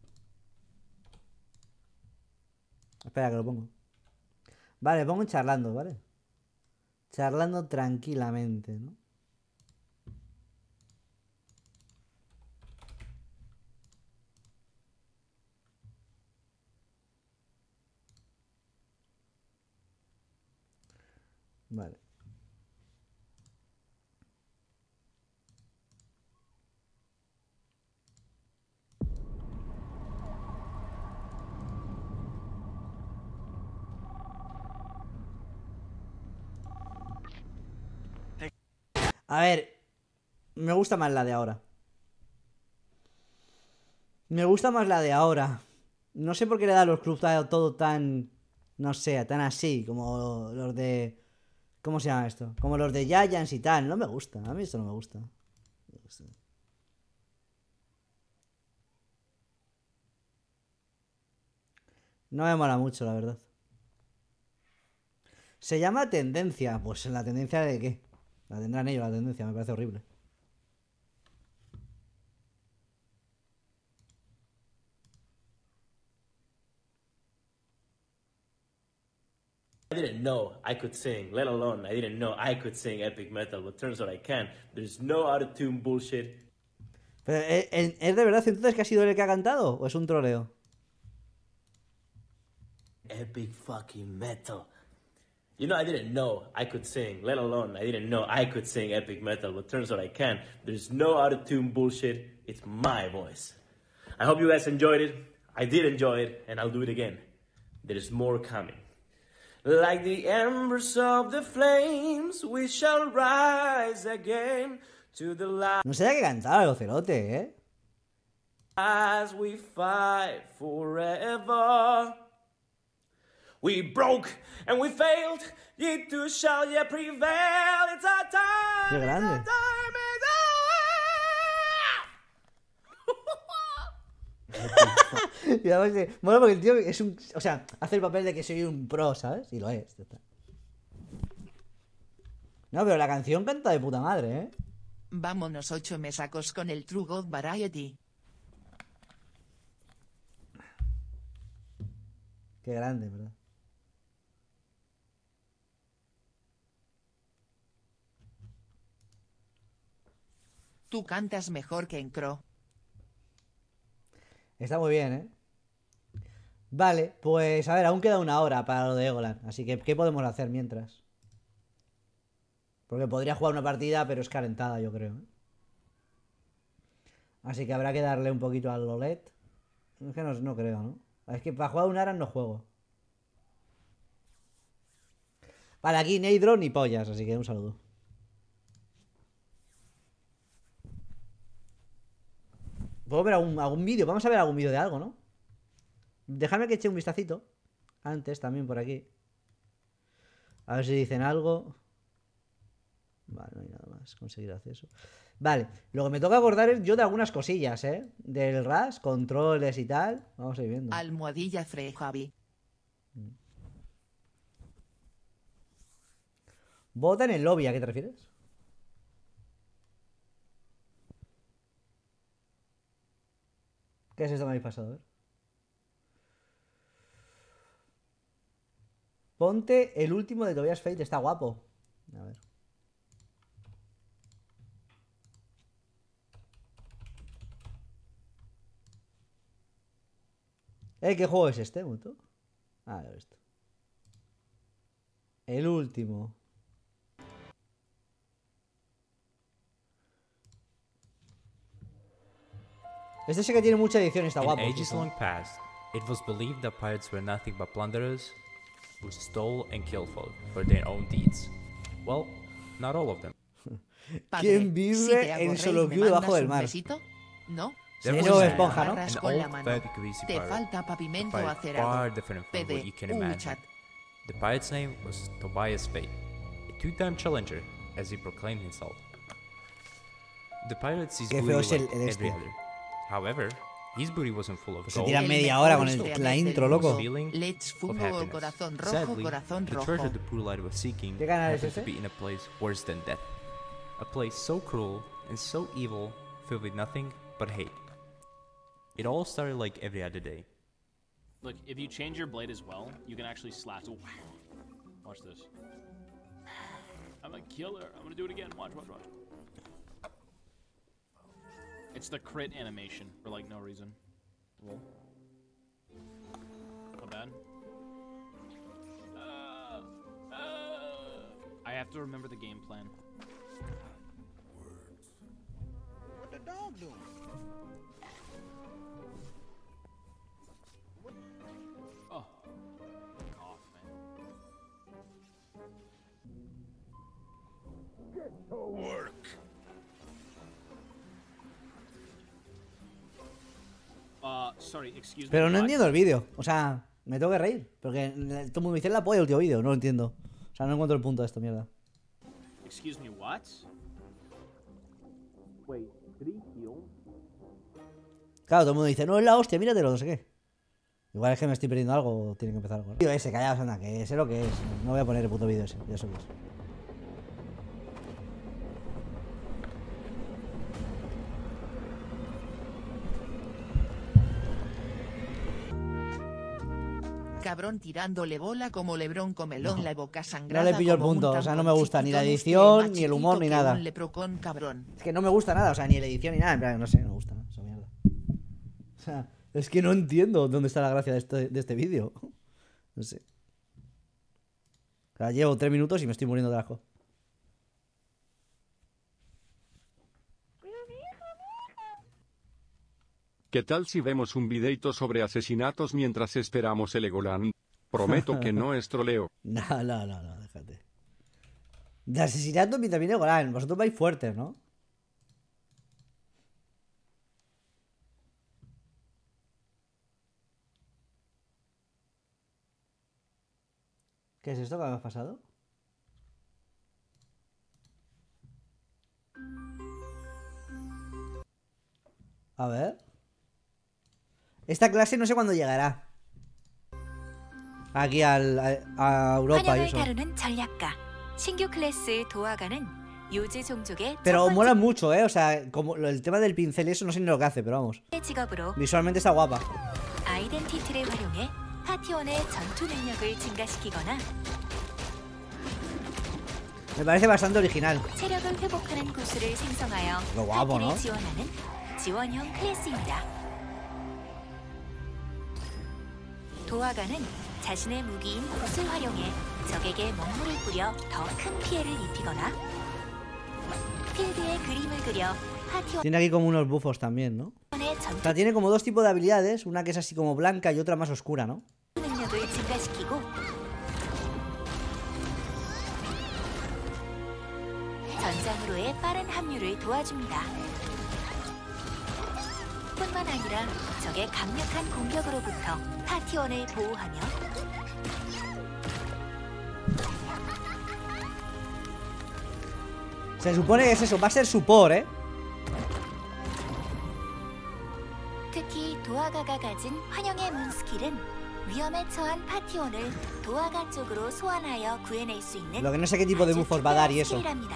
Espera que lo pongo. Vale, pongo en charlando, ¿vale? Charlando tranquilamente, ¿no? Vale. A ver, me gusta más la de ahora. Me gusta más la de ahora. No sé por qué le da a los clubs todo tan... No sé, tan así, como los de... ¿Cómo se llama esto? Como los de Giants y tal. No me gusta. A mí esto no me gusta. No me mola mucho, la verdad. Se llama tendencia. Pues ¿la tendencia de qué? La tendrán ellos, la tendencia. Me parece horrible. I didn't know I could sing, let alone I didn't know I could sing epic metal, but turns out I can. There's no autotune bullshit. Pero, ¿es de verdad entonces que ha sido él el que ha cantado? ¿O es un troleo? Epic fucking metal. You know, I didn't know I could sing, let alone I didn't know I could sing epic metal, but turns out I can. There's no autotune bullshit. It's my voice. I hope you guys enjoyed it. I did enjoy it, and I'll do it again. There's more coming. Like the embers of the flames, we shall rise again to the light. No sé qué cantaba el Ocelote, ¿eh? As we fight forever. We broke and we failed, yet too shall yet prevail. It's our time. Qué grande. Y además que, bueno, porque el tío es un... O sea, hace el papel de que soy un pro, ¿sabes? Y lo es. No, pero la canción canta de puta madre, ¿eh? Vámonos 8 mesacos con el True God Variety. Qué grande, ¿verdad? Tú cantas mejor que en Crow. Está muy bien, ¿eh? Vale, pues a ver, aún queda 1 hora para lo de Egoland. Así que, ¿qué podemos hacer mientras? Porque podría jugar una partida, pero es calentada, yo creo, ¿eh? Así que habrá que darle un poquito al OLED. Es que no creo, ¿no? Es que para jugar un Aran no juego. Vale, aquí Neidro ni pollas, así que un saludo. ¿Puedo ver algún vídeo? Vamos a ver algún vídeo de algo, ¿no? Dejadme que eche un vistacito. Antes también por aquí. A ver si dicen algo. Vale, no hay nada más. Conseguir acceso. Vale, lo que me toca acordar es yo de algunas cosillas, ¿eh? Del RAS, controles y tal. Vamos a ir viendo. Almohadilla Frey Javi. Vota en el lobby, ¿a qué te refieres? ¿Qué es esto que me habéis pasado? A ver. Ponte el último de Tobias Fate, está guapo. A ver. ¿Qué juego es este, Muto? Ah, ya esto. El último. Este sí que tiene mucha edición, está guapo. In ages long past, it was believed that pirates were nothing but plunderers, who stole and killed folk for their own deeds. Well, not all of them. ¿Quién vive en Soloquiu debajo del mar? No. Sería Bob Esponja, ¿no? An old very greasy Te pirate. falta pavimento A pirate acerado. far different from what you can imagine. The pirate's name was Tobias Spade, a two-time challenger, as he proclaimed himself. The pirate sees Qué booty feo es el like este. every other. However, his booty wasn't full of Se gold. tira media hora con la intro, loco. Let's Of fumo happiness. corazón rojo, Sadly, corazón the rojo. treasure the Purlight was seeking ¿Qué canal es happened to ese? be in a place worse than death. A place so cruel and so evil, filled with nothing but hate. It all started like every other day. Look, if you change your blade as well, you can actually slash. Oh, watch this. I'm a killer. I'm gonna do it again. Watch, watch, watch. It's the crit animation for like no reason. Lol. Not bad. I have to remember the game plan. What the dog doing? Oh. Cough, man. Get to work. Sorry, excuse me. Pero no what? entiendo el vídeo. O sea, me tengo que reír. Porque todo el mundo me dice la polla el último vídeo. No lo entiendo. O sea, no encuentro el punto de esto, mierda. Excuse me, what? Wait, did he heal? Claro, todo el mundo dice, no es la hostia, míratelo, no sé qué. Igual es que me estoy perdiendo algo o tiene que empezar algo. Tío, ese, callaos, anda, que sé lo que es. No voy a poner el puto vídeo ese, ya sé lo que es. Cabrón tirándole bola como Lebrón Comelón, la boca sangrada. No le pillo el como un punto, o sea, no me tampón gusta ni la chiquito, edición, más ni el humor, chiquito ni que nada. un leprocón, cabrón. Es que no me gusta nada, o sea, ni la edición ni nada. En plan, no sé, no me gusta nada, esa mierda. O sea, es que no entiendo dónde está la gracia de este vídeo. No sé. O sea, llevo 3 minutos y me estoy muriendo de asco. ¿Qué tal si vemos un videito sobre asesinatos mientras esperamos el Legoland? Prometo que no es troleo. No, déjate. De asesinato mientras viene Golan. Vosotros vais fuertes, ¿no? ¿Qué es esto que me ha pasado? A ver. Esta clase no sé cuándo llegará. Aquí a Europa y eso. Pero mola mucho, o sea, como el tema del pincel y eso no sé ni lo que hace, pero vamos. Visualmente está guapa. Me parece bastante original. Lo guapo, ¿no? 도화가는 자신의 무기인 붓을 활용해 적에게 먹물을 뿌려 더 큰 피해를 입히거나 필드에 그림을 그려 파티원의 Tiene aquí como unos buffos también, ¿no? O sea, tiene como dos tipos de habilidades, una que es así como blanca y otra más oscura, ¿no? 능력을 증가시키고 전장으로의 빠른 합류를 도와줍니다. 뿐만 아니라 적의 강력한 공격으로부터 파티원을 보호하며 Se supone que es eso, va a ser support, ¿eh? 특히 도화가가 가진 환영의 문 스킬은 위험에 처한 파티원을 도화가 쪽으로 소환하여 구해낼 수 있는 Lo que no sé qué tipo de buffos va a dar y eso. 스킬이랍니다.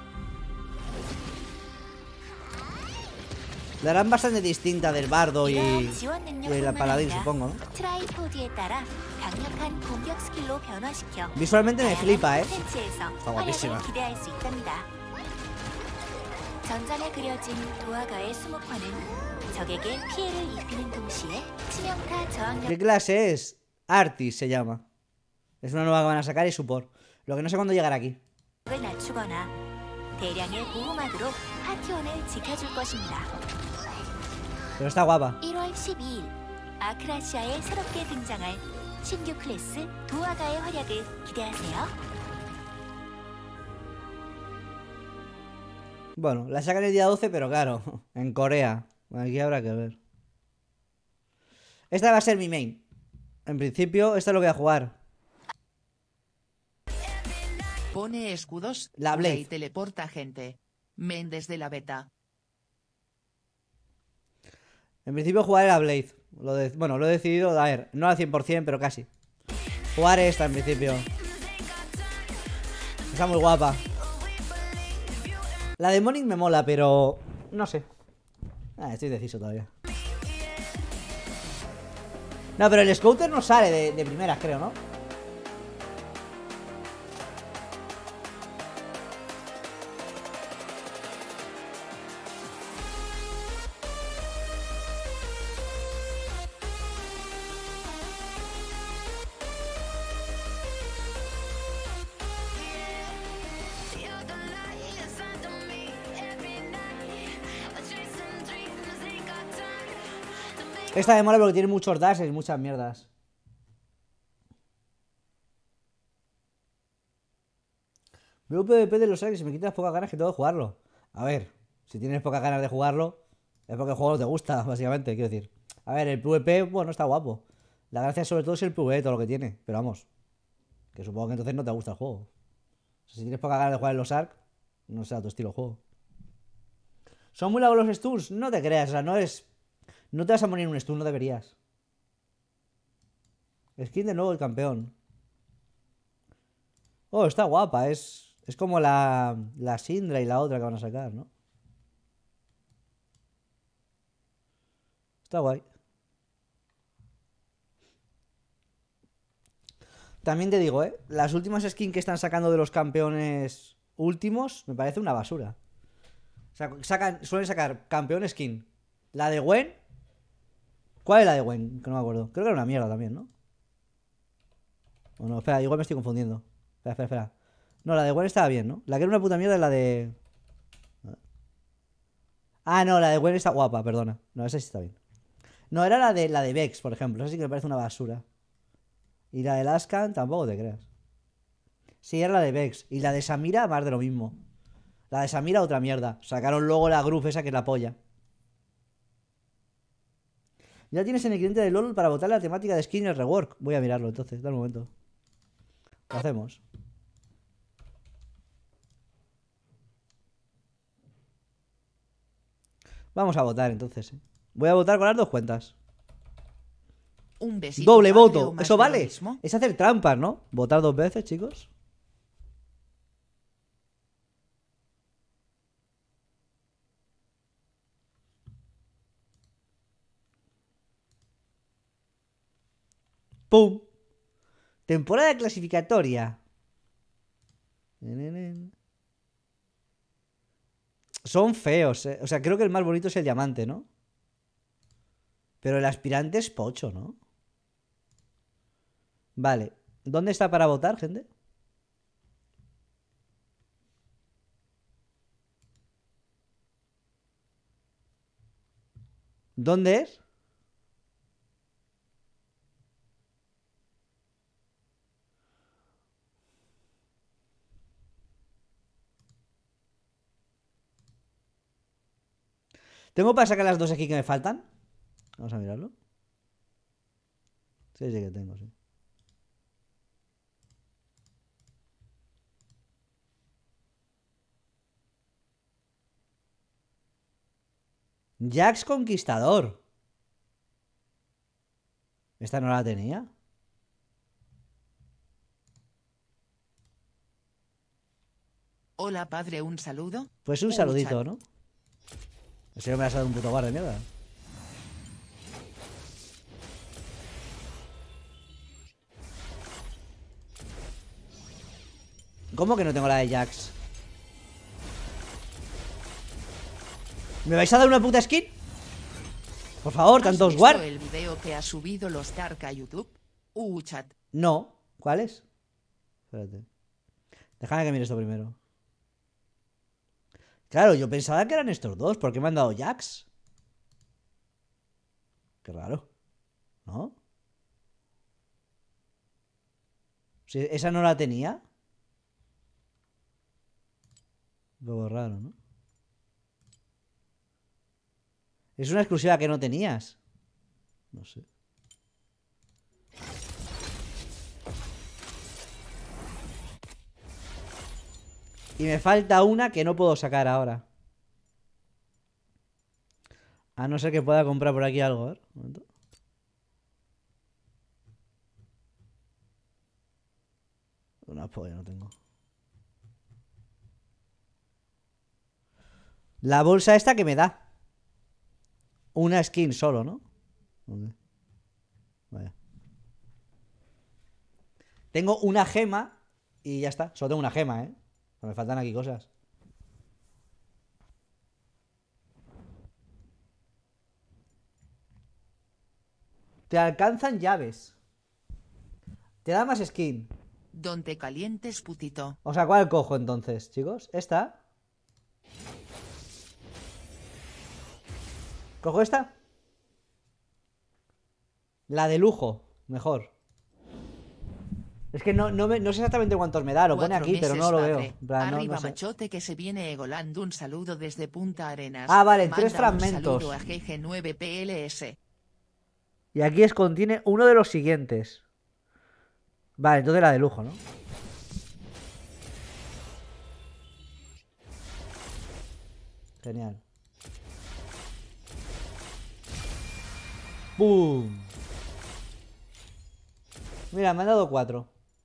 La harán bastante distinta del bardo y el paladín, supongo, ¿no? 트라이포드에 따라 강력한 공격 스킬로 변화시켜 Visualmente me flipa, ¿eh? 펜치에서 Está guapísima. 활약을 기대할 수 있답니다. 전장에 그려진 도화가의 수목화는 적에게 피해를 입히는 동시에 치명타 저항력 ¿Qué clase es? Artis se llama. Es una nueva que van a sacar y support. Lo que no sé cuándo llegará aquí. 을 낮추거나 대량의 보호막으로 파티원을 지켜줄 것입니다. Pero está guapa. 1월 12일 아크라시아에 새롭게 등장할 신규 클래스 도화가의 활약을 기대하세요. Bueno, la sacan el día 12, pero claro, en Corea. Aquí habrá que ver. Esta va a ser mi main. En principio, esta es lo que voy a jugar. Pone escudos. La Blade. Y teleporta gente. Main desde la beta. En principio jugaré la Blade. Bueno, lo he decidido, a ver, no al 100%, pero casi. Jugaré esta en principio. Está muy guapa. La de Morning me mola, pero... no sé. Estoy indeciso todavía. No, pero el Scouter no sale de primeras, creo, ¿no? Esta me mola porque tiene muchos dashes y muchas mierdas. Veo PvP de los Arcs y me quitas pocas ganas que tengo de jugarlo. A ver, si tienes pocas ganas de jugarlo, es porque el juego no te gusta, básicamente, quiero decir. A ver, el PvP, bueno, está guapo. La gracia sobre todo es el PvE, todo lo que tiene. Pero vamos, que supongo que entonces no te gusta el juego. O sea, si tienes pocas ganas de jugar en los Arcs, no será tu estilo de juego. ¿Son muy largos los stuns? No te creas, o sea, no es... No te vas a morir en un stun, no deberías. Skin de nuevo el campeón. Oh, está guapa. Es como la Syndra y la otra que van a sacar, ¿no? Está guay. También te digo, las últimas skins que están sacando de los campeones últimos me parece una basura. O sea, suelen sacar campeón skin. La de Gwen. ¿Cuál es la de Gwen? Que no me acuerdo. Creo que era una mierda también, ¿no? Bueno, espera, igual me estoy confundiendo. Espera. No, la de Gwen estaba bien, ¿no? La que era una puta mierda es la de... Ah, no, la de Gwen está guapa, perdona. No, esa sí está bien. No, era la de Vex, por ejemplo. Esa sí que me parece una basura. Y la de Lascan tampoco te creas. Sí, era la de Vex. Y la de Samira, más de lo mismo. La de Samira, otra mierda. Sacaron luego la Groove esa que es la polla. Ya tienes en el cliente de LOL para votar la temática de skin y el rework. Voy a mirarlo entonces, da un momento. Lo hacemos. Vamos a votar entonces. Voy a votar con las dos cuentas. Un besito. Doble voto. ¿Eso vale? Es hacer trampas, ¿no? Votar dos veces, chicos. ¡Pum! Temporada clasificatoria. Son feos, O sea, creo que el más bonito es el diamante, ¿no? Pero el aspirante es pocho, ¿no? Vale. ¿Dónde está para votar, gente? ¿Dónde es? ¿Tengo para sacar las dos aquí que me faltan? Vamos a mirarlo. Sí que tengo, sí. Jax Conquistador. ¿Esta no la tenía? Hola, padre, un saludo. Pues un saludito, ¿no? En serio me has dado un puto bar de mierda. ¿Cómo que no tengo la de Jax? ¿Me vais a dar una puta skin? Por favor, tantos war. ¿Has visto el video que ha subido los Dark a YouTube? Chat. No. ¿Cuál es? Espérate. Déjame que mire esto primero. Claro, yo pensaba que eran estos dos. ¿Por qué me han dado Jax? Qué raro. ¿No? Si esa no la tenía. Un poco raro, ¿no? Es una exclusiva que no tenías. No sé. Y me falta una que no puedo sacar ahora. A no ser que pueda comprar por aquí algo. A ver, un momento. Una polla no tengo. La bolsa esta que me da. Una skin solo, ¿no? ¿Dónde? Vaya. Tengo una gema y ya está. Solo tengo una gema, ¿eh? Me faltan aquí cosas. Te alcanzan llaves. Te da más skin. Don te calientes, putito. O sea, ¿cuál cojo entonces, chicos? ¿Esta? ¿Cojo esta? La de lujo, mejor. Es que no sé exactamente cuántos me da, lo pone aquí, pero no lo veo. En plan, Arriba, no sé. machote, que se viene Egolando. Un saludo desde Punta Arenas. Ah, vale, Manda 3 fragmentos. Un saludo a GG9PLS. Y aquí contiene uno de los siguientes. Vale, entonces la de lujo, ¿no? Genial. ¡Bum! Mira, me han dado 4.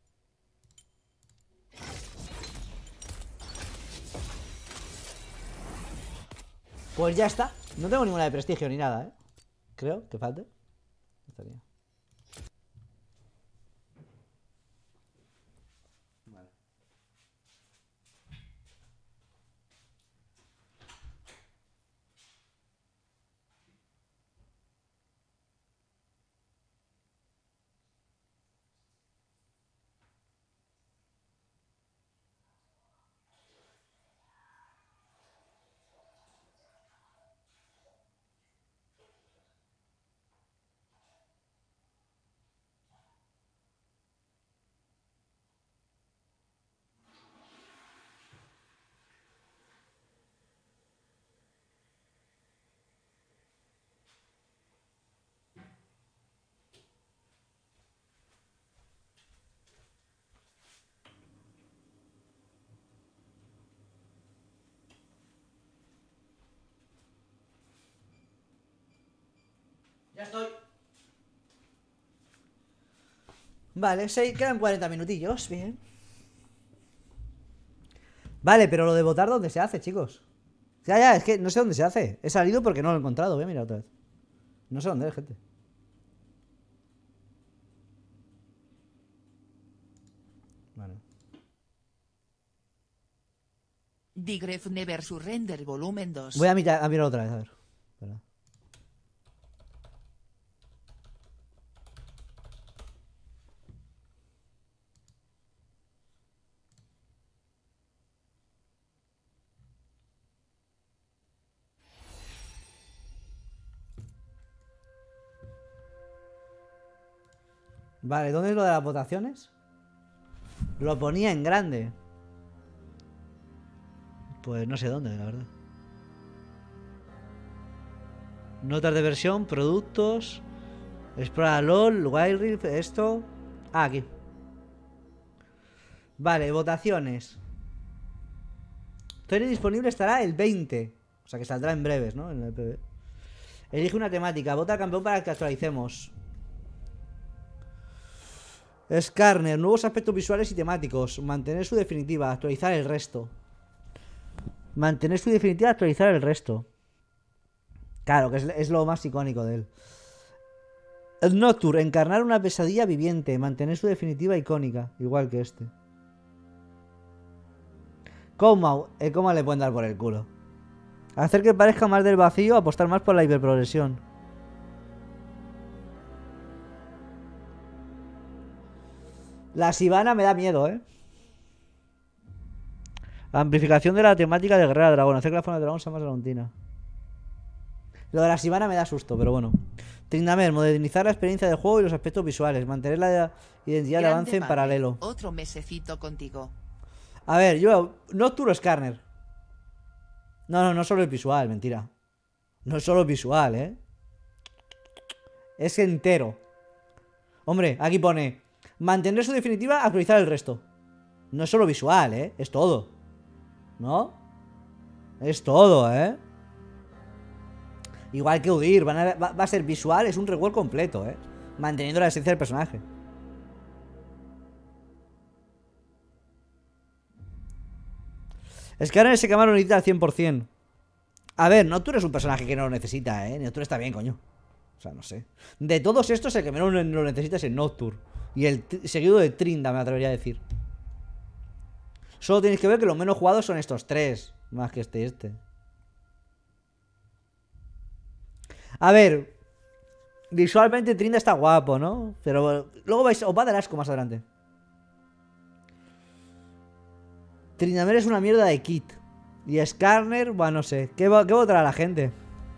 Pues ya está. No tengo ninguna de prestigio ni nada, ¿eh? Creo que falte. Estaría. Vale. Ya estoy. Vale, quedan 40 minutillos, bien. Vale, pero lo de votar, ¿dónde se hace, chicos? Ya, es que no sé dónde se hace. He salido porque no lo he encontrado, voy a mirar otra vez. No sé dónde es, gente. Vale. Digref Never Surrender Volumen 2. Voy a mirar otra vez, a ver. Espera. Vale, ¿dónde es lo de las votaciones? Lo ponía en grande. Pues no sé dónde, la verdad. Notas de versión, productos. Explora LOL, Wild Rift, esto. Ah, aquí. Vale, votaciones. Story disponible estará el 20. O sea que saldrá en breves, ¿no? En el PB. Elige una temática. Vota al campeón para que actualicemos. Skarner, nuevos aspectos visuales y temáticos. Mantener su definitiva, actualizar el resto. Mantener su definitiva, actualizar el resto. Claro, que es lo más icónico de él. El Nocturne, encarnar una pesadilla viviente. Mantener su definitiva icónica, igual que este. Coma, el coma le pueden dar por el culo. Hacer que parezca más del vacío, apostar más por la hiperprogresión. La Sivana me da miedo, ¿eh? Amplificación de la temática de Guerrera Dragón. Hacer que la fauna de dragón sea más dragontina. Lo de la Sivana me da susto, pero bueno. Tryndamere, modernizar la experiencia del juego y los aspectos visuales. Mantener la identidad de avance en paralelo. Otro mesecito contigo. A ver, yo... Nocturne o Skarner. No solo es visual, mentira. No es solo visual, ¿eh? Es entero. Hombre, aquí pone... Mantener su definitiva, actualizar el resto. No es solo visual, ¿eh? Es todo. ¿No? Es todo, ¿eh? Igual que Udyr, va a ser visual, es un rework completo, ¿eh? Manteniendo la esencia del personaje. Skarner se quemaron ahorita al 100%. A ver, Nocturne es un personaje que no lo necesita, ¿eh? Nocturne está bien, coño. O sea, no sé. De todos estos, el que menos lo necesita es el Nocturne. Y el seguido de Trinda, me atrevería a decir. Solo tenéis que ver que los menos jugados son estos tres. Más que este. A ver. Visualmente Trinda está guapo, ¿no? Pero luego os va a dar asco más adelante. Tryndamere es una mierda de kit. Y Skarner, bueno, no sé. ¿Qué votará la gente?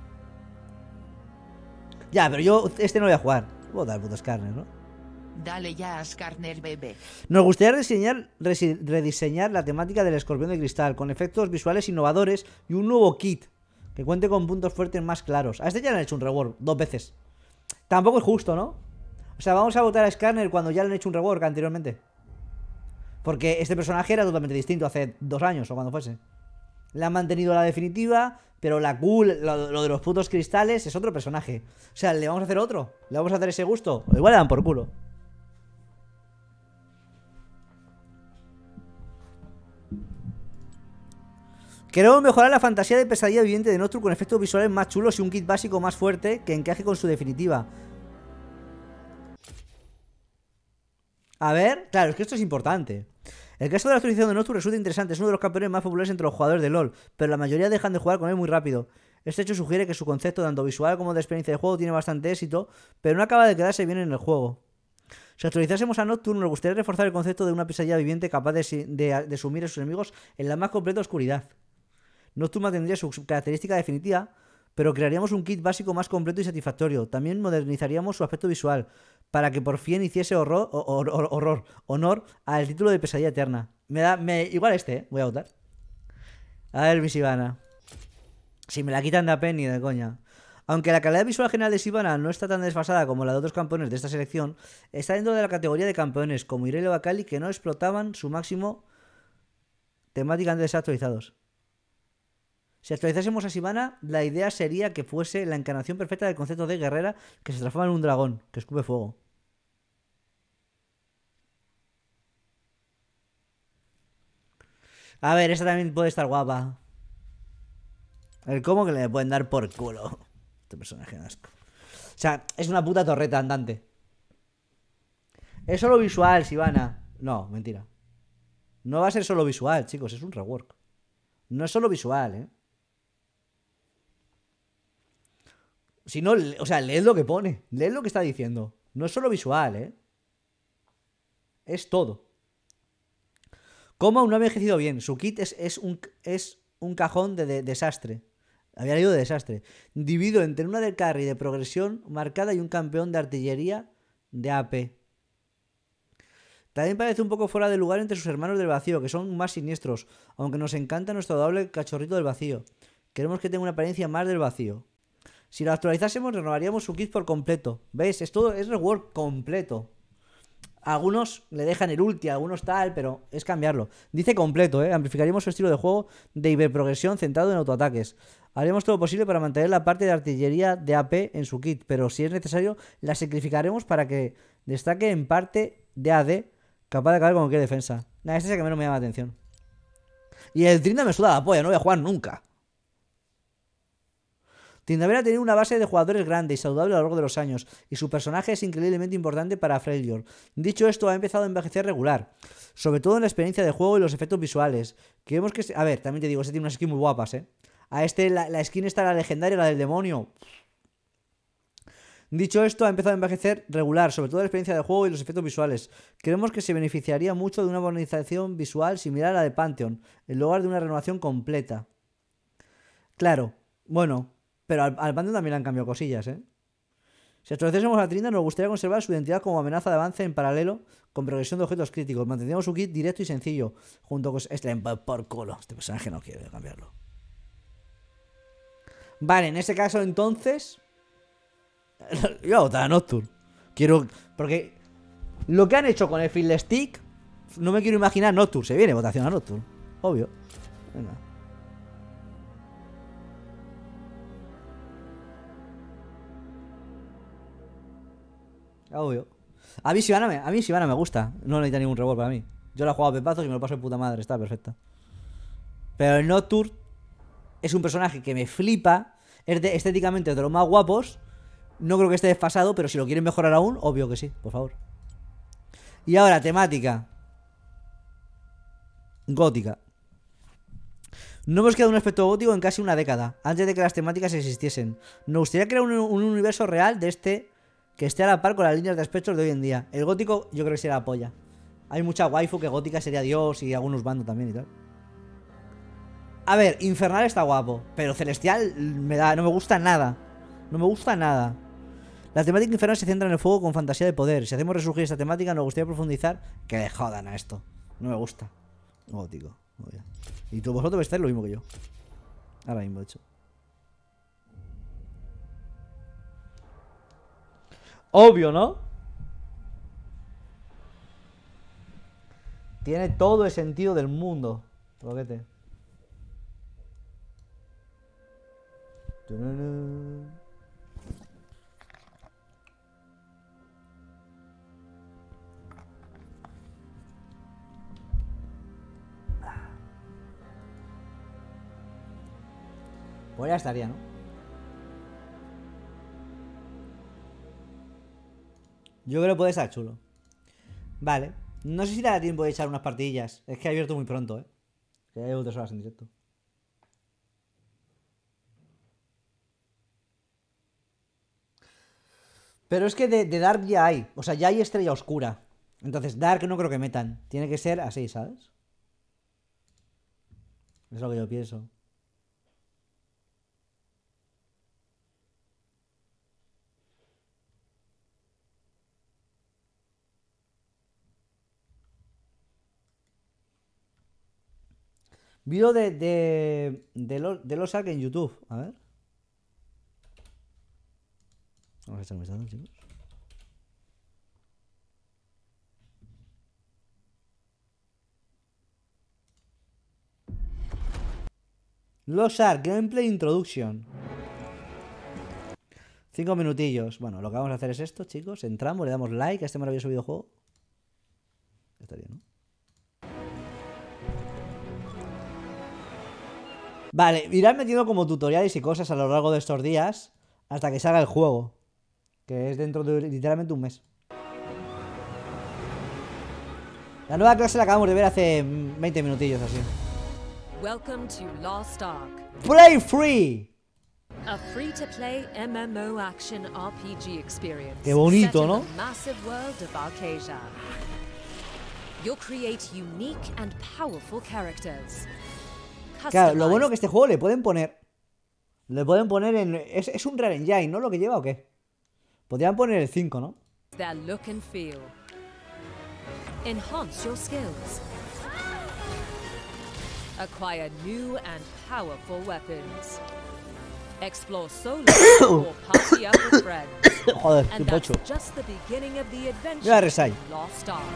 Ya, pero yo no voy a jugar. Voy a votar al puto Skarner, ¿no? Dale ya a Skarner, bebé. Nos gustaría rediseñar la temática del escorpión de cristal, con efectos visuales innovadores y un nuevo kit que cuente con puntos fuertes más claros. A este ya le han hecho un rework 2 veces. Tampoco es justo, ¿no? O sea, vamos a votar a Skarner cuando ya le han hecho un rework anteriormente. Porque este personaje era totalmente distinto hace 2 años o cuando fuese. Le han mantenido la definitiva, pero la cool, lo de los putos cristales es otro personaje. O sea, ¿le vamos a hacer otro? ¿Le vamos a hacer ese gusto? O igual le dan por culo. Queremos mejorar la fantasía de pesadilla viviente de Nocturne con efectos visuales más chulos y un kit básico más fuerte que encaje con su definitiva. A ver, claro, es que esto es importante. El caso de la actualización de Nocturne resulta interesante. Es uno de los campeones más populares entre los jugadores de LoL, pero la mayoría dejan de jugar con él muy rápido. Este hecho sugiere que su concepto, tanto visual como de experiencia de juego, tiene bastante éxito, pero no acaba de quedarse bien en el juego. Si actualizásemos a Nocturne, nos gustaría reforzar el concepto de una pesadilla viviente capaz de sumir a sus enemigos en la más completa oscuridad. Nocturne tendría su característica definitiva, pero crearíamos un kit básico más completo y satisfactorio. También modernizaríamos su aspecto visual, para que por fin hiciese honor al título de Pesadilla Eterna. Igual voy a votar. A ver, mi Sivana. Si me la quitan de AP ni de coña. Aunque la calidad visual general de Sivana no está tan desfasada como la de otros campeones de esta selección, está dentro de la categoría de campeones como Irelia o Akali que no explotaban su máximo temática antes de ser actualizados. Si actualizásemos a Sivana, la idea sería que fuese la encarnación perfecta del concepto de guerrera que se transforma en un dragón, que escupe fuego. A ver, esta también puede estar guapa. El cómo que le pueden dar por culo. Este personaje de asco. O sea, es una puta torreta andante. Es solo visual, Sivana. No, mentira. No va a ser solo visual, chicos, es un rework. No es solo visual, ¿eh? Si no, o sea, leed lo que pone. Leed lo que está diciendo. No es solo visual, ¿eh? Es todo. Como aún no ha envejecido bien. Su kit es un cajón de desastre. Había leído de desastre. Dividido entre una de carry de progresión marcada y un campeón de artillería de AP. También parece un poco fuera de lugar entre sus hermanos del vacío, que son más siniestros. Aunque nos encanta nuestro doble cachorrito del vacío. Queremos que tenga una apariencia más del vacío. Si lo actualizásemos, renovaríamos su kit por completo. ¿Ves? Es rework completo. Algunos le dejan el ulti, algunos tal, pero es cambiarlo. Dice completo, ¿eh? Amplificaríamos su estilo de juego de hiperprogresión centrado en autoataques. Haremos todo lo posible para mantener la parte de artillería de AP en su kit, pero si es necesario, la sacrificaremos para que destaque en parte de AD, capaz de acabar con cualquier defensa. Este es el que menos me llama la atención. Y el Trinda me suda la polla, no voy a jugar nunca. Tryndamere ha tenido una base de jugadores grande y saludable a lo largo de los años, y su personaje es increíblemente importante para Freljord. Dicho esto, ha empezado a envejecer regular, sobre todo en la experiencia de juego y los efectos visuales. Queremos que... A ver, también te digo, este tiene unas skins muy guapas, ¿eh? A este, la skin está la legendaria, la del demonio. Dicho esto, ha empezado a envejecer regular, sobre todo en la experiencia de juego y los efectos visuales. Creemos que se beneficiaría mucho de una modernización visual similar a la de Pantheon, en lugar de una renovación completa. Claro, bueno... Pero al Pantheon también le han cambiado cosillas, ¿eh? Si actualizásemos a Trinda, nos gustaría conservar su identidad como amenaza de avance en paralelo con progresión de objetos críticos. Mantendríamos su kit directo y sencillo, junto con... por culo. Este personaje no quiere cambiarlo. Vale, en ese caso, entonces... Yo voy a votar a Nocturne. Quiero... Porque lo que han hecho con el Field Stick, no me quiero imaginar Nocturne. Se viene votación a Nocturne. Obvio. Venga. Obvio. A mí Sivana me gusta. No necesita ningún reward para mí. Yo la he jugado a pepazos y me lo paso de puta madre. Está perfecta. Pero el Nocturne es un personaje que me flipa. Es estéticamente de los más guapos. No creo que esté desfasado, pero si lo quieren mejorar aún, obvio que sí, por favor. Y ahora, temática gótica. No hemos quedado un aspecto gótico en casi una década, antes de que las temáticas existiesen. Nos gustaría crear un universo real de este que esté a la par con las líneas de aspectos de hoy en día. El gótico yo creo que sería la polla. Hay mucha waifu que gótica sería Dios y algunos bandos también y tal. A ver, Infernal está guapo, pero Celestial no me gusta nada. No me gusta nada. La temática infernal se centra en el fuego con fantasía de poder. Si hacemos resurgir esta temática, nos gustaría profundizar. Que le jodan a esto. No me gusta. Gótico. Y tú vosotros estáis lo mismo que yo. Ahora mismo, de hecho. Obvio, ¿no? Tiene todo el sentido del mundo. Roquete. Pues ya estaría, ¿no? Yo creo que puede estar chulo. Vale. No sé si dará tiempo de echar unas partidillas. Es que he abierto muy pronto, ¿eh? Que ya llevo 3 horas en directo. Pero es que de Dark ya hay. O sea, ya hay Estrella Oscura. Entonces, Dark no creo que metan. Tiene que ser así, ¿sabes? Es lo que yo pienso. Vídeo de los Ark en YouTube. A ver. Vamos a echar un vistazo, chicos. Los Ark Gameplay Introduction. 5 minutillos. Bueno, lo que vamos a hacer es esto, chicos. Entramos, le damos like a este maravilloso videojuego. Estaría, ¿no? Vale, irán metiendo como tutoriales y cosas a lo largo de estos días hasta que salga el juego, que es dentro de literalmente un mes. La nueva clase la acabamos de ver hace 20 minutillos así. Welcome to Lost Ark. Play free. A free-to-play MMO action RPG experience. Qué bonito, set in ¿no? the massive world of Arcasia. You'll create unique and powerful characters. Claro, lo bueno que este juego le pueden poner en... ¿Es un Real Engine, ¿no? Lo que lleva o qué? Podrían poner el 5, ¿no? Their look and feel. Enhance your skills. Acquire new and powerful weapons. Explore solo or party up with friends. Joder, and qué pocho. that's just the beginning of the adventure. Mira, Resai. Lost Ark.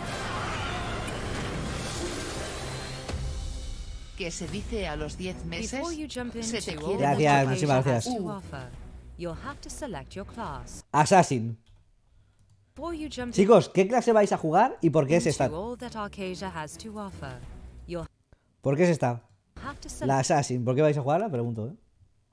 Que se dice a los 10 meses, Before you jump se te into quiere all mucho. that muchísimas Arcasia has gracias. to offer, you'll have to select your class. Assassin. Before you jump Chicos, ¿qué clase vais a jugar y por qué es esta? into all that Arcasia has to offer, you'll ¿Por qué es esta? have to select La Assassin. ¿Por qué vais a jugarla? Pregunto, ¿eh?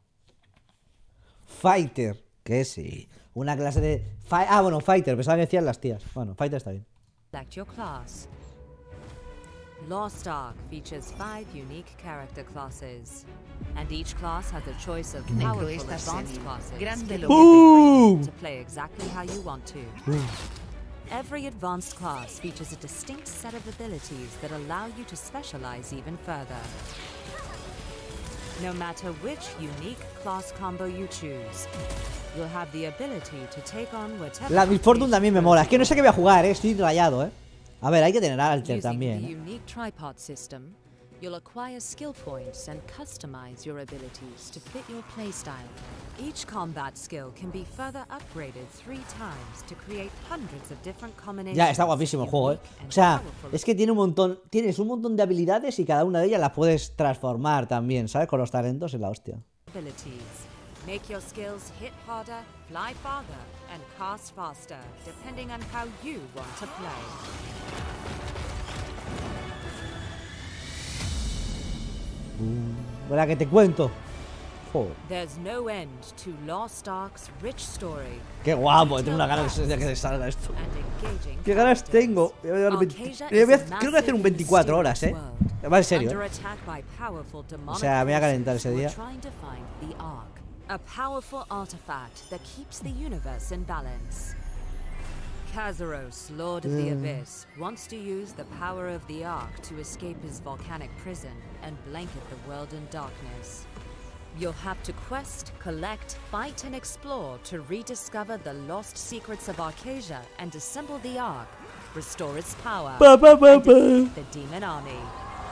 Fighter. ¿Qué sí? Una clase de... bueno, Fighter. Pensaba que decían las tías. Bueno, Fighter está bien. your class. Lost Ark features 5 unique character classes, and each class has a choice of Negro powerful esta advanced serie. classes, Grande giving lo you the ¡Boom! freedom to play exactly how you want to. Every advanced class features a distinct set of abilities that allow you to specialize even further. No matter which unique class combo you choose, you'll have the ability to take on whatever. La Miss Fortune también me mola. Es que no sé qué voy a jugar, estoy rayado, A ver, hay que tener alter también. Using the unique tripod system, you'll acquire skill points and customize your abilities to fit your playstyle. Each combat skill can be further upgraded 3 times to create hundreds of different combinations. Ya, está guapísimo el juego, O sea, es que tiene un montón, tienes un montón de habilidades y cada una de ellas las puedes transformar también, ¿sabes? Con los talentos en la hostia. Abilities. Make your skills hit harder, fly farther, and cast faster, depending on how you want to play. Bueno, que te cuento. Joder. There's no end to Lost Ark's rich story. Qué guapo, tengo una ganas de que salga esto. Qué ganas tengo. Creo que voy a hacer un 24 horas, Va en serio. O sea, me voy a calentar ese día. A powerful artifact that keeps the universe in balance. Kazaros, Lord of the Abyss, wants to use the power of the Ark to escape his volcanic prison and blanket the world in darkness. You'll have to quest, collect, fight, and explore to rediscover the lost secrets of Arcasia and assemble the Ark, restore its power, and defeat the demon army.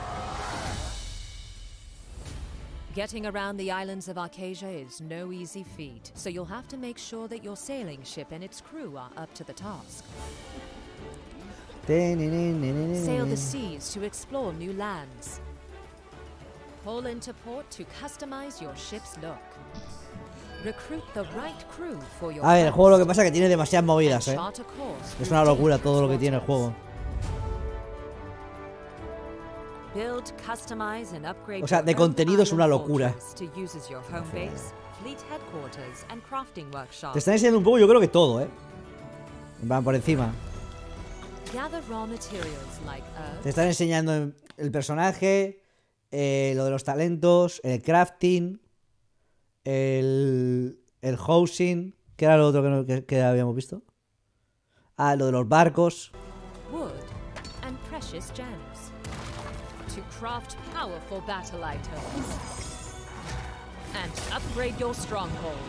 Getting around the islands of Arcasia is no easy feat, so you'll have to make sure that your sailing ship and its crew are up to the task. Sail the seas to explore new lands. Pull into port to customize your ship's look. Recruit the right crew for your A ver, el juego lo que pasa es que tiene demasiadas movidas, Es una locura todo lo que tiene el juego. Build, customize, and upgrade. O sea, de contenido es una locura. Te están enseñando un poco, yo creo que todo, Van por encima. Te están enseñando el personaje, lo de los talentos, el crafting, el housing. ¿Qué era lo otro que habíamos visto? Ah, lo de los barcos. Wood and precious gems. To craft powerful battle items and upgrade your stronghold.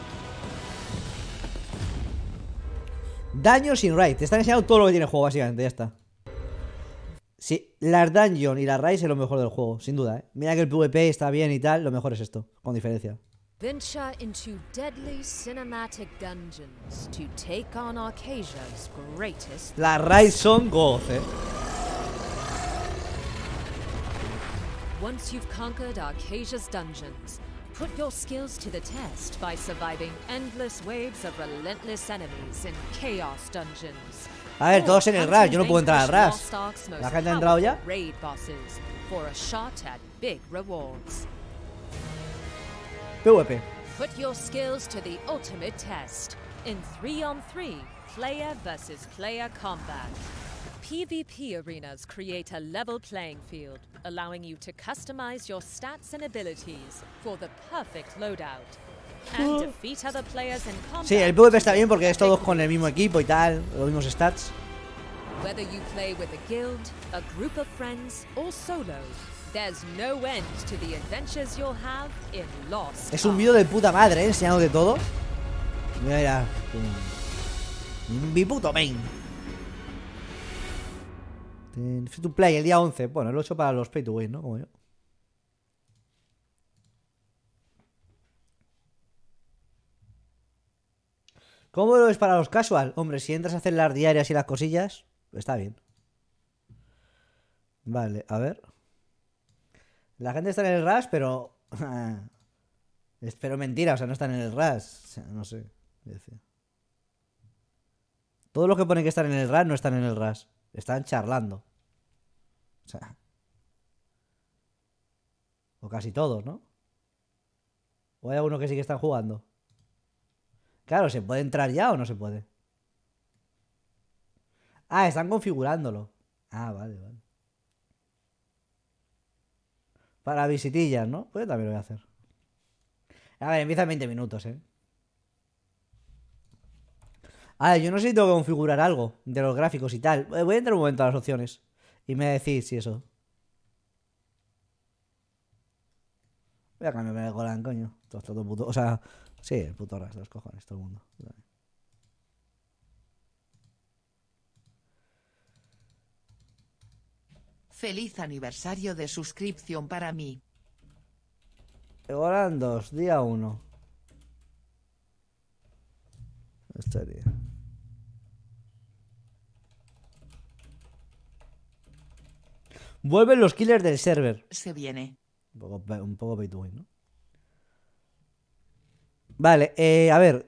Dungeon sin raid. Te están enseñando todo lo que tiene el juego, básicamente. Ya está. Sí, las Dungeon y las raids es lo mejor del juego, sin duda, Mira que el PvP está bien y tal. Lo mejor es esto, con diferencia. Venture into deadly cinematic dungeons to take on Arcasia's greatest. Las raids son goz, Once you've conquered Arcasia's dungeons, put your skills to the test by surviving endless waves of relentless enemies in Chaos Dungeons. A ver, todos en el Rush, yo no puedo entrar al Rush. ¿La gente ha entrado ya? Raid bosses for a shot at big rewards. PvP. Put your skills to the ultimate test in 3-on-3 player versus player combat. PvP arenas create a level playing field, allowing you to customize your stats and abilities for the perfect loadout. And defeat other players in combat. Sí, el PvP está bien porque es todos con el mismo equipo y tal, los mismos stats. Whether you play with a guild, a group of friends, or solo, there's no end to the adventures you'll have in Lost. Es un vídeo de puta madre, enseñándote todo. Mira, mi puto main. Free to play el día 11. Bueno, lo he hecho para los pay to win, ¿no? Como yo. ¿Cómo lo es para los casual? Hombre, si entras a hacer las diarias y las cosillas, está bien. Vale, a ver. La gente está en el Rush, pero... Pero mentira, o sea, no están en el Rush. O sea, no sé. Todos los que ponen que están en el Rush no están en el Rush. Están charlando. O sea. O casi todos, ¿no? ¿O hay algunos que sí que están jugando? Claro, ¿se puede entrar ya o no se puede? Ah, están configurándolo. Ah, vale, vale. Para visitillas, ¿no? Pues también lo voy a hacer. A ver, empieza en 20 minutos, A ver, yo no sé si tengo que configurar algo de los gráficos y tal. Voy a entrar un momento a las opciones y me decís si eso. Voy a cambiarme el Golan, coño. Todo puto. O sea, sí, el puto ras de los cojones, todo el mundo. Feliz aniversario de suscripción para mí. Golan 2, día 1. Estaría. Vuelven los killers del server. Se viene. Un poco pay to win, ¿no? Vale, a ver.